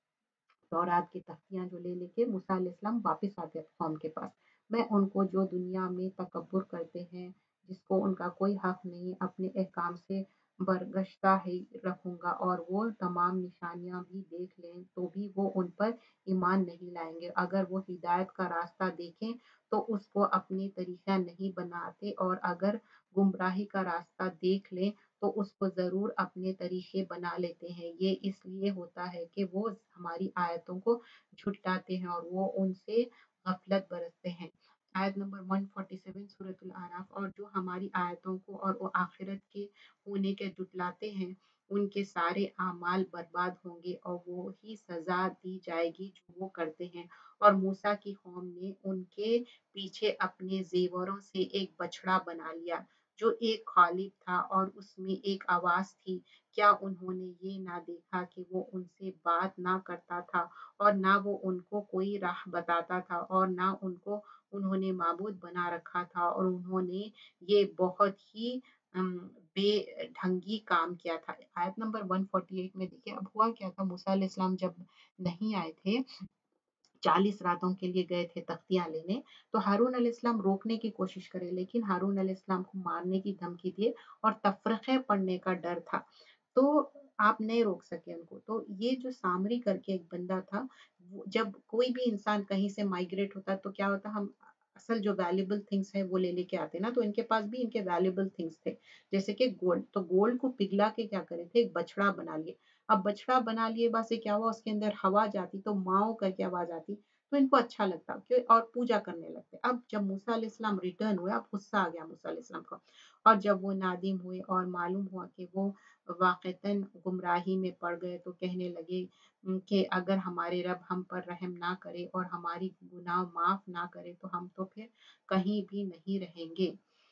تورات کی تختیاں جو لے لے کے موسیٰ علیہ السلام واپس آتے قوم کے پاس۔ میں ان کو جو دنیا میں تکبر کرتے ہیں، جس کو ان کا کوئی حق نہیں، اپنے احکام سے برگشتہ ہی رکھوں گا، اور وہ تمام نشانیاں بھی دیکھ لیں تو بھی وہ ان پر ایمان نہیں لائیں گے۔ اگر وہ ہدایت کا راستہ دیکھیں تو اس کو اپنی طریقہ نہیں بناتے، اور اگر گمراہی کا راستہ دیکھ لیں تو اس کو ضرور اپنے طریقے بنا لیتے ہیں۔ یہ اس لیے ہوتا ہے کہ وہ ہماری آیتوں کو جھٹلاتے ہیں اور وہ ان سے غفلت برتتے ہیں۔ آیت نمبر ایک سو سینتالیس سورۃ الاعراف، اور جو ہماری آیتوں کو اور وہ آخرت کے ہونے کے جھٹلاتے ہیں ان کے سارے اعمال برباد ہوں گے اور وہی سزا دی جائے گی جو وہ کرتے ہیں۔ اور موسیٰ کی قوم نے ان کے پیچھے اپنے زیوروں سے ایک بچڑا بنا لیا جو ایک قالب تھا اور اس میں ایک آواز تھی، کیا انہوں نے یہ نہ دیکھا کہ وہ ان سے بات نہ کرتا تھا اور نہ وہ ان کو کوئی راہ بتاتا تھا اور نہ ان کو انہوں نے معبود بنا رکھا تھا، اور انہوں نے یہ بہت ہی بے ڈھنگی کام کیا تھا۔ آیت نمبر ایک سو اڑتالیس میں دیکھیں اب ہوا کیا تھا، موسیٰ علیہ السلام جب نہیں آئے تھے، چالیس راتوں کے لیے گئے تھے تختیاں لینے، تو ہارون علیہ السلام روکنے کی کوشش کرے، لیکن ہارون علیہ السلام کو مارنے کی دھمکی دیے اور تفرقے پڑنے کا ڈر تھا، تو آپ نہیں روک سکے ان کو۔ تو یہ جو سامری کر کے ایک بندہ تھا، جب کوئی بھی انسان کہیں سے مائگریٹ ہوتا تو کیا ہوتا، ہم اصل جو ویلیبل تھنگس ہے وہ لے لے کے آتے نا، تو ان کے پاس بھی ان کے ویلیبل تھنگس تھے، جیسے کہ گولڈ، تو گولڈ کو پگھلا کے کیا کرے تھے، ایک بچڑا بنا لیے۔ अब बछड़ा बना लिए बस से क्या हुआ, उसके अंदर हवा जाती तो माओ करके आवाज आती, तो इनको अच्छा लगता क्यों, और पूजा करने लगते। अब जब मूसा अलैहिस्सलाम रिटर्न हुए, अब गुस्सा आ गया मूसा अलैहिस्सलाम को, और जब वो नादिम हुए और मालूम हुआ कि वो वाक़तन गुमराही में पड़ गए, तो कहने लगे उम, कि अगर हमारे रब हम पर रहम ना करे और हमारी गुनाह माफ़ ना करे तो हम तो फिर कहीं भी नहीं रहेंगे।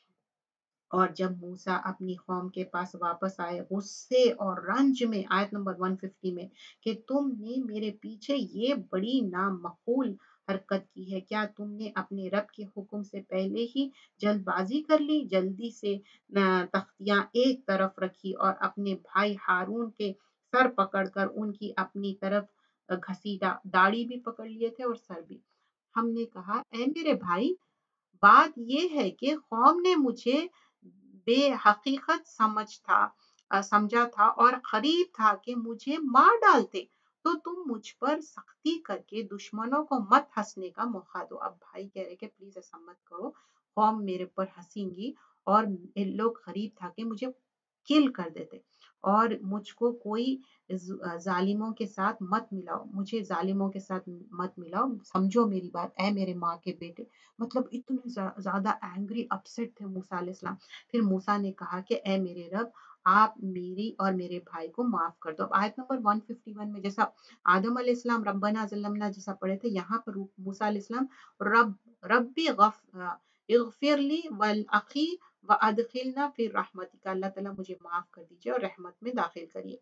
और जब मूसा अपनी कौम के पास वापस आए गुस्से और रंज में, आयत नंबर एक सौ पचास में, कि तुमने मेरे पीछे ये बड़ी नामकूल हरकत की है, क्या तुमने अपने रब के हुक्म से पहले ही जल्दबाजी कर ली, जल्दी से न, तख्तियां एक तरफ रखी और अपने भाई हारून के सर पकड़कर उनकी अपनी तरफ घसीटा, दाढ़ी भी पकड़ लिए थे और सर भी। हमने कहा, ए मेरे भाई, बात ये है कि कौम ने मुझे बेहकीकत समझ था अ, समझा था और करीब था कि मुझे मार डालते, तो तुम मुझ पर सख्ती करके दुश्मनों को मत हंसने का मौका दो। अब भाई कह रहे कि प्लीज ऐसा मत करो, कौम मेरे पर हंसेंगी और ये लोग करीब था कि मुझे किल कर देते, और मुझको कोई ज- जालिमों के साथ मत मिलाओ, मुझे जालिमों के साथ मत मिलाओ, समझो मेरी बात, ऐ मेरे माँ के बेटे। मतलब इतने ज्यादा एंग्री अपसेट थे मूसा अलैहिस्सलाम। फिर मूसा ने कहा कि ए मेरे रब, आप मेरी और मेरे भाई को माफ कर दो। अब आयत नंबर एक सौ इक्यावन में जैसा आदम अलैहिस्सलाम रब्बना ज़ल्लमना जैसा पढ़े थे, यहाँ पर मूसा अलैहिस्सलाम रब रब्बी गफ इगफिरली वल अखी व अदखिलना फिर रहमतिका, अल्लाह ताला मुझे माफ कर दीजिए और रहमत में दाखिल करिए,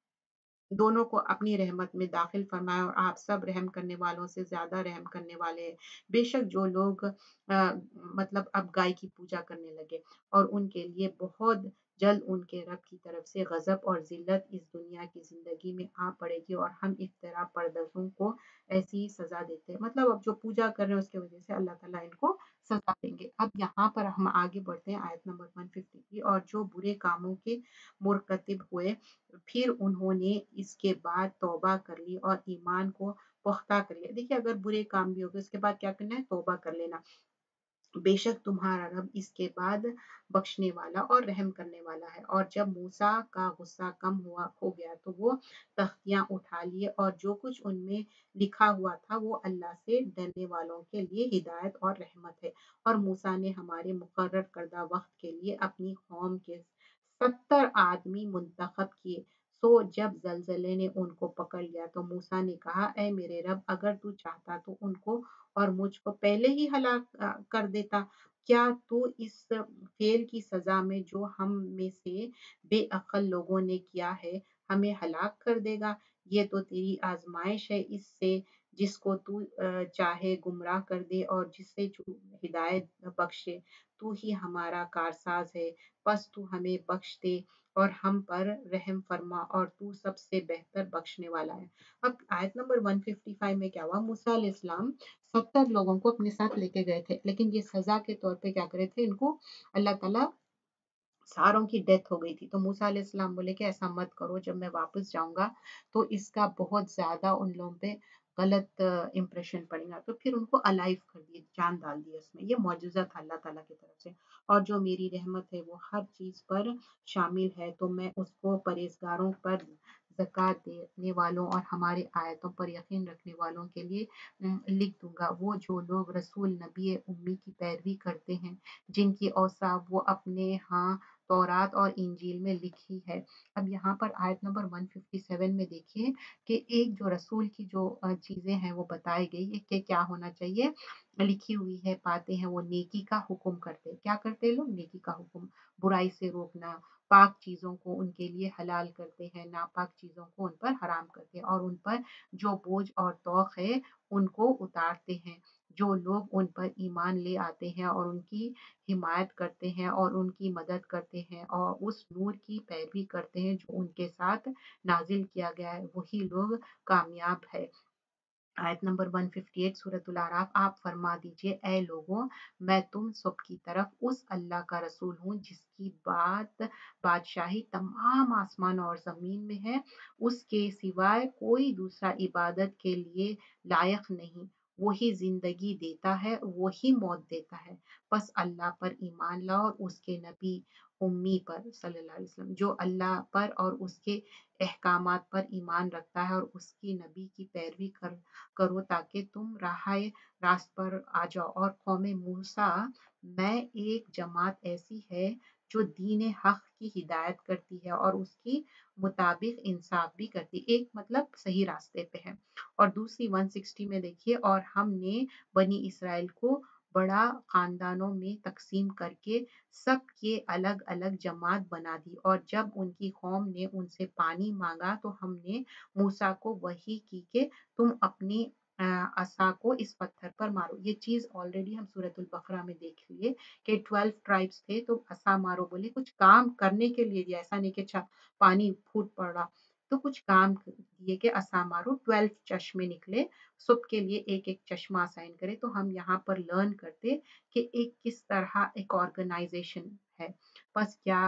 दोनों को अपनी रहमत में दाखिल फरमाए, और आप सब रहम करने वालों से ज्यादा रहम करने वाले हैं। बेशक जो लोग आ, मतलब अब गाय की पूजा करने लगे, और उनके लिए बहुत जल्द उनके रब की तरफ से गजब और जिल्लत इस दुनिया की जिंदगी में आ पड़ेगी, और हम इफ्तरा पर्दों को ऐसी ही सजा देते हैं। मतलब अब जो पूजा कर रहे हैं उसकी वजह से अल्लाह ताला इनको सजा देंगे। अब यहाँ पर हम आगे बढ़ते हैं आयत नंबर एक सौ पचास की, और जो बुरे कामों के मुरतकिब हुए, फिर उन्होंने इसके बाद तौबा कर ली और ईमान को पुख्ता कर लिया। देखिए, अगर बुरे काम भी हो गए उसके बाद क्या करना है, तौबा कर लेना। बेशक तुम्हारा रब इसके बाद बख्शने वाला और रहम करने वाला है। और जब मूसा का गुस्सा कम हुआ हो गया, तो वो तख्तियां उठा लिए, और जो कुछ उनमें लिखा हुआ था वो अल्लाह से डरने वालों के लिए हिदायत और रहमत है। और मूसा ने हमारे मुकर्रर करदा वक्त के लिए अपनी कौम के सत्तर आदमी मुंतखब किए। सो जब जलजले ने उनको पकड़ लिया, तो मूसा ने कहा, ए मेरे रब, अगर तू चाहता तो उनको और मुझको पहले ही हलाक अ, कर देता। क्या तू इस फेल की सजा में जो हम में से बेअक्ल लोगों ने किया है हमें हलाक कर देगा? ये तो तेरी आजमाइश है, इससे जिसको तू अ, चाहे गुमराह कर दे और जिससे तू हिदायत बख्शे। तू ही हमारा कारसाज है, बस तू हमें बख्श दे और हम पर रहम फरमा, और तू सबसे बेहतर बख्शने वाला है। अब आयत नंबर एक सौ पचपन में क्या हुआ, मूसा अलैहिस्सलाम सत्तर लोगों को अपने साथ लेके गए थे, लेकिन ये सजा के तौर पे क्या करे थे, इनको अल्लाह ताला सारों की डेथ हो गई थी। तो मूसा अलैहिस्सलाम बोले कि ऐसा मत करो, जब मैं वापस जाऊंगा तो इसका बहुत ज्यादा उन लोगों पे गलत इंप्रेशन पड़ेगा। तो फिर उनको अलाइव कर दिए, जान डाल दी उसमें। ये मौजूजा था अल्लाह ताला की तरफ से। और जो मेरी रहमत है वो हर चीज पर शामिल है, तो मैं उसको परहेजगारों पर, ज़कात देने वालों और हमारे आयतों पर यकीन रखने वालों के लिए अम, लिख दूंगा। वो जो लोग रसूल नबी उम्मी की पैरवी करते हैं, जिनकी औसाफ वो अपने यहाँ तौरात और इंजील में लिखी है। अब यहाँ पर आयत नंबर एक सौ सत्तावन में देखिए कि एक जो रसूल की जो अ, चीजें हैं वो बताई गई है कि क्या होना चाहिए, लिखी हुई है, पाते हैं वो नेकी का हुक्म करते। क्या करते हैं लोग? नेकी का हुक्म, बुराई से रोकना, पाक चीजों को उनके लिए हलाल करते हैं, नापाक चीजों को उन पर हराम करते हैं, और उन पर जो बोझ और तौक है उनको उतारते हैं। जो लोग उन पर ईमान ले आते हैं और उनकी हिमायत करते हैं और उनकी मदद करते हैं और उस नूर की पैरवी करते हैं जो उनके साथ नाजिल किया गया है, वही लोग कामयाब है। आयत नंबर एक सौ अट्ठावन सूरतुल आराफ, आप फरमा दीजिए, ए लोगों, मैं तुम सब की तरफ उस अल्लाह का रसूल हूँ जिसकी बात बादशाही तमाम आसमान और जमीन में है, उसके सिवाय कोई दूसरा इबादत के लिए लायक नहीं। वही जिंदगी देता है, वही मौत देता है। बस अल्लाह पर ईमान लाओ और उसके नबी उम्मी पर सल्लल्लाहु अलैहि वसल्लम, जो अल्लाह पर और उसके अहकामात पर ईमान रखता है और उसकी नबी की पैरवी कर करो ताकि तुम राह रास्त पर आ जाओ। और कौमे मूसा में एक जमात ऐसी है जो दीन हक की हिदायत करती है और उसकी मुताबिक इंसाफ भी करती, एक मतलब सही रास्ते पे है। और दूसरी एक सौ साठ में देखिए, और हमने बनी इसराइल को बड़ा खानदानों में तकसीम करके सब के अलग अलग जमात बना दी, और जब उनकी कौम ने उनसे पानी मांगा तो हमने मूसा को वही की कि तुम अपनी अ, असा को इस पत्थर पर मारो। ये चीज ऑलरेडी हम सूरतुल बकरा में देख लिए कि ट्वेल्व ट्राइब्स थे तो असा मारो बोले, कुछ काम करने के लिए दिया, ऐसा नहीं कि अच्छा पानी फूट पड़ा, तो कुछ काम दिए कि असा मारो। ट्वेल्व चश्मे निकले, सबके लिए एक एक चश्मा असाइन करे। तो हम यहाँ पर लर्न करते कि एक किस तरह एक ऑर्गेनाइजेशन है। बस क्या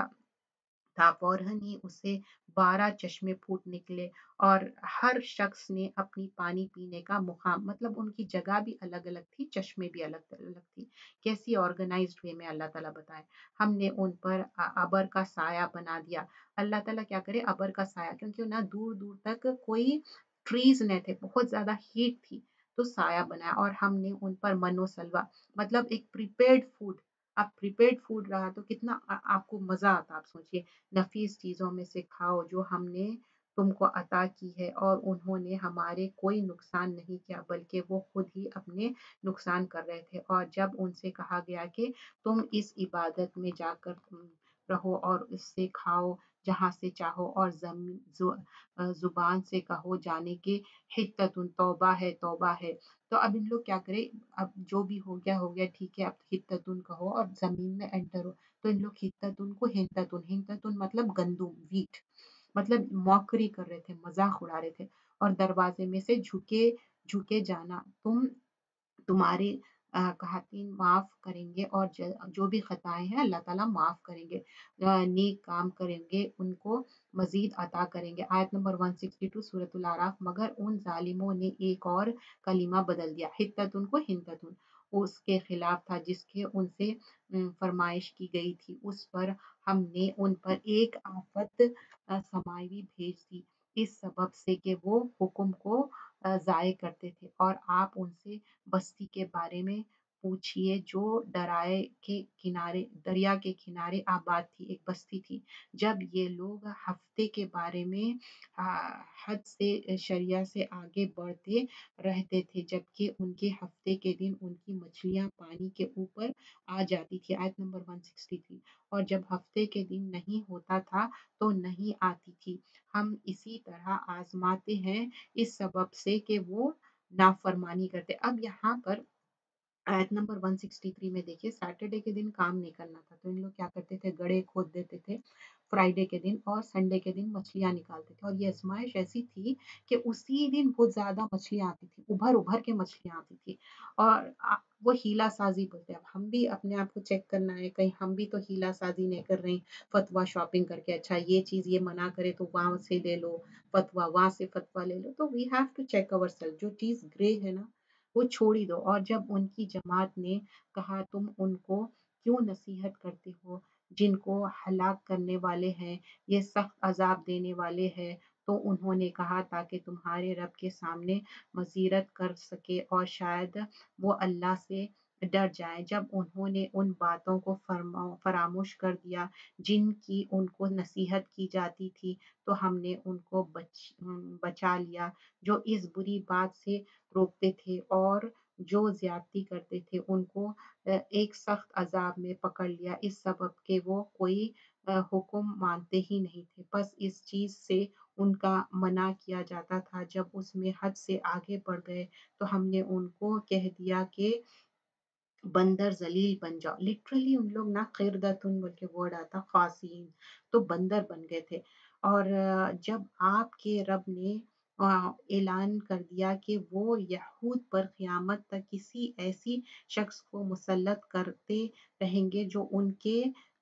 था, फौरन ही उसे बारह चश्मे फूट निकले और हर शख्स ने अपनी पानी पीने का मुकाम, मतलब उनकी जगह भी अलग अलग थी, चश्मे भी अलग अलग थी। कैसी ऑर्गेनाइज्ड वे में अल्लाह ताला बताए। हमने उन पर अबर का साया बना दिया। अल्लाह ताला क्या करे, अबर का साया, क्योंकि ना दूर दूर तक कोई ट्रीज नहीं थे, बहुत ज्यादा हीट थी, तो साया बनाया। और हमने उन पर मनो सलवा, मतलब एक प्रिपेयर्ड फूड, अब प्रिपेयर्ड फूड रहा तो कितना आ, आपको मजा आता। आप सोचिए, नफीस चीजों में से खाओ जो हमने तुमको अता की है, और उन्होंने हमारे कोई नुकसान नहीं किया बल्कि वो खुद ही अपने नुकसान कर रहे थे। और जब उनसे कहा गया कि तुम इस इबादत में जाकर रहो और इससे खाओ जहाँ से चाहो, और जमीन जु, जुबान से कहो जाने के हित्ततुन, तौबा है तौबा है। तो अब इन लोग क्या करें, अब जो भी हो गया हो गया, ठीक है, अब हित्ततुन कहो और जमीन में एंटर हो। तो इन लोग हित्ततुन को हिंततुन, हिंततुन मतलब गंदुम, वीट, मतलब मौकरी कर रहे थे, मजाक उड़ा रहे थे। और दरवाजे में से झुके झुके जाना, तुम तुम्हारे अ, खातिन माफ करेंगे, और ज, जो भी खताएं हैं अल्लाह ताला माफ करेंगे, अ, नेक काम करेंगे उनको मजीद अता करेंगे। आयत नंबर एक सौ बासठ सूरतुल आराफ। मगर उन जालिमों ने एक और कलीमा बदल दिया, हित्ततुन को हिंततुन, उसके खिलाफ था जिसके उनसे अम, फरमाइश की गई थी। उस पर हमने उन पर एक आफत अ, समाई भेज दी, इस सबब से कि वो हुक्म को अ, जाये करते थे। और आप उनसे बस्ती के बारे में पूछिए जो दराए के किनारे, दरिया के किनारे आबाद थी, एक बस्ती थी। जब ये लोग हफ्ते के बारे में आ, हद से शरिया से आगे बढ़ते रहते थे, जबकि उनके हफ्ते के दिन उनकी मछलियां पानी के ऊपर आ जाती थी। आयत नंबर एक सौ तिरसठ। और जब हफ्ते के दिन नहीं होता था तो नहीं आती थी। हम इसी तरह आजमाते हैं इस सबब से कि वो नाफरमानी करते। अब यहाँ पर आयत नंबर एक सौ तिरसठ में देखिए, सैटरडे के दिन काम नहीं करना था तो इन लोग क्या करते थे, गड्ढे खोद देते थे फ्राइडे के दिन, और संडे के दिन मछलियां निकालते थे। और ये आजमाइश ऐसी थी कि उसी दिन बहुत ज्यादा मछलियां आती थी, उभर उभर के मछलियां आती थी। और आ, वो हीला साजी बोलते हैं। अब हम भी अपने आप को चेक करना है, कहीं हम भी तो हीला साजी नहीं कर रहे, फतवा शॉपिंग करके, अच्छा ये चीज ये मना करे तो वहां से ले लो फतवा, वहां से फतवा ले लो। तो we have to check our self, जो चीज ग्रे है ना वो छोड़ ही दो। और जब उनकी जमात ने कहा, तुम उनको क्यों नसीहत करते हो जिनको हलाक करने वाले हैं, ये सख्त अजाब देने वाले हैं। तो उन्होंने कहा ताकि तुम्हारे रब के सामने मजीरत कर सके और शायद वो अल्लाह से डर जाए। जब उन्होंने उन बातों को फरामोश कर दिया जिनकी उनको नसीहत की जाती थी, तो हमने उनको बच बचा लिया जो इस बुरी बात से रोकते थे, और जो ज्यादती करते थे उनको एक सख्त अजाब में पकड़ लिया, इस सबब के वो कोई हुक्म मानते ही नहीं थे। बस इस चीज से उनका मना किया जाता था, जब उसमें हद से आगे बढ़ गए तो हमने उनको कह दिया कि बंदर जलील बन जाओ। लिटरली उन लोग ना खिरदतुन बोल के वर्ड आता, खासीन, तो बंदर बन गए थे। और जब आपके रब ने ऐलान कर दिया कि वो यहूद पर क़यामत तक किसी ऐसी शख्स को मुसल्लत करते रहेंगे जो उनके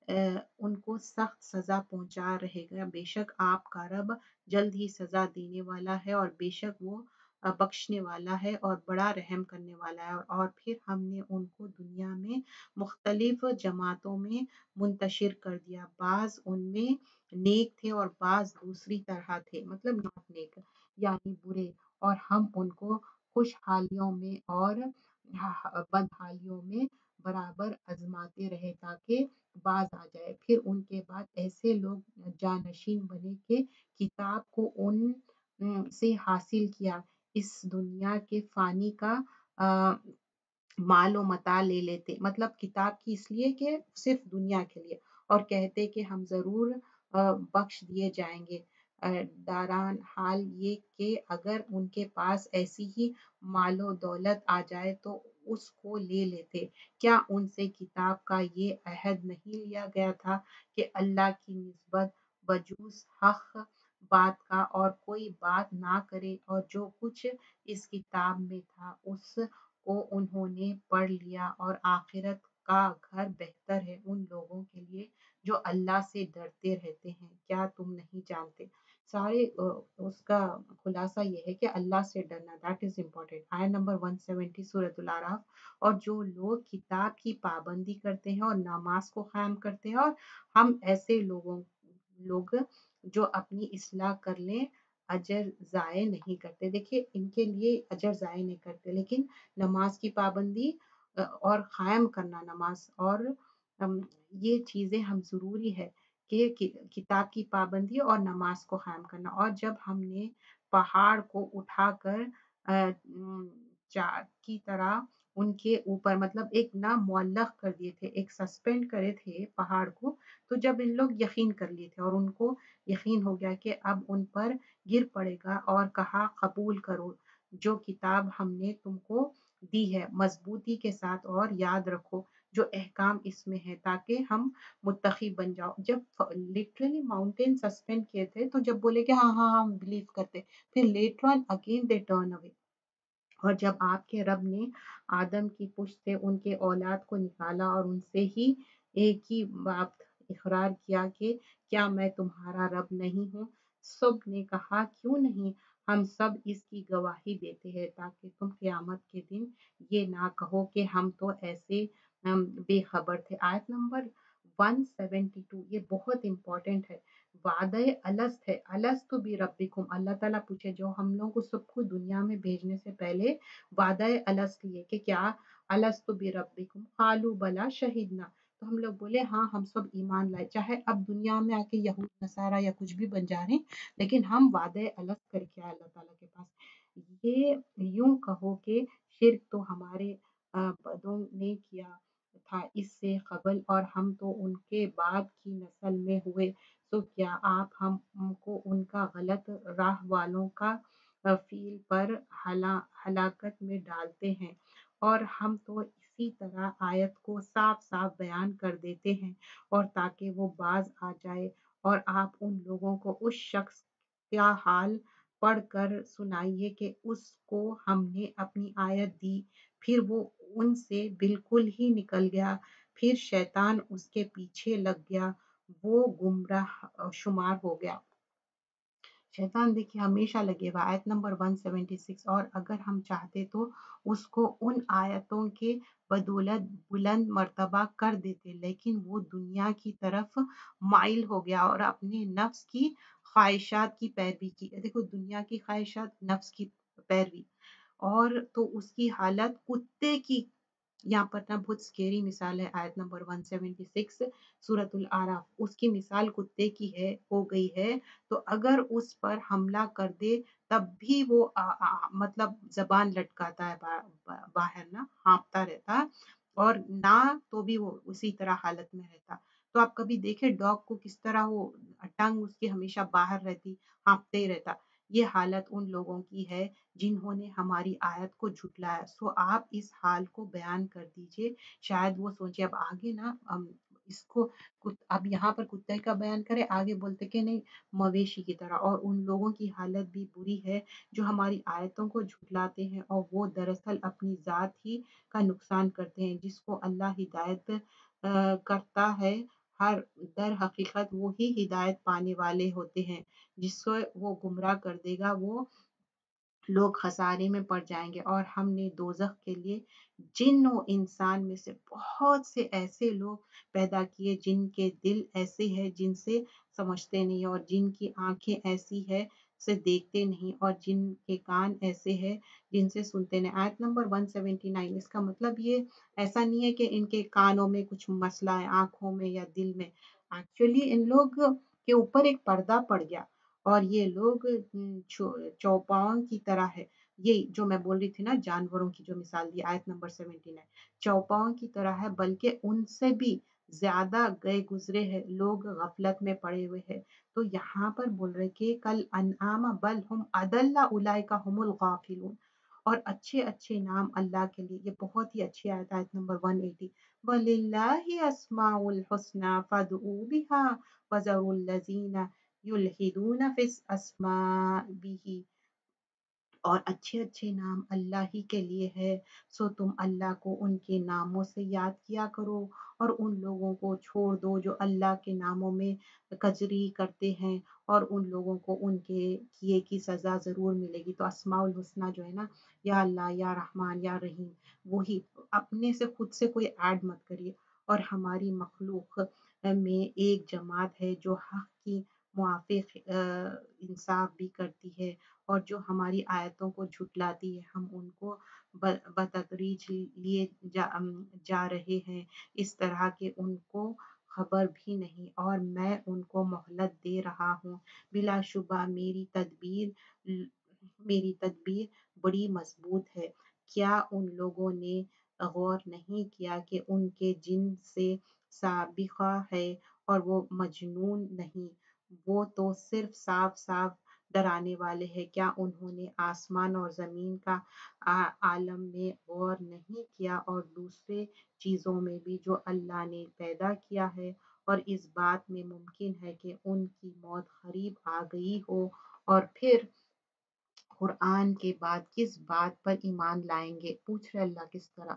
उनको सख्त सजा पहुंचा रहेगा, बेशक आपका रब जल्द ही सजा देने वाला है, और बेशक वो अ, बख्शने वाला है और बड़ा रहम करने वाला है। और, और फिर हमने उनको दुनिया में मुख्तलिफ जमातों में मुंतशिर कर दिया, बाज उनमें नेक थे और बाज दूसरी तरह थे, मतलब नॉट नेक यानी बुरे। और हम उनको खुशहालियों में और हा- बदहालियों में बराबर आजमाते रहे ताकि बाज आ जाए। फिर उनके बाद ऐसे लोग जानशीन बने कि किताब को उन अम, से हासिल किया, इस दुनिया के फानी का अ, माल मता ले लेते, मतलब किताब की इसलिए कि सिर्फ दुनिया के लिए, और कहते कि हम जरूर अ, बख्श दिए जाएंगे। अ, दारान हाल ये कि अगर उनके पास ऐसी ही मालो दौलत आ जाए तो उसको ले लेते। क्या उनसे किताब का ये अहद नहीं लिया गया था कि अल्लाह की निस्बत बजूस हक बात का और कोई बात ना करे, और जो कुछ इस किताब में था उस को उन्होंने पढ़ लिया, और आखिरत का घर बेहतर है उन लोगों के लिए जो अल्लाह से डरते रहते हैं। क्या तुम नहीं जानते? सारे अ, उसका खुलासा ये है कि अल्लाह से डरना, दैट इज इम्पोर्टेंट। आया नंबर वन सेवेंटी सूरतुल आराफ। और जो लोग किताब की पाबंदी करते हैं और नमाज को कायम करते हैं, और हम ऐसे लोगों लोग जो अपनी इस्लाह कर लें अजर ज़ाय नहीं करते। देखिए इनके लिए अजर ज़ाय नहीं करते, लेकिन नमाज की पाबंदी अ, और कायम करना नमाज, और अम, ये चीज़ें हम ज़रूरी है कि, कि किताब की पाबंदी और नमाज को कायम करना। और जब हमने पहाड़ को उठाकर अ, उम, चाँद की तरह उनके ऊपर, मतलब एक ना मुअल्लक़ कर दिए थे, एक सस्पेंड करे थे पहाड़ को, तो जब इन लोग यकीन कर लिए थे और उनको यकीन हो गया कि अब उन पर गिर पड़ेगा, और कहा कबूल करो जो किताब हमने तुमको दी है मजबूती के साथ, और याद रखो जो अहकाम इसमें है ताकि हम मुत्तकी बन जाओ। जब लिटरली माउंटेन सस्पेंड किए थे तो जब बोले कि हाँ हाँ हम बिलीव करते, फिर later on again they turn away. और जब आपके रब ने आदम की पुश्त से उनके औलाद को निकाला और उनसे ही एक ही बात इकरार किया कि क्या मैं तुम्हारा रब नहीं हूँ, सब ने कहा क्यों नहीं, हम सब इसकी गवाही देते हैं ताकि तुम क़यामत के दिन ये ना कहो कि हम तो ऐसे हम बेखबर थे। आयत नंबर वन सेवेंटी टू ये बहुत इंपॉर्टेंट है। वादे अलस्त है, अलस्तु बि रब्बिकुम, अल्लाह ताला पूछे जो हम लोगों को सबको दुनिया में भेजने से पहले वादा अलस्त लिए कि क्या अलस्तु बि रब्बिकुम, कालू बला शहीदना, तो हम लोग बोले हाँ हम सब ईमान लाए, चाहे अब दुनिया में आके यहूद नसारा या कुछ भी बन जा रहे हैं, लेकिन हम वादे अलस्त करके आए अल्लाह ताला के पास। ये यूं कहो कि शिरक तो हमारे अ, बदों ने किया था इससे कबल, और हम तो उनके बाद की नस्ल में हुए, तो क्या आप हम हमको उनका गलत राह वालों का अ, फील पर हला हलाकत में डालते हैं। और हम तो इसी तरह आयत को साफ साफ बयान कर देते हैं, और ताकि वो बाज आ जाए, और आप उन लोगों को उस शख्स का हाल पढ़कर सुनाइए कि उसको हमने अपनी आयत दी, फिर वो उनसे बिल्कुल ही निकल गया, फिर शैतान उसके पीछे लग गया, वो गुमराह शुमार हो गया। शैतान देखिए हमेशा लगे हुआ। आयत नंबर वन सेवेंटी सिक्स। और अगर हम चाहते तो उसको उन आयतों के बदौलत बुलंद मर्तबा कर देते, लेकिन वो दुनिया की तरफ माइल हो गया और अपने नफ्स की ख्वाहिशात की पैरवी की। देखो दुनिया की ख्वाहिशात, नफ्स की पैरवी, और तो उसकी हालत कुत्ते की, यहाँ पर ना बहुत स्केरी मिसाल है। आयत नंबर वन सेवेंटी सिक्स सूरतुल आराफ, उसकी मिसाल कुत्ते की है हो गई है, तो अगर उस पर हमला कर दे तब भी वो आ, आ, मतलब जबान लटकाता है, बा, बा, बाहर ना हाँफता रहता, और ना तो भी वो उसी तरह हालत में रहता। तो आप कभी देखे डॉग को किस तरह वो टंग उसकी हमेशा बाहर रहती, हाँफते ही रहता। ये हालत उन लोगों की है जिन्होंने हमारी आयत को झुटलाया। सो आप इस हाल को बयान कर दीजिए, शायद वो सोचे। अब आगे ना हम इसको कुत, अब यहाँ पर कुत्ते का बयान करें, आगे बोलते कि नहीं मवेशी की तरह। और उन लोगों की हालत भी बुरी है जो हमारी आयतों को झुटलाते हैं, और वो दरअसल अपनी ज़ात ही का नुकसान करते हैं। जिसको अल्लाह हिदायत अ, करता है, हर दर हकीकत वो ही हिदायत पाने वाले होते हैं। जिसको वो गुमराह कर देगा वो लोग खसारे में पड़ जाएंगे। और हमने दोजख के लिए जिन और इंसान में से बहुत से ऐसे लोग पैदा किए जिनके दिल ऐसे हैं जिनसे समझते नहीं, और जिनकी आंखें ऐसी है से देखते नहीं, और जिनके कान ऐसे हैं जिनसे सुनते नहीं। आयत नंबर एक सौ उन्यासी, इसका मतलब ये ऐसा नहीं है कि इनके कानों में कुछ मसला है, आंखों में या दिल में। एक्चुअली इन लोग के ऊपर एक पर्दा पड़ गया, और ये लोग चौपाओं की तरह है। ये जो मैं बोल रही थी ना, जानवरों की जो मिसाल दी आयत नंबर उन्यासी, चौपाओं की तरह है, बल्कि उनसे भी ज्यादा गए गुजरे हैं लोग, गफलत में पड़े हुए हैं। तो यहाँ पर बोल रहे कि कल अनआम बल हम अदल्ला उलाइका हुमुल गाफिलून। और अच्छे अच्छे नाम अल्लाह के लिए, ये बहुत ही अच्छी आयत, आयत नंबर एक सौ अस्सी, वलिल्लाहि अस्माउल हुस्ना फदऊ बिहा वज़रुल लज़ीना युल्हिदूना फिस अस्माबिही। और अच्छे-अच्छे नाम अल्लाह ही के लिए है, सो तुम अल्लाह को उनके नामों से याद किया करो, और उन लोगों को छोड़ दो जो अल्लाह के नामों में कजरी करते हैं, और उन लोगों को उनके किए की सज़ा ज़रूर मिलेगी। तो अस्माउल हुस्ना जो है ना, या अल्लाह, या रहमान, या रहीम, वही अपने से खुद से कोई ऐड मत करिए। और हमारी मखलूक में एक जमात है जो हक की मुआफ़िक अ, इंसाफ भी करती है, और जो हमारी आयतों को झुटलाती है, हम उनको ब बतदरीज लिए जा अम, जा रहे हैं, इस तरह के उनको खबर भी नहीं, और मैं उनको मोहलत दे रहा हूँ। बिलाशुबा मेरी तदबीर ल मेरी तदबीर बड़ी मज़बूत है। क्या उन लोगों ने गौर नहीं किया कि उनके जिन से साबिक़ा है, और वो मजनून नहीं, वो तो सिर्फ साफ-साफ डराने वाले हैं। क्या उन्होंने आसमान और ज़मीन का आ, आलम में गौर नहीं किया, और दूसरे चीज़ों में भी जो अल्लाह ने पैदा किया है, और इस बात में मुमकिन है कि उनकी मौत करीब आ गई हो, और फिर कुरान के बाद किस बात पर ईमान लाएंगे? पूछ रहे अल्लाह किस तरह।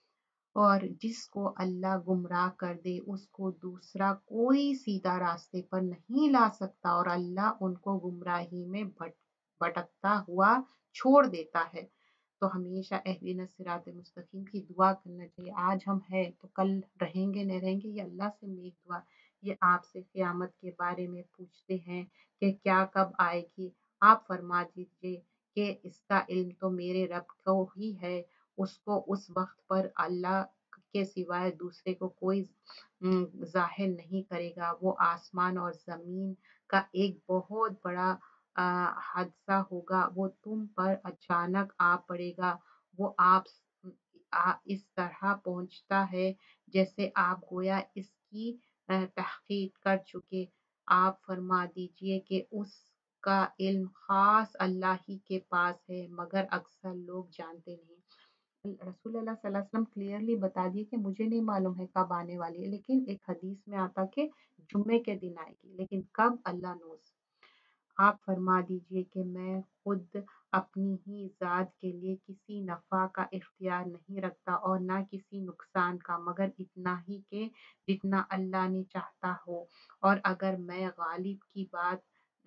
और जिसको अल्लाह गुमराह कर दे उसको दूसरा कोई सीधा रास्ते पर नहीं ला सकता, और अल्लाह उनको गुमराही में भट भटकता हुआ छोड़ देता है। तो हमेशा एहदिना सिरात मुस्तकीम की दुआ करना चाहिए। आज हम हैं तो कल रहेंगे नहीं रहेंगे, ये अल्लाह से नेक दुआ। ये आपसे क़यामत के बारे में पूछते हैं कि क्या कब आएगी, आप फरमा दीजिए कि इसका इल्म तो मेरे रब को ही है, उसको उस वक्त पर अल्लाह के सिवाय दूसरे को कोई जाहिर नहीं करेगा। वो आसमान और ज़मीन का एक बहुत बड़ा अ, हादसा होगा, वो तुम पर अचानक आ पड़ेगा। वो आप आ, इस तरह पहुंचता है जैसे आप गोया इसकी अ, तहकीक कर चुके। आप फरमा दीजिए कि उसका इल्म खास अल्लाह ही के पास है, मगर अक्सर लोग जानते नहीं। रसूल अल्लाह सल्लल्लाहु अलैहि वसल्लम क्लियरली बता दिए कि मुझे नहीं मालूम है कब आने वाली है, लेकिन एक हदीस में आता कि जुम्मे के दिन आएगी, लेकिन कब अल्लाह नोज़। आप फरमा दीजिए कि मैं खुद अपनी ही ज़ात के लिए किसी नफ़ा का इख्तियार नहीं रखता, और ना किसी नुकसान का, मगर इतना ही कि जितना अल्लाह ने चाहता हो। और अगर मैं गालिब की बात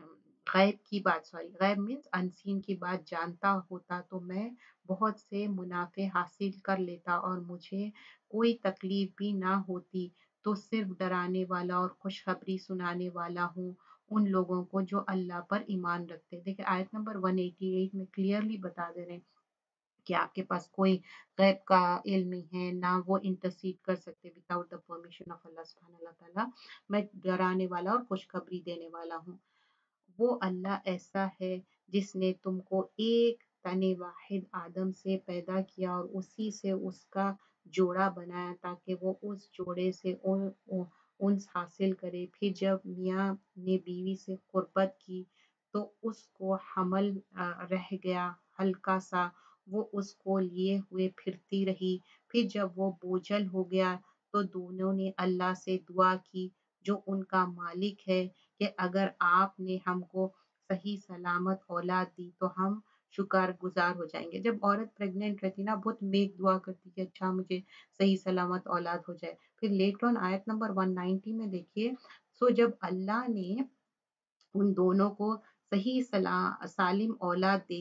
गैब की बात सॉरी गैब मीन्स अनसीन की बात जानता होता, तो मैं बहुत से मुनाफे हासिल कर लेता, और मुझे कोई तकलीफ भी ना होती। तो सिर्फ डराने वाला और खुशखबरी सुनाने वाला हूँ उन लोगों को जो अल्लाह पर ईमान रखते हैं। देखिए आयत नंबर एक सौ अट्ठासी में क्लियरली बता दे रहे हैं कि आपके पास कोई गैब का इल्म नहीं है, ना वो इंटरसीड कर सकते विदाउट द परमिशन ऑफ अल्लाह सुब्हानहू व तआला। मैं डराने वाला और खुशखबरी देने वाला हूँ। वो अल्लाह ऐसा है जिसने तुमको एक तने वाहिद आदम से पैदा किया, और उसी से उसका जोड़ा बनाया, ताकि वो उस जोड़े से उन उ- उन्स हासिल करे। फिर जब मियाँ ने बीवी से कुर्बत की तो उसको हमल अ, रह गया हल्का सा, वो उसको लिए हुए फिरती रही। फिर जब वो बोझल हो गया तो दोनों ने अल्लाह से दुआ की जो उनका मालिक है, कि अगर आपने हमको सही सलामत औलाद दी तो हम शुक्रगुजार हो जाएंगे। जब औरत प्रेग्नेंट रहती ना, बहुत नेक दुआ करती कि अच्छा मुझे सही सलामत औलाद हो जाए। फिर लेटर ऑन आयत नंबर एक सौ नब्बे में देखिए, सो जब अल्लाह ने उन दोनों को सही सला सालिम औलाद दे दी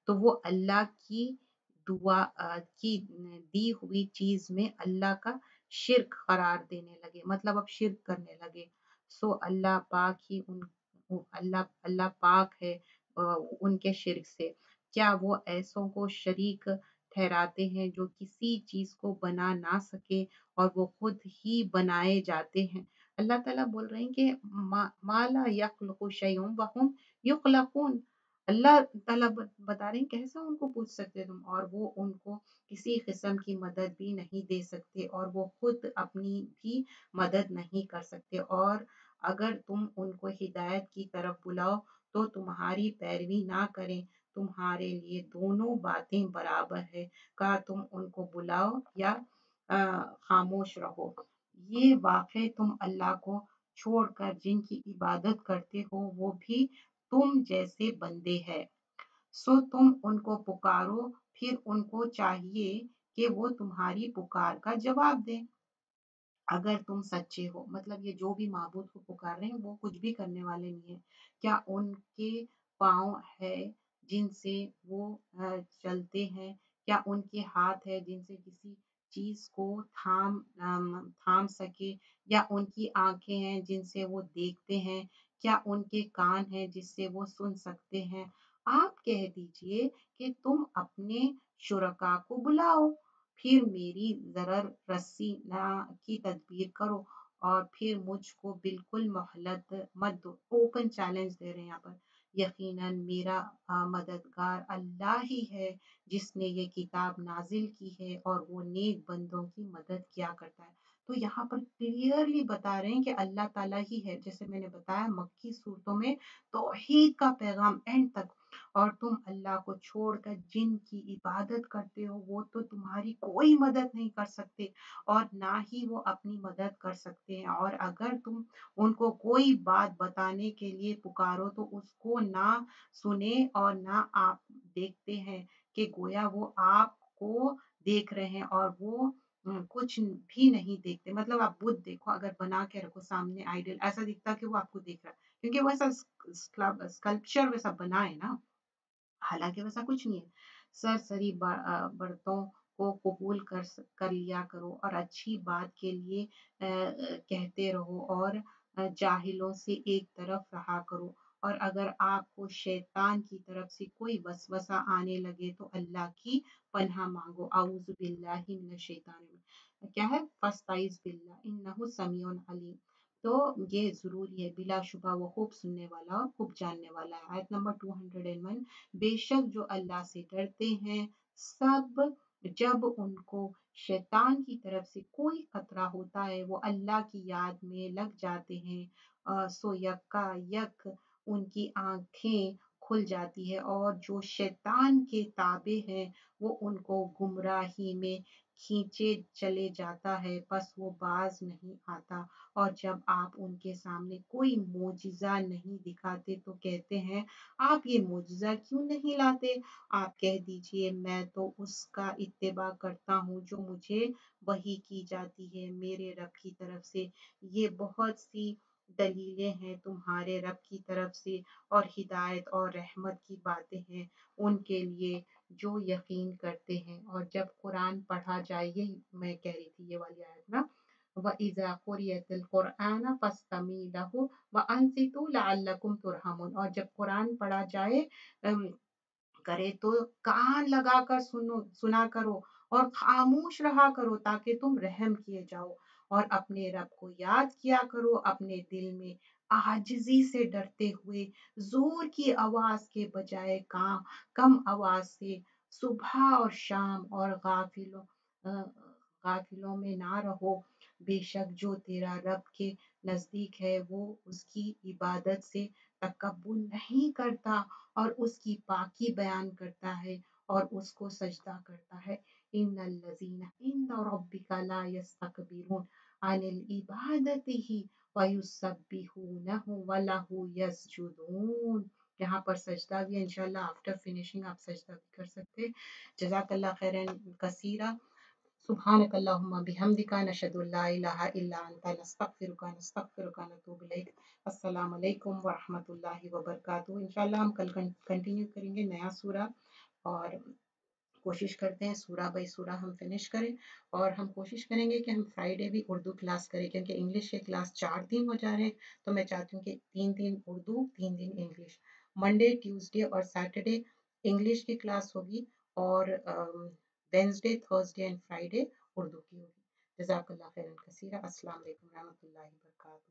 تو وہ اللہ کی دعا کی دی ہوئی چیز میں اللہ کا شرک قرار دینے لگے، مطلب اب شرک کرنے لگے۔ سو اللہ پاک ہی ان اللہ اللہ پاک ہے ان کے شرک سے۔ کیا وہ ایسوں کو شریک ٹھہراتے ہیں جو کسی چیز کو بنا نہ سکے اور وہ خود ہی بنائے جاتے ہیں؟ اللہ تعالیٰ بول رہے ہیں کہ ما لا یخلق شیء وهم یخلقون۔ اللہ تعالیٰ بتا رہے ہیں کیسا ان کو پوچھ سکتے تم، اور وہ ان کو کسی قسم کی مدد بھی نہیں دے سکتے اور وہ خود اپنی بھی مدد نہیں کر سکتے، اور اگر تم ان کو ہدایت کی طرف بلاؤ تو تمہاری پیروی نہ کریں، تمہارے لیے دونوں باتیں برابر ہے، کہا تم ان کو بلاؤ یا خاموش رہو۔ یہ واقع تم اللہ کو چھوڑ کر جن کی عبادت کرتے ہو وہ بھی تم جیسے بندے ہیں، سو تم ان کو پکارو، پھر ان کو چاہیے کہ وہ تمہاری پکار کا جواب دیں اگر تم سچے ہو۔ مطلب یہ جو بھی معبود کو پکار رہے ہیں وہ کچھ بھی کرنے والے نہیں ہیں۔ کیا ان کے پاؤں ہے جن سے وہ چلتے ہیں؟ کیا ان کے ہاتھ ہے جن سے کسی چیز کو تھام تھام سکے؟ یا ان کی آنکھیں ہیں جن سے وہ دیکھتے ہیں؟ کیا ان کے کان ہیں جس سے وہ سن سکتے ہیں؟ آپ کہہ دیجئے کہ تم اپنے شرکا کو بلاؤ، پھر میری ضرر رسی کی تدبیر کرو اور پھر مجھ کو بالکل مہلت مت دو۔ اوپن چیلنج دے رہے ہیں یہاں پر۔ یقیناً میرا مددگار اللہ ہی ہے جس نے یہ کتاب نازل کی ہے اور وہ نیک بندوں کی مدد کیا کرتا ہے۔ تو یہاں پر کلیئرلی بتا رہے ہیں کہ اللہ تعالیٰ ہی ہے، جیسے میں نے بتایا مکی صورتوں میں توحید کا پیغام اینڈ تک، اور تم اللہ کو چھوڑ کر جن کی عبادت کرتے ہو وہ تو تمہاری کوئی مدد نہیں کر سکتے اور نہ ہی وہ اپنی مدد کر سکتے ہیں، اور اگر تم ان کو کوئی بات بتانے کے لیے پکارو تو اس کو نہ سنے اور نہ آپ دیکھتے ہیں کہ گویا وہ آپ کو دیکھ رہے ہیں اور وہ کچھ بھی نہیں دیکھتے۔ مطلب آپ بدھ دیکھو، اگر بنا کے رکھو سامنے آئیڈل، ایسا دکھتا کہ وہ آپ کو دیکھ رہا ہے کیونکہ وہ ایسا اسکلپچر ویسا بنا ہے نا، حالانکہ ویسا کچھ نہیں ہے۔ سرسری برتوں کو قبول کر کر لیا کرو اور اچھی بات کے لیے کہتے رہو اور جاہلوں سے ایک طرف رہا کرو، اور اگر آپ کو شیطان کی طرف سے کوئی وسوسہ آنے لگے تو اللہ کی پناہ مانگو۔ اعوذ باللہ من الشیطان الرجیم۔ کیا ہے؟ فاستعذ باللہ انہ سمیع علیم۔ تو یہ ضروری ہے، بلا شبہ وہ خوب سننے والا اور خوب جاننے والا ہے۔ آیت نمبر دو سو ایک، بے شک جو اللہ سے ڈرتے ہیں سب جب ان کو شیطان کی طرف سے کوئی خطرہ ہوتا ہے وہ اللہ کی یاد میں لگ جاتے ہیں، سو یکا یک ان کی آنکھیں کھل جاتی ہے، اور جو شیطان کے تابع ہیں وہ ان کو گمراہی میں کھینچے چلے جاتا ہے، پس وہ باز نہیں آتا، اور جب آپ ان کے سامنے کوئی معجزہ نہیں دکھاتے تو کہتے ہیں آپ یہ معجزہ کیوں نہیں لاتے؟ آپ کہہ دیجئے میں تو اس کا اتباع کرتا ہوں جو مجھے وحی کی جاتی ہے میرے رب کی طرف سے، یہ بہت سی دلیلیں ہیں تمہارے رب کی طرف سے اور ہدایت اور رحمت کی باتیں ہیں ان کے لیے جو یقین کرتے ہیں۔ اور جب قرآن پڑھا جائے، یہی میں کہہ رہی تھی یہ والی آیت نا، وَإِذَا قُرِئَتِ الْقُرْآنَ فَاسْتَمِعُوا لَهُ وَأَنصِتُوا لَعَلَّكُمْ تُرْحَمُونَ۔ اور جب قرآن پڑھا جائے کرے تو کان لگا کر سنو سنا کرو اور خاموش رہا کرو تاکہ تم رحم کیے جاؤ، اور اپنے رب کو یاد کیا کرو اپنے دل میں عاجزی سے ڈرتے ہوئے، زور کی آواز کے بجائے کم آواز سے، صبح اور شام، اور غافلوں غافلوں میں نہ رہو۔ بے شک جو تیرا رب کے نزدیک ہے وہ اس کی عبادت سے تکبر نہیں کرتا اور اس کی پاکی بیان کرتا ہے اور اس کو سجدہ کرتا ہے۔ ان الذین عند ربک لا یستکبرون عن عبادتہ ویسبحونہ ولہ یسجدون۔ یہاں پر سجدہ بھی انشاءاللہ آفٹر فنیشنگ آپ سجدہ بھی کر سکتے۔ جزاک اللہ خیرا کثیرا۔ سبحانک اللہم بحمدک، نشہد ان لا الہ الا انت، نستغفرک نستغفرک ونتوب الیک۔ السلام علیکم ورحمۃ اللہ وبرکاتہ۔ انشاءاللہ ہم کل کنٹینیو کریں گے نیا سورہ اور کوشش کرتے ہیں سورہ بائی سورہ ہم فنش کریں، اور ہم کوشش کریں گے کہ ہم فرائیڈے بھی اردو کلاس کریں، کیونکہ انگلش کے کلاس چار دن ہو جا رہے ہیں، تو میں چاہتی ہوں کہ تین دن اردو تین دن انگلش، منڈے ٹیوزڈے اور سیٹرڈے انگلش کی کلاس ہوگی، اور Wednesday Thursday and Friday Urdu کی ہوگی۔ جزاک اللہ خیرا کثیرا۔ السلام علیکم ورحمۃ اللہ وبرکاتہ۔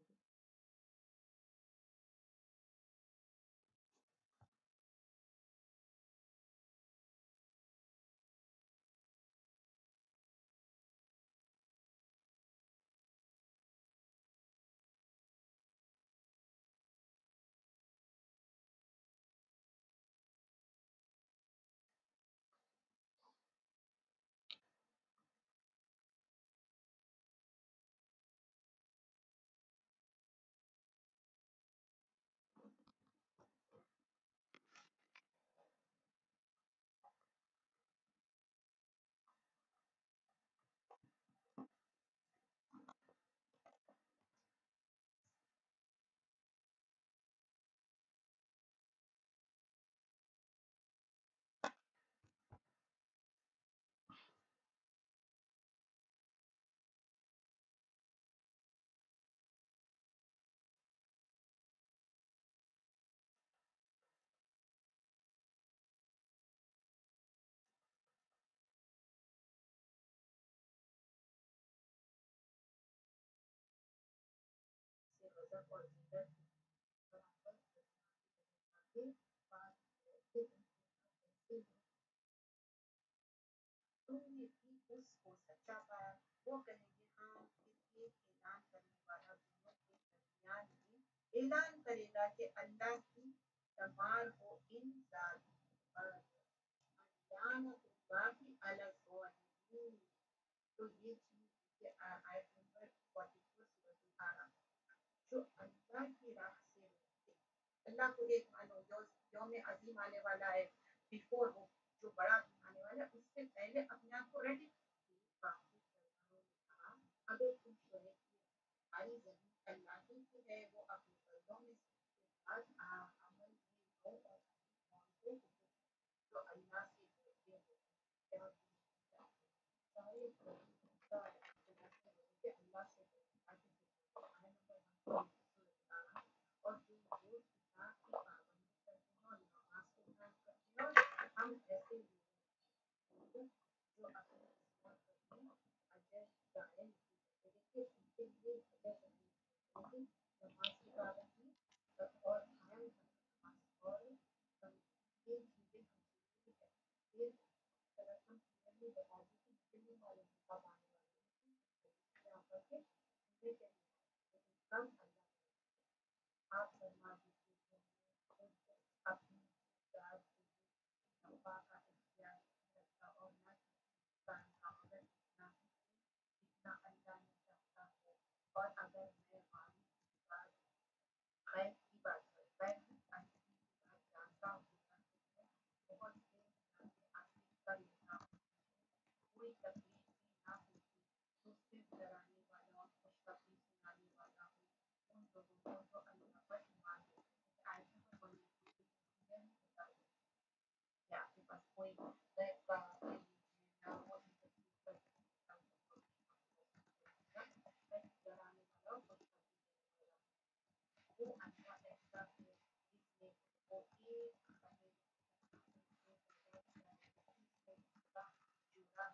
تم نے بھی اس کو سچا پایا، وہ کہیں گے ہاں، پھر ایک اعلان کرنے والا دونوں کے درمیان میں اعلان کرے گا کہ اللہ کی تمار ہو ان ظالموں پر، لعنت اللہ علی الظالمین۔ تو یہ چیز کہ آیت نمبر چوالیس سورۃ الأعراف، جو اللہ کی راہ سے روکتے، اللہ کو ایک مانو یوم عظیم آنے والا ہے، بیفور وہ جو بڑا دن آنے والا ہے، اس سے پہلے اپنے آپ کو ریڈی کہا، اگر تم شرک کی ہماری زمین اللہ ہی کی ہے، وہ اپنے بندوں میں سے بعض عمل میں لو اور اپنی موت کو جو اللہ سے ڈرتے ہو اور سارے کہ اللہ سے اور جو روز کتاب کی پابندی کرتے ہیں اور نماز کو قائم کرتے ہیں، اور ہم ایسے لوگ جو اپنی اصلاح کرنے اجر ضائع نہیں کرتے، دیکھیے ان کے لیے اجر ضائع نہیں کرتے، نماز کی پابندی اور قائم نماز اور یہ چیزیں ہم یہ طرح ہم کلیئرلی بتا دیں کہ دلی والے کب آنے والے یہاں پر کہ یہ کم اللہ آپ فرما دیجیے کہ اپنی ذات نفع کا اختیار رکھا اور نہ کام کامل نہ جتنا اللہ نے چاہتا ہے، اور اگر میں مالی کی بات غیر کی بات کروں غیر کی بات جانتا ہوں کہ میں بہت سے حاصل کر لیتا ہوں، کوئی تکلیف بھی نہ ہوتی، تو صرف ڈرانے والا اور خوشخبری سنانے والا ہوں ان لوگوں کو جو اللہ پر ایمان لاتے ہیں۔ آیت نمبر ایک سو بتاؤ کہ آپ کے پاس کوئی غیب کا علم نہ ہو، ان سب چیز پر ڈرانے والا اور خوشخبری دینے والا، وہ اللہ ایسا ہے جس نے وہ ایک ہمیں جوڑا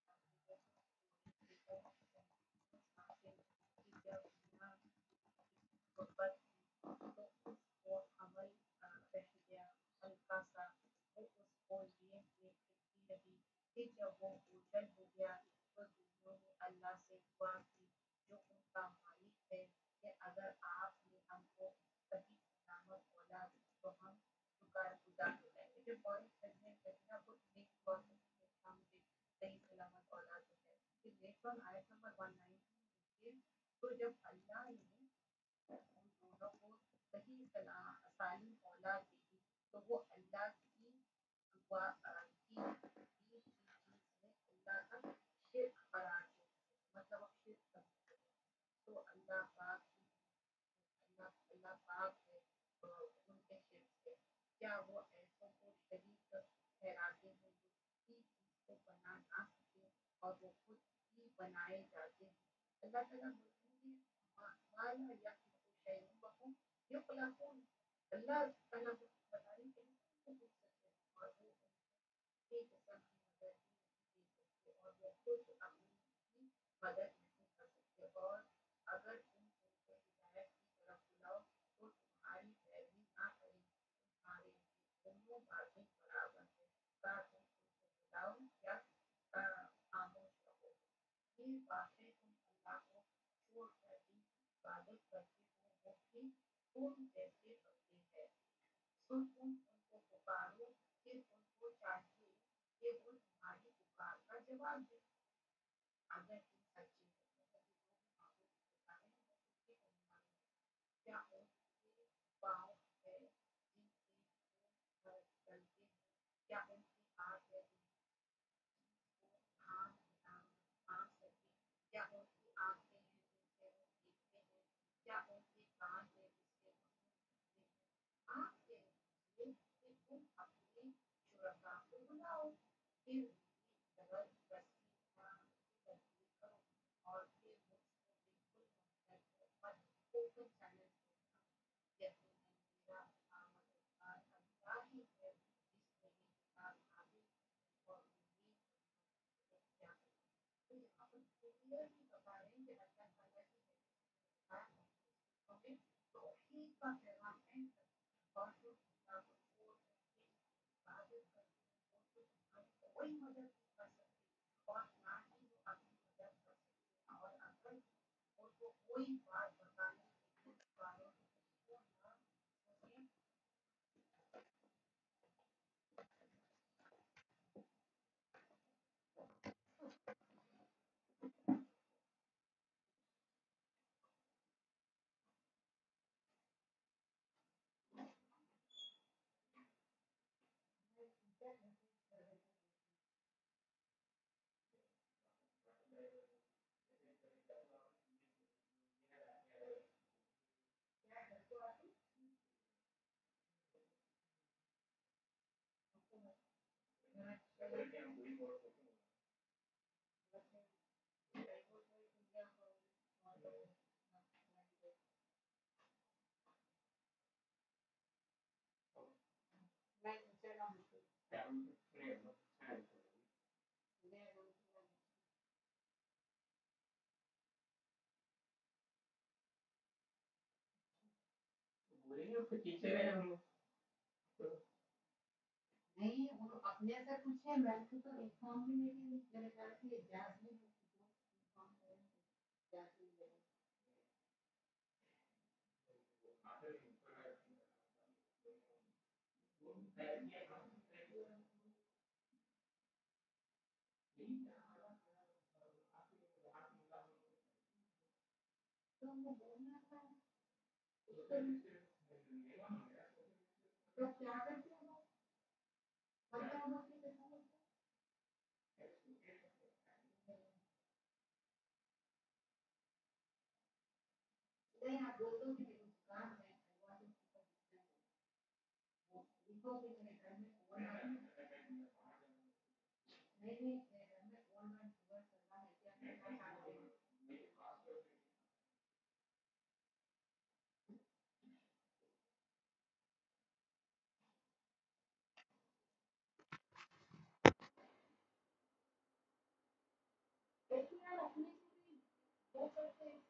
غربت تو اس کو عمل رہ گیا ہلکا سا، وہ اس کو یہ دیکھتی رہی کہ جب وہ اوجل ہو گیا تو دونوں نے اللہ سے دعا کی جو ان کا مالک ہے کہ اگر آپ نے ہم کو صحیح سلامت اولاد تو ہم شکر گزار ہو جائیں گے، جب فوراً سجنے کرنا وہ نیک دعا کرتی ہے کہ ہم نے صحیح سلامت اولاد ہو جائے، پھر نیکسٹ ون آیت نمبر ایک سو نائنٹی میں تو جب اللہ نے ان دونوں کو صحیح سالم اولاد دے دی تو وہ اللہ کی دعا کی دی چیز میں اللہ کا شرک قرار دے، مطلب اب شرک کرتے ہیں تو اللہ پاک اللہ اللہ پاک ہے ان کے شرک سے، کیا وہ ایسوں کو شریک ठहराते हैं जो किसी चीज को बना ना सके और वो खुद ही बनाए जाते हैं। अल्लाह ताला बोलते हैं माला यखलुकु शैअन वहुम युखलकून। अल्लाह ताला बता रहे हैं कि वो पूछ सकते हैं और वो उनकी कसम की मदद भी नहीं दे सकते और वो खुद अपनी भी मदद नहीं कर सकते। और अगर तुम उनको हिदायत की तरफ बुलाओ तो तुम्हारी पैरवी ना करें, तुम्हारे लिए दोनों बातें बराबर है, क्या तुम उनको बुलाओ या अ, खामोश रहो। ये बातें तुम अल्लाह को छोड़कर जिनकी इबादत करते हो वो भी तुम जैसे करते हैं। सो तुम उनको पुकारो, फिर उनको चाहिए कि वो तुम्हारी पुकार का जवाब दे। अगर तुम सच्चे हो मतलब ये जो भी मामूल पुकारे हैं वो किसके होने वाले हैं? क्या उनके पाँव है जिनसे वो अ, चलते हैं? क्या उनके हाथ है जिनको थाम थाम थाम सके? क्या उनकी आंखें हैं जिनसे वो देखते हैं? क्या उनके कान हैं जिससे वो सुनते हैं? आप कह दीजिए कि तुम अपने शुरका को बुलाओ, फिर मेरी तरफ रस्सी की तस्वीर करो और फिर मुझको बिल्कुल मुस्तैद मत ओपन चैलेंज देना। यकीनन मेरा आमदगार अल्लाह ही है जिसने ये किताब नाजिल की और उम्मीद है क्या है। तो यहाँ पर क्लियरली बता रहे हैं कि अल्लाह ताला ही है जिसने बताया हमें तौहीद का पैगाम एंड तक और जो अल्लाह को छोड़ करके इबादत करते हैं वो तो हमारी कोई मदद नहीं कर सकते और ना ही वो अपनी मदद कर सकते हैं। और अगर उनको कोई बात बताने के लिए पुकारो तो उसको ना उन्हें नहीं उन अपने से पूछे मैं तो एक फॉर्म भी नहीं मेरे ख्याल से इजाज़त नहीं फॉर्म करेंगे तो वो बोलना था तो क्या करते हैं लोग बच्चा लोग की तरह नहीं आप बोल दो कि मेरे को काम है लिखो कि मेरे घर में फोन आ नहीं नहीं मेरे घर में फोन में शुगर चल रहा है क्या करना चाहते हैं। लेकिन यार अपने से भी वो करते हैं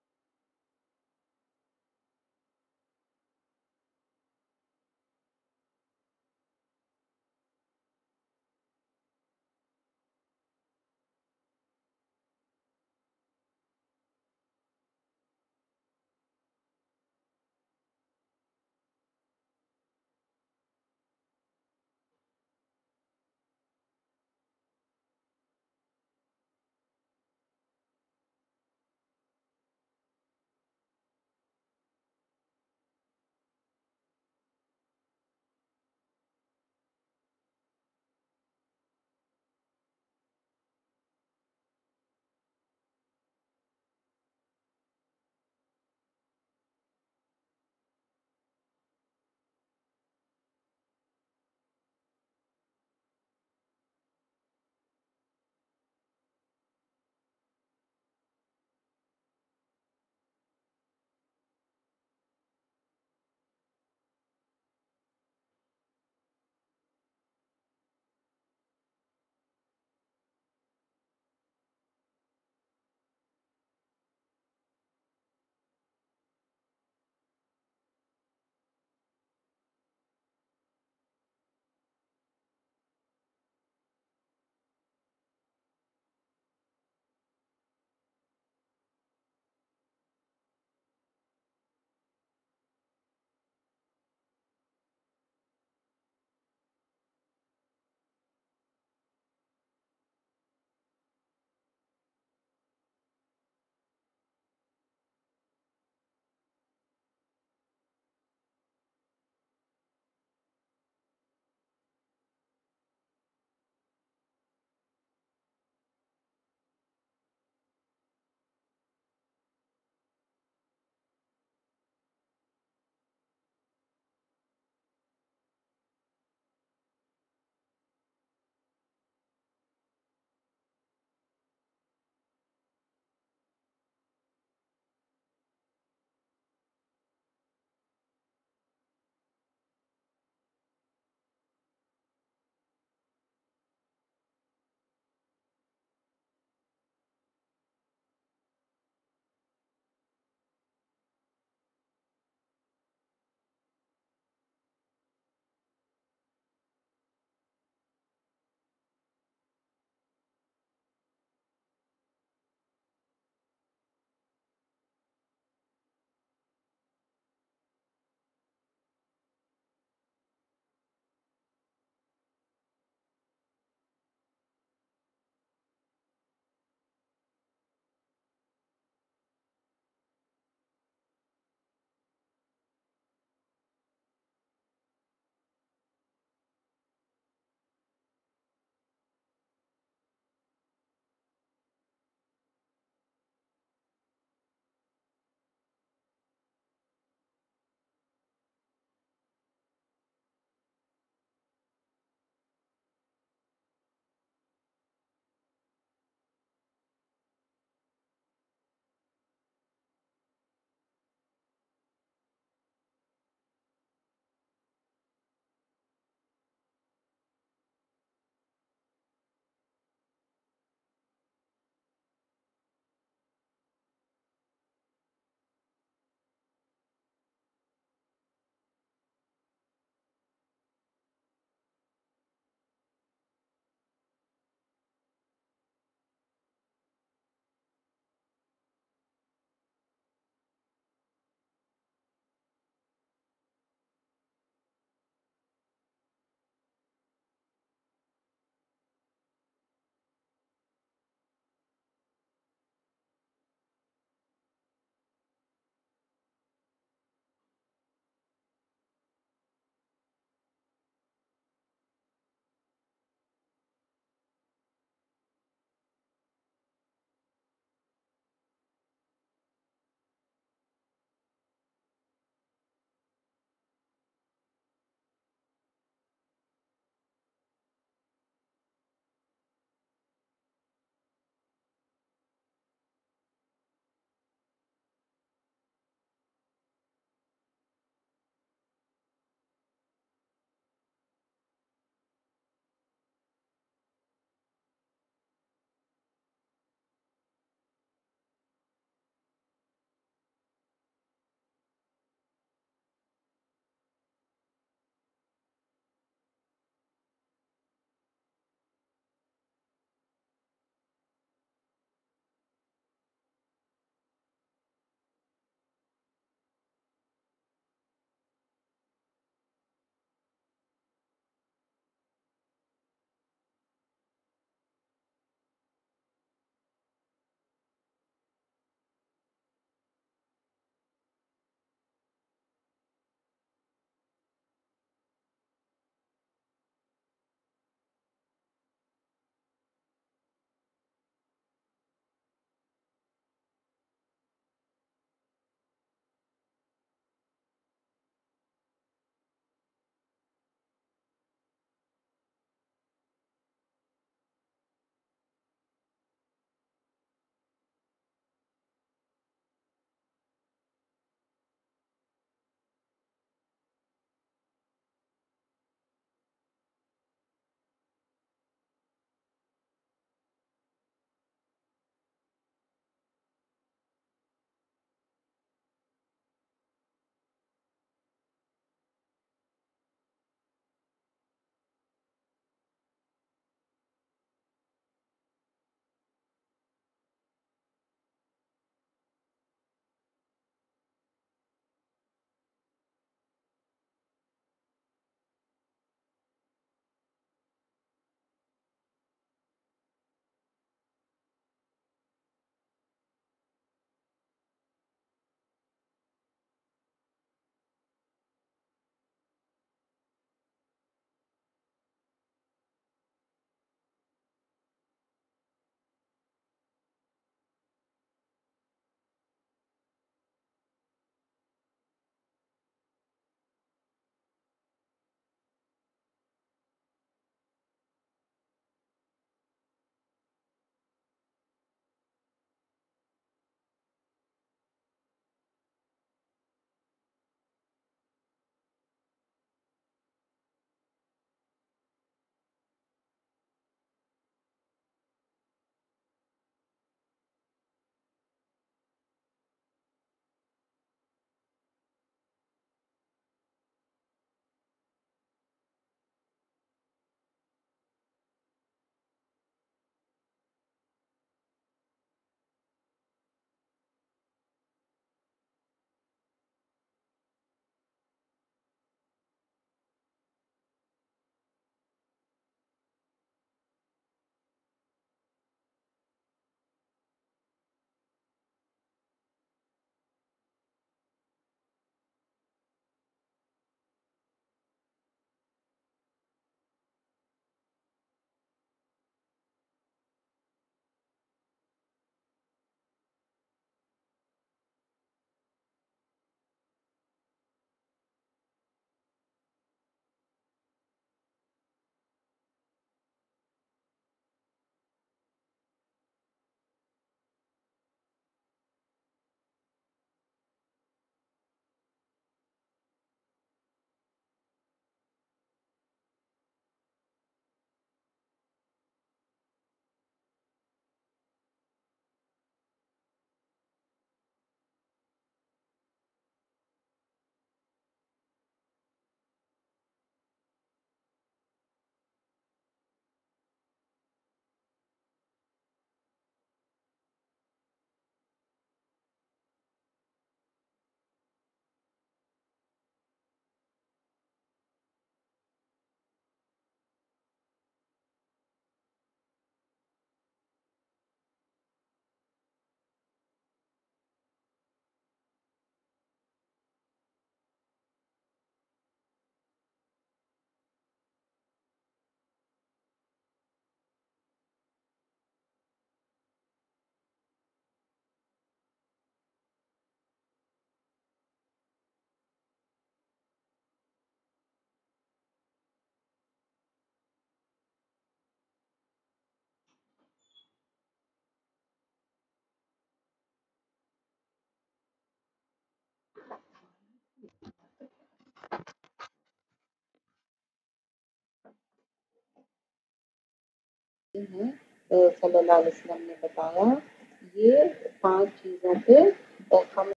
ہیں صلی اللہ علیہ وسلم نے بتایا، یہ پانچ چیزوں پہ ہم